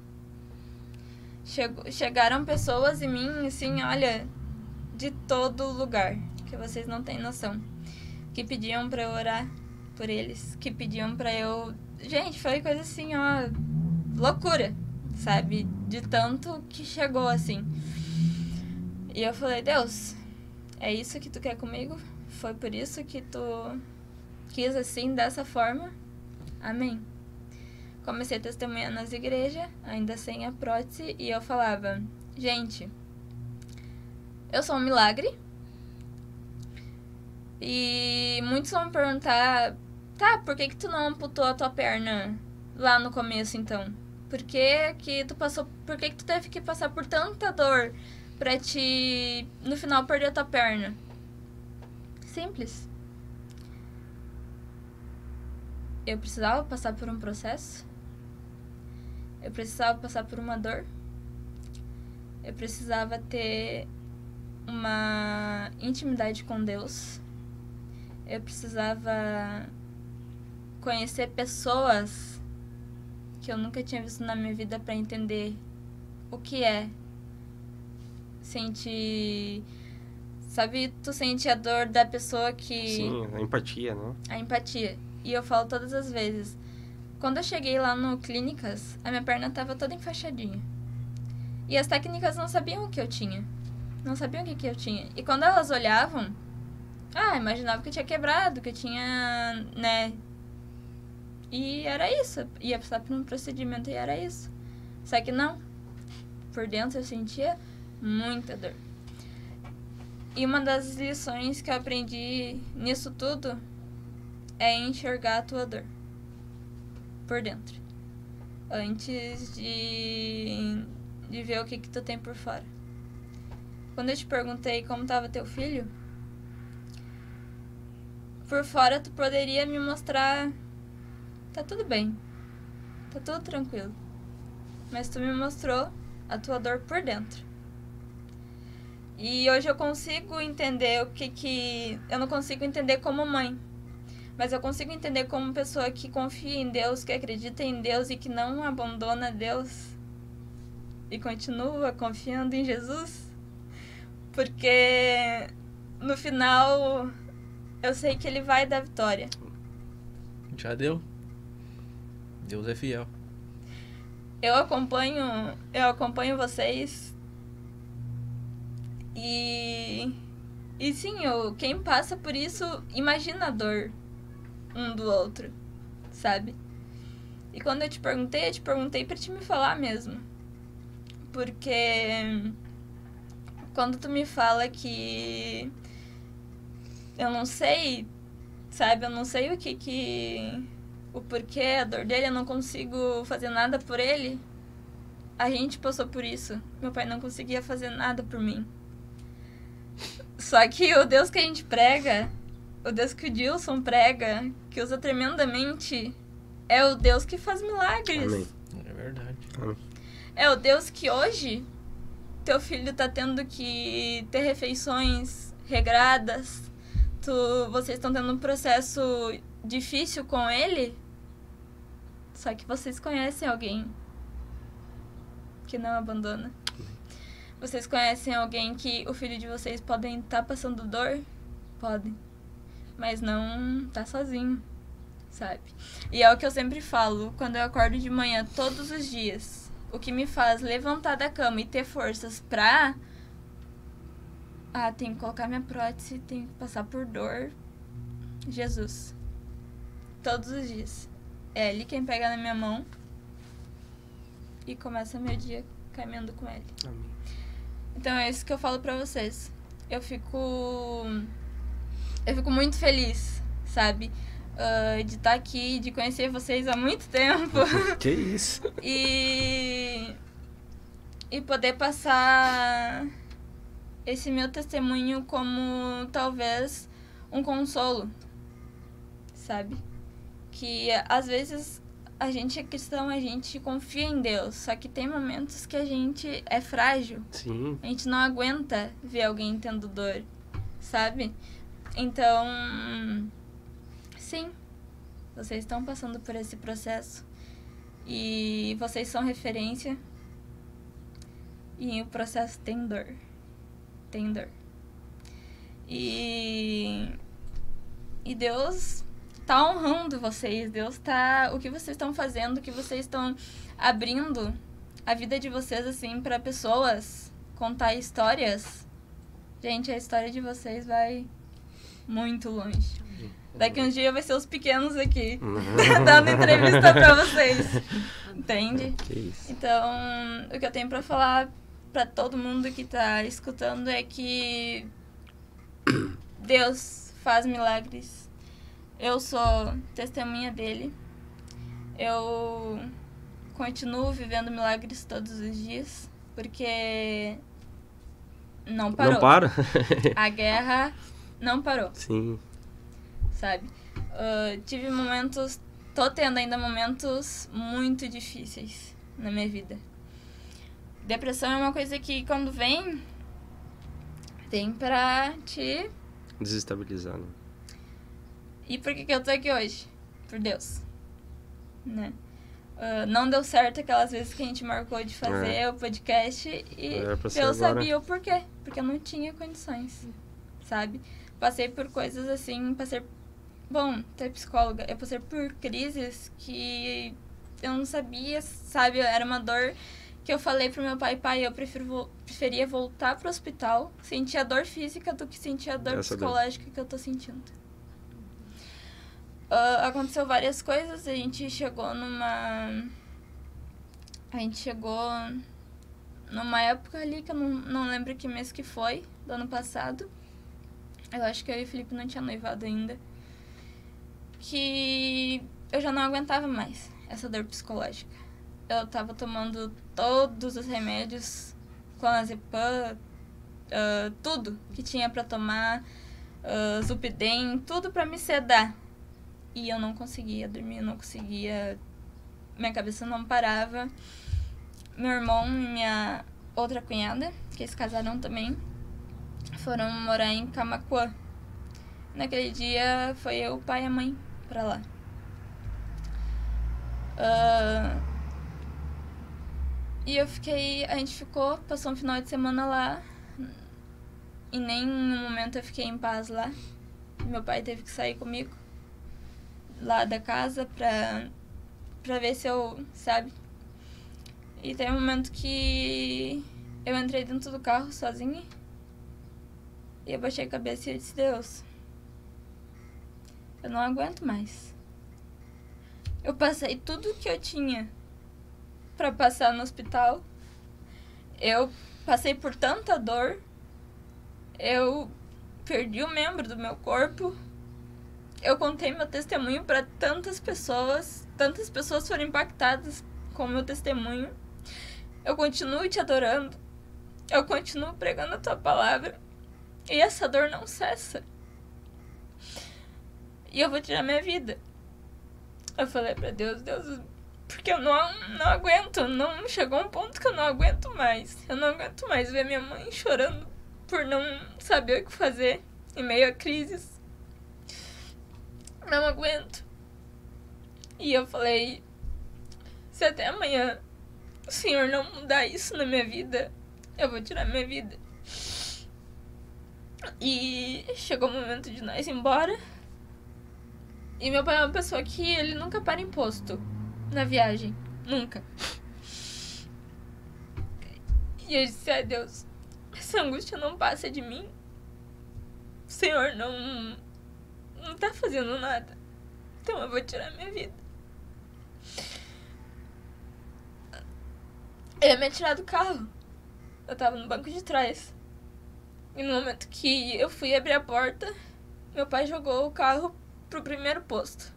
[SPEAKER 3] Chegaram pessoas em mim, assim, olha, de todo lugar, que vocês não têm noção. Que pediam pra eu orar por eles, que pediam pra eu... Gente, foi coisa assim, ó, loucura, sabe? De tanto que chegou, assim. E eu falei, Deus, é isso que tu quer comigo? Foi por isso que tu quis assim, dessa forma? Amém. Comecei a testemunhar nas igrejas, ainda sem a prótese, e eu falava, gente, eu sou um milagre. E muitos vão me perguntar, tá, por que tu não amputou a tua perna lá no começo, então? Por que tu teve que passar por tanta dor pra te, no final, perder a tua perna? Simples. Eu precisava passar por um processo. Eu precisava passar por uma dor. Eu precisava ter uma intimidade com Deus. Eu precisava conhecer pessoas que eu nunca tinha visto na minha vida para entender o que é sentir... Sabe, tu sente a dor da pessoa que...
[SPEAKER 1] Sim, a empatia, né?
[SPEAKER 3] A empatia. E eu falo todas as vezes. Quando eu cheguei lá no Clínicas, a minha perna tava toda enfaixadinha. E as técnicas não sabiam o que eu tinha. Não sabiam o que eu tinha. E quando elas olhavam... imaginava que eu tinha quebrado, que eu tinha, né... E era isso. Ia passar por um procedimento e era isso. Só que não. Por dentro eu sentia muita dor. E uma das lições que eu aprendi nisso tudo é enxergar a tua dor por dentro, antes de ver o que tu tem por fora. Quando eu te perguntei como estava teu filho, por fora tu poderia me mostrar, tá tudo bem, tá tudo tranquilo, mas tu me mostrou a tua dor por dentro. E hoje eu consigo entender eu não consigo entender como mãe, mas eu consigo entender como pessoa que confia em Deus, que acredita em Deus e que não abandona Deus e continua confiando em Jesus, porque no final eu sei que Ele vai dar vitória.
[SPEAKER 4] Já deu. Deus é fiel.
[SPEAKER 3] Eu acompanho vocês e sim, quem passa por isso imagina a dor um do outro, sabe? E quando eu te perguntei pra te me falar mesmo. Porque quando tu me fala que eu não sei, sabe, eu não sei o porquê, a dor dele, eu não consigo fazer nada por ele. A gente passou por isso. Meu pai não conseguia fazer nada por mim. Só que o Deus que a gente prega, o Deus que o Dilson prega, que usa tremendamente, é o Deus que faz milagres.
[SPEAKER 1] Amém.
[SPEAKER 4] É verdade.
[SPEAKER 1] Amém.
[SPEAKER 3] É o Deus que hoje teu filho tá tendo que ter refeições regradas. Vocês estão tendo um processo difícil com ele. Só que vocês conhecem alguém que não abandona. Vocês conhecem alguém que o filho de vocês podem estar passando dor? Podem. Mas não tá sozinho, sabe? E é o que eu sempre falo, quando eu acordo de manhã todos os dias. O que me faz levantar da cama e ter forças pra... tem que colocar minha prótese, tem que passar por dor. Jesus. Todos os dias. É ele quem pega na minha mão e começa meu dia caminhando com ele.
[SPEAKER 1] Amém.
[SPEAKER 3] Então é isso que eu falo pra vocês. Eu fico muito feliz, sabe? De estar aqui, de conhecer vocês há muito tempo.
[SPEAKER 1] Que isso?
[SPEAKER 3] E poder passar esse meu testemunho como talvez um consolo, sabe? Que às vezes a gente é cristão, a gente confia em Deus, só que tem momentos que a gente é frágil.
[SPEAKER 1] Sim.
[SPEAKER 3] A gente não aguenta ver alguém tendo dor, sabe? Então, sim, vocês estão passando por esse processo e vocês são referência e o processo tem dor. Tem dor. E Deus tá honrando vocês, o que vocês estão fazendo, o que vocês estão abrindo a vida de vocês, assim, pra pessoas, contar histórias. Gente, a história de vocês vai muito longe. Daqui uns dias vai ser os pequenos aqui, dando entrevista pra vocês. Entende?
[SPEAKER 1] Que isso.
[SPEAKER 3] Então, o que eu tenho pra falar pra todo mundo que tá escutando é que Deus faz milagres. Eu sou testemunha dele. Eu continuo vivendo milagres todos os dias, porque não parou.
[SPEAKER 1] Não para?
[SPEAKER 3] A guerra não parou,
[SPEAKER 1] Sim.
[SPEAKER 3] sabe? Tive momentos, tô tendo ainda momentos muito difíceis na minha vida. Depressão é uma coisa que quando vem pra te...
[SPEAKER 1] Desestabilizar, né?
[SPEAKER 3] E por que eu tô aqui hoje? Por Deus, né? Não deu certo aquelas vezes que a gente marcou de fazer o podcast e Deus sabia o porquê. Porque eu não tinha condições, sabe? Passei por coisas assim, Bom, ter psicóloga, eu passei por crises que eu não sabia, sabe? Era uma dor que eu falei pro meu pai, eu preferia voltar pro hospital, sentir a dor física do que sentir a dor psicológica que eu tô sentindo. Aconteceu várias coisas, a gente chegou numa época ali que eu não lembro que mês que foi, do ano passado. Eu acho que eu e o Felipe não tinha noivado ainda. Que eu já não aguentava mais essa dor psicológica. Eu tava tomando todos os remédios, clonazepam, tudo que tinha pra tomar, Zupidem, tudo pra me sedar. E eu não conseguia dormir, eu não conseguia... Minha cabeça não parava. Meu irmão e minha outra cunhada, que eles casaram também, foram morar em Camaquã. Naquele dia foi eu, o pai e a mãe pra lá. E a gente passou um final de semana lá. E nem um momento eu fiquei em paz lá. Meu pai teve que sair comigo lá da casa pra ver se eu, sabe? E tem um momento que eu entrei dentro do carro sozinha. E eu baixei a cabeça e eu disse, Deus, eu não aguento mais. Eu passei tudo que eu tinha pra passar no hospital. Eu passei por tanta dor eu perdi um membro do meu corpo. Eu contei meu testemunho para tantas pessoas foram impactadas com o meu testemunho. Eu continuo te adorando, eu continuo pregando a tua palavra, e essa dor não cessa. E eu vou tirar minha vida. Eu falei pra Deus, porque eu não aguento, não chegou um ponto que eu não aguento mais. Eu não aguento mais ver minha mãe chorando por não saber o que fazer em meio a crises. Não aguento. E eu falei, se até amanhã o Senhor não mudar isso na minha vida, eu vou tirar minha vida. E chegou o momento de nós ir embora. E meu pai é uma pessoa que ele nunca para em posto na viagem. Nunca. E eu disse, ai Deus, essa angústia não passa de mim. O Senhor não tá fazendo nada. Então eu vou tirar minha vida. Ele ia me tirar do carro. Eu tava no banco de trás. E no momento que eu fui abrir a porta, meu pai jogou o carro pro primeiro posto.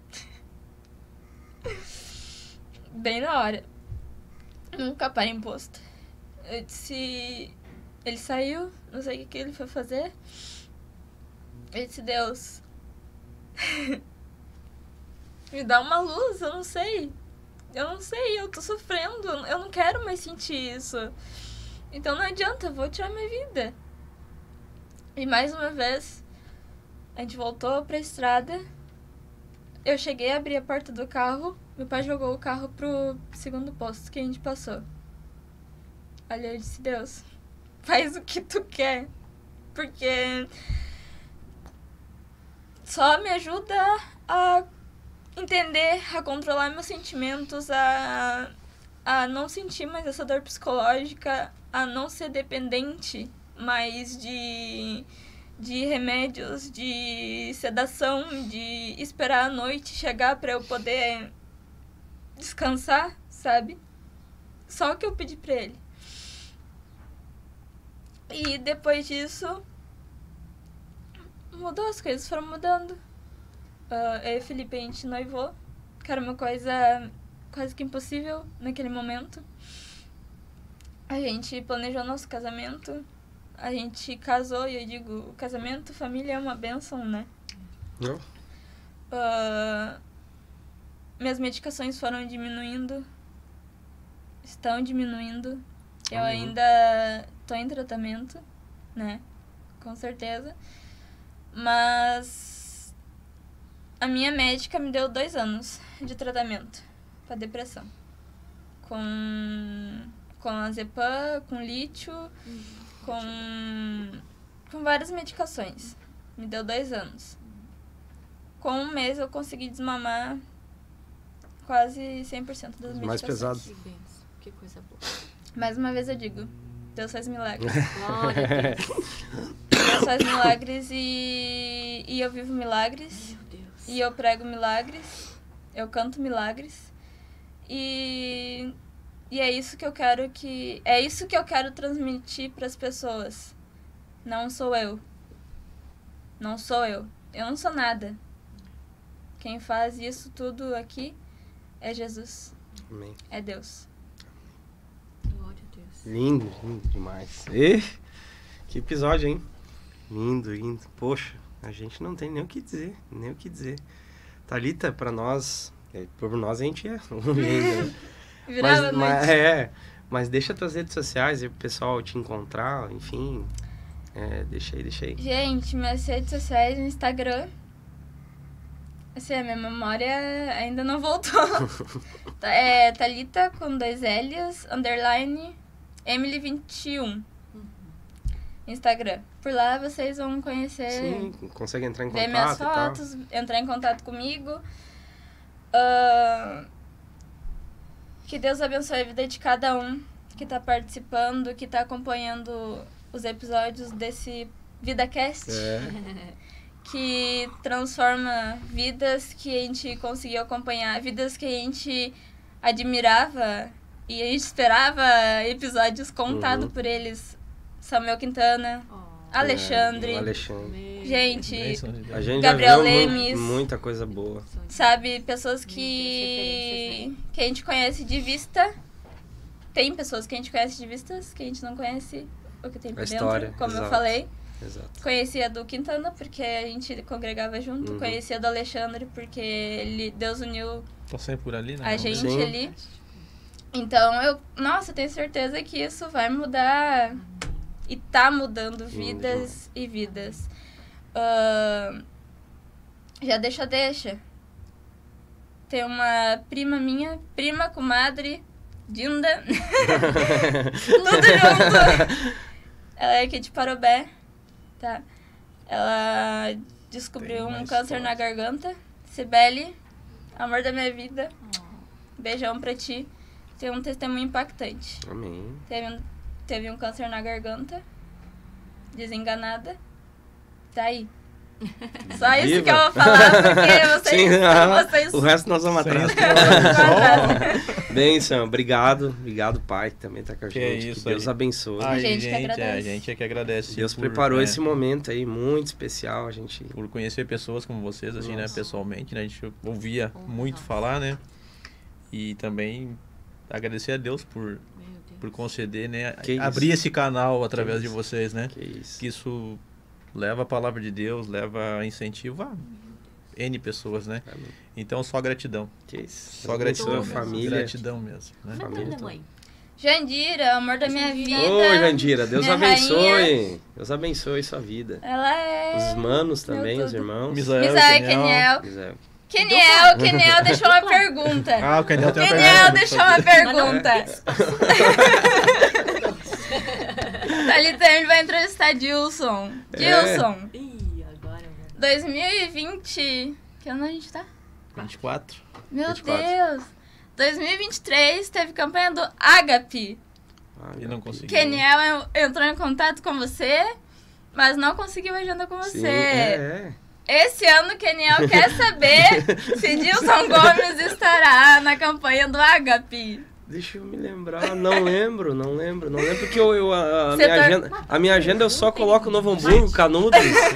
[SPEAKER 3] Bem na hora. Nunca para em posto. Eu disse... Ele saiu, não sei o que ele foi fazer. Eu disse, Deus... me dá uma luz, eu não sei. Eu tô sofrendo. Eu não quero mais sentir isso. Então não adianta, eu vou tirar minha vida. E mais uma vez... A gente voltou pra estrada. Eu cheguei a abrir a porta do carro. Meu pai jogou o carro pro segundo posto que a gente passou. Aí eu disse, Deus, faz o que tu quer. Porque só me ajuda a entender, a controlar meus sentimentos, a não sentir mais essa dor psicológica, a não ser dependente mais de remédios, de sedação, de esperar a noite chegar pra eu poder descansar, sabe? Só o que eu pedi pra ele. E depois disso, mudou, as coisas foram mudando. Eu e o Felipe, a gente noivou, que era uma coisa quase que impossível naquele momento. A gente planejou nosso casamento. A gente casou e eu digo, casamento, família é uma bênção, né?
[SPEAKER 1] Não.
[SPEAKER 3] Minhas medicações foram diminuindo. Estão diminuindo. Eu ainda tô em tratamento, né? Com certeza. Mas a minha médica me deu 2 anos de tratamento pra depressão. Com azepam, com lítio... Com várias medicações. Me deu 2 anos. Com 1 mês eu consegui desmamar quase 100% das medicações.
[SPEAKER 1] Mais pesado.
[SPEAKER 2] Que coisa boa.
[SPEAKER 3] Mais uma vez eu digo, Deus faz milagres.
[SPEAKER 2] Glória a Deus.
[SPEAKER 3] Deus faz milagres e eu vivo milagres.
[SPEAKER 2] Meu Deus.
[SPEAKER 3] E eu prego milagres. Eu canto milagres. E é isso que eu quero transmitir para as pessoas. Não sou eu. Não sou eu. Eu não sou nada. Quem faz isso tudo aqui é Jesus.
[SPEAKER 1] Amém.
[SPEAKER 3] É Deus.
[SPEAKER 2] Glória a Deus.
[SPEAKER 1] Lindo, lindo demais. E que episódio, hein? Lindo, lindo. Poxa, a gente não tem nem o que dizer, Thalita, pra nós, por nós a gente é um lindo, né? Mas deixa tuas redes sociais aí pro pessoal te encontrar, enfim. Deixa aí.
[SPEAKER 3] Gente, minhas redes sociais no Instagram. Assim, a minha memória ainda não voltou. Thalita com 2 L's, _ Emily21. Instagram. Por lá vocês vão conhecer.
[SPEAKER 1] Sim, consegue entrar em contato.
[SPEAKER 3] Ver minhas fotos, entrar em contato comigo. Que Deus abençoe a vida de cada um que tá participando, que tá acompanhando os episódios desse VidaCast. Que transforma vidas que a gente conseguiu acompanhar, vidas que a gente admirava e a gente esperava episódios contados por eles. Samuel Quintana, Alexandre.
[SPEAKER 1] Alexandre.
[SPEAKER 3] Gente,
[SPEAKER 1] A gente
[SPEAKER 3] Gabriel
[SPEAKER 1] já viu
[SPEAKER 3] Lemes.
[SPEAKER 1] muita coisa boa.
[SPEAKER 3] Sabe, pessoas que a gente conhece de vista. Tem pessoas que a gente conhece de vistas, que a gente não conhece o que tem por dentro,
[SPEAKER 1] história,
[SPEAKER 3] como
[SPEAKER 1] exato.
[SPEAKER 3] eu falei.
[SPEAKER 1] Exato.
[SPEAKER 3] Conhecia do Quintana, porque a gente congregava junto. Conhecia do Alexandre, porque Deus uniu
[SPEAKER 4] Tô sempre por ali, né?
[SPEAKER 3] a gente
[SPEAKER 1] Sim.
[SPEAKER 3] ali. Então, eu tenho certeza que isso vai mudar e tá mudando vidas e vidas. Já deixa. Tem uma prima minha, comadre, Dinda. Tudo junto. Ela é aqui de Parobé, tá? Ela descobriu um câncer na garganta. Cibele, amor da minha vida. Beijão pra ti. Tem um testemunho impactante.
[SPEAKER 1] Amém.
[SPEAKER 3] Teve um câncer na garganta. Desenganada. Tá aí. Só isso
[SPEAKER 1] Viva.
[SPEAKER 3] que eu vou falar, porque vocês
[SPEAKER 1] o resto nós vamos atrás.
[SPEAKER 4] Só-
[SPEAKER 1] Bênção, obrigado, pai, que também tá com a
[SPEAKER 4] Que
[SPEAKER 1] gente.
[SPEAKER 4] isso
[SPEAKER 1] que Deus
[SPEAKER 4] aí.
[SPEAKER 1] abençoe.
[SPEAKER 3] A
[SPEAKER 4] A
[SPEAKER 3] gente que
[SPEAKER 4] gente
[SPEAKER 3] agradece.
[SPEAKER 4] é que agradece.
[SPEAKER 1] Deus
[SPEAKER 4] por,
[SPEAKER 1] preparou
[SPEAKER 4] né,
[SPEAKER 1] esse momento aí muito especial, a gente.
[SPEAKER 4] por conhecer pessoas como vocês, assim, né,
[SPEAKER 1] Nossa.
[SPEAKER 4] pessoalmente, né? A gente ouvia muito falar, né? E também agradecer a Deus por conceder, né?
[SPEAKER 1] Que isso.
[SPEAKER 4] Abrir esse canal através
[SPEAKER 1] Que
[SPEAKER 4] de
[SPEAKER 1] isso.
[SPEAKER 4] vocês, né?
[SPEAKER 1] Que isso.
[SPEAKER 4] Que isso leva a palavra de Deus, leva incentivo a N pessoas, né?
[SPEAKER 1] Amém.
[SPEAKER 4] Então, só gratidão.
[SPEAKER 1] Que isso.
[SPEAKER 4] Só gratidão
[SPEAKER 1] Sua
[SPEAKER 4] mesmo.
[SPEAKER 1] família.
[SPEAKER 4] Gratidão mesmo, né?
[SPEAKER 1] Família
[SPEAKER 2] Manda,
[SPEAKER 1] toda.
[SPEAKER 2] mãe.
[SPEAKER 3] Jandira, amor da minha vida.
[SPEAKER 1] Ô, Jandira, Deus
[SPEAKER 3] minha
[SPEAKER 1] abençoe.
[SPEAKER 3] rainha.
[SPEAKER 1] Deus abençoe sua vida.
[SPEAKER 3] Ela é...
[SPEAKER 1] Os manos
[SPEAKER 3] Meu
[SPEAKER 1] também, os
[SPEAKER 3] tudo.
[SPEAKER 1] irmãos.
[SPEAKER 3] Misael, Keniel.
[SPEAKER 1] Keniel.
[SPEAKER 3] Keniel deixou uma pergunta.
[SPEAKER 4] Ah, o Keniel tem uma
[SPEAKER 3] Keniel
[SPEAKER 4] pergunta.
[SPEAKER 3] deixou uma pergunta. Thalita, a gente vai entrevistar Dilson. Dilson,
[SPEAKER 2] Ih, agora, mano.
[SPEAKER 3] 2020... Que ano a gente tá?
[SPEAKER 4] 24.
[SPEAKER 3] Meu
[SPEAKER 1] 24.
[SPEAKER 3] Deus. 2023 teve campanha do Agape.
[SPEAKER 4] E não conseguiu.
[SPEAKER 3] Keniel entrou em contato com você, mas não conseguiu agenda com você.
[SPEAKER 1] Sim, é.
[SPEAKER 3] Esse ano, Keniel quer saber se Dilson Gomes estará na campanha do Agape.
[SPEAKER 1] Deixa eu me lembrar. Não lembro porque
[SPEAKER 3] Você
[SPEAKER 1] a minha agenda eu só coloco Novo Hamburgo, Canudos.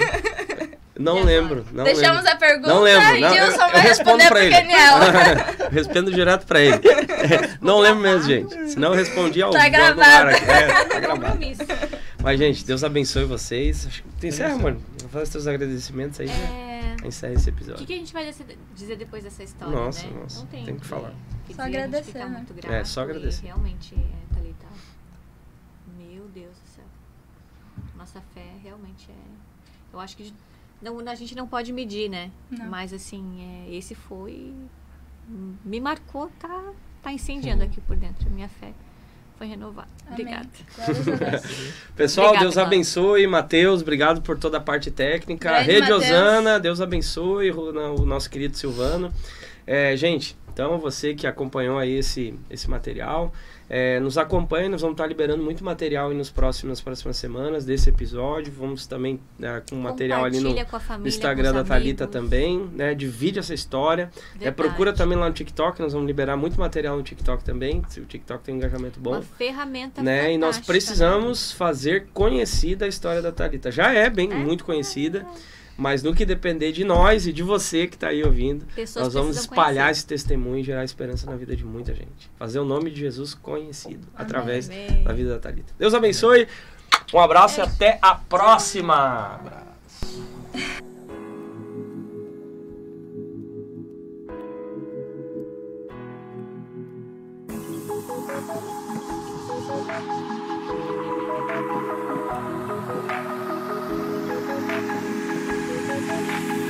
[SPEAKER 1] Não lembro.
[SPEAKER 3] Deixamos
[SPEAKER 1] lembro.
[SPEAKER 3] a pergunta
[SPEAKER 1] Não lembro.
[SPEAKER 3] e
[SPEAKER 1] Não,
[SPEAKER 3] Dilson
[SPEAKER 1] eu
[SPEAKER 3] vai
[SPEAKER 1] respondo
[SPEAKER 3] responder
[SPEAKER 1] pra
[SPEAKER 3] pro
[SPEAKER 1] ele.
[SPEAKER 3] Keniel.
[SPEAKER 1] Respondo direto pra ele. Não lembro mesmo, gente. Senão eu respondi ao
[SPEAKER 3] Tá
[SPEAKER 1] vivo no
[SPEAKER 3] gravado.
[SPEAKER 1] ar aqui. Tá gravado.
[SPEAKER 2] Compromisso.
[SPEAKER 1] Mas, gente, Deus abençoe vocês. Acho que tu encerra, mano. Vou fazer os teus agradecimentos aí, né? Encerra esse
[SPEAKER 2] O
[SPEAKER 1] episódio.
[SPEAKER 2] que a gente vai dizer depois dessa história,
[SPEAKER 1] Nossa,
[SPEAKER 2] né?
[SPEAKER 1] nossa,
[SPEAKER 2] Não
[SPEAKER 1] tem que falar.
[SPEAKER 2] que
[SPEAKER 3] Só
[SPEAKER 2] dizer, a gente
[SPEAKER 3] agradecer,
[SPEAKER 2] fica
[SPEAKER 3] né?
[SPEAKER 2] muito grato.
[SPEAKER 1] É, só agradecer.
[SPEAKER 2] E realmente, Thalita, meu Deus do céu. Nossa fé realmente é... Eu acho que a gente não pode medir, né?
[SPEAKER 3] Não.
[SPEAKER 2] Mas, assim, esse foi... Me marcou, tá incendiando aqui por dentro. A minha fé foi renovada.
[SPEAKER 3] Amém.
[SPEAKER 2] Obrigada.
[SPEAKER 3] Glórias a Deus.
[SPEAKER 1] Pessoal,
[SPEAKER 2] Obrigada,
[SPEAKER 1] Deus
[SPEAKER 2] Cláudia.
[SPEAKER 1] abençoe. Matheus, obrigado por toda a parte técnica.
[SPEAKER 3] Grande
[SPEAKER 1] Rede
[SPEAKER 3] Matheus.
[SPEAKER 1] Osana, Deus abençoe o nosso querido Silvano. Gente, então você que acompanhou aí esse material, nos acompanhe, nós vamos estar liberando muito material aí nas próximas semanas desse episódio. Vamos também com material ali no
[SPEAKER 2] Compartilha com a família,
[SPEAKER 1] no Instagram
[SPEAKER 2] com
[SPEAKER 1] da
[SPEAKER 2] os
[SPEAKER 1] Thalita
[SPEAKER 2] amigos.
[SPEAKER 1] também, né? Divide essa história.
[SPEAKER 2] Verdade.
[SPEAKER 1] Procura também lá no TikTok, nós vamos liberar muito material no TikTok também. O TikTok tem um engajamento bom.
[SPEAKER 2] Uma ferramenta
[SPEAKER 1] Né? E nós
[SPEAKER 2] fantástica,
[SPEAKER 1] precisamos fazer conhecida a história da Thalita. Já é muito conhecida, mas no que depender de nós e de você que está aí ouvindo,
[SPEAKER 2] Pessoas
[SPEAKER 1] nós vamos
[SPEAKER 2] precisam
[SPEAKER 1] espalhar
[SPEAKER 2] conhecer.
[SPEAKER 1] esse testemunho e gerar esperança na vida de muita gente. Fazer o nome de Jesus conhecido através
[SPEAKER 2] Amém.
[SPEAKER 1] da vida da Thalita. Deus abençoe, um abraço e até a próxima!
[SPEAKER 3] Deus.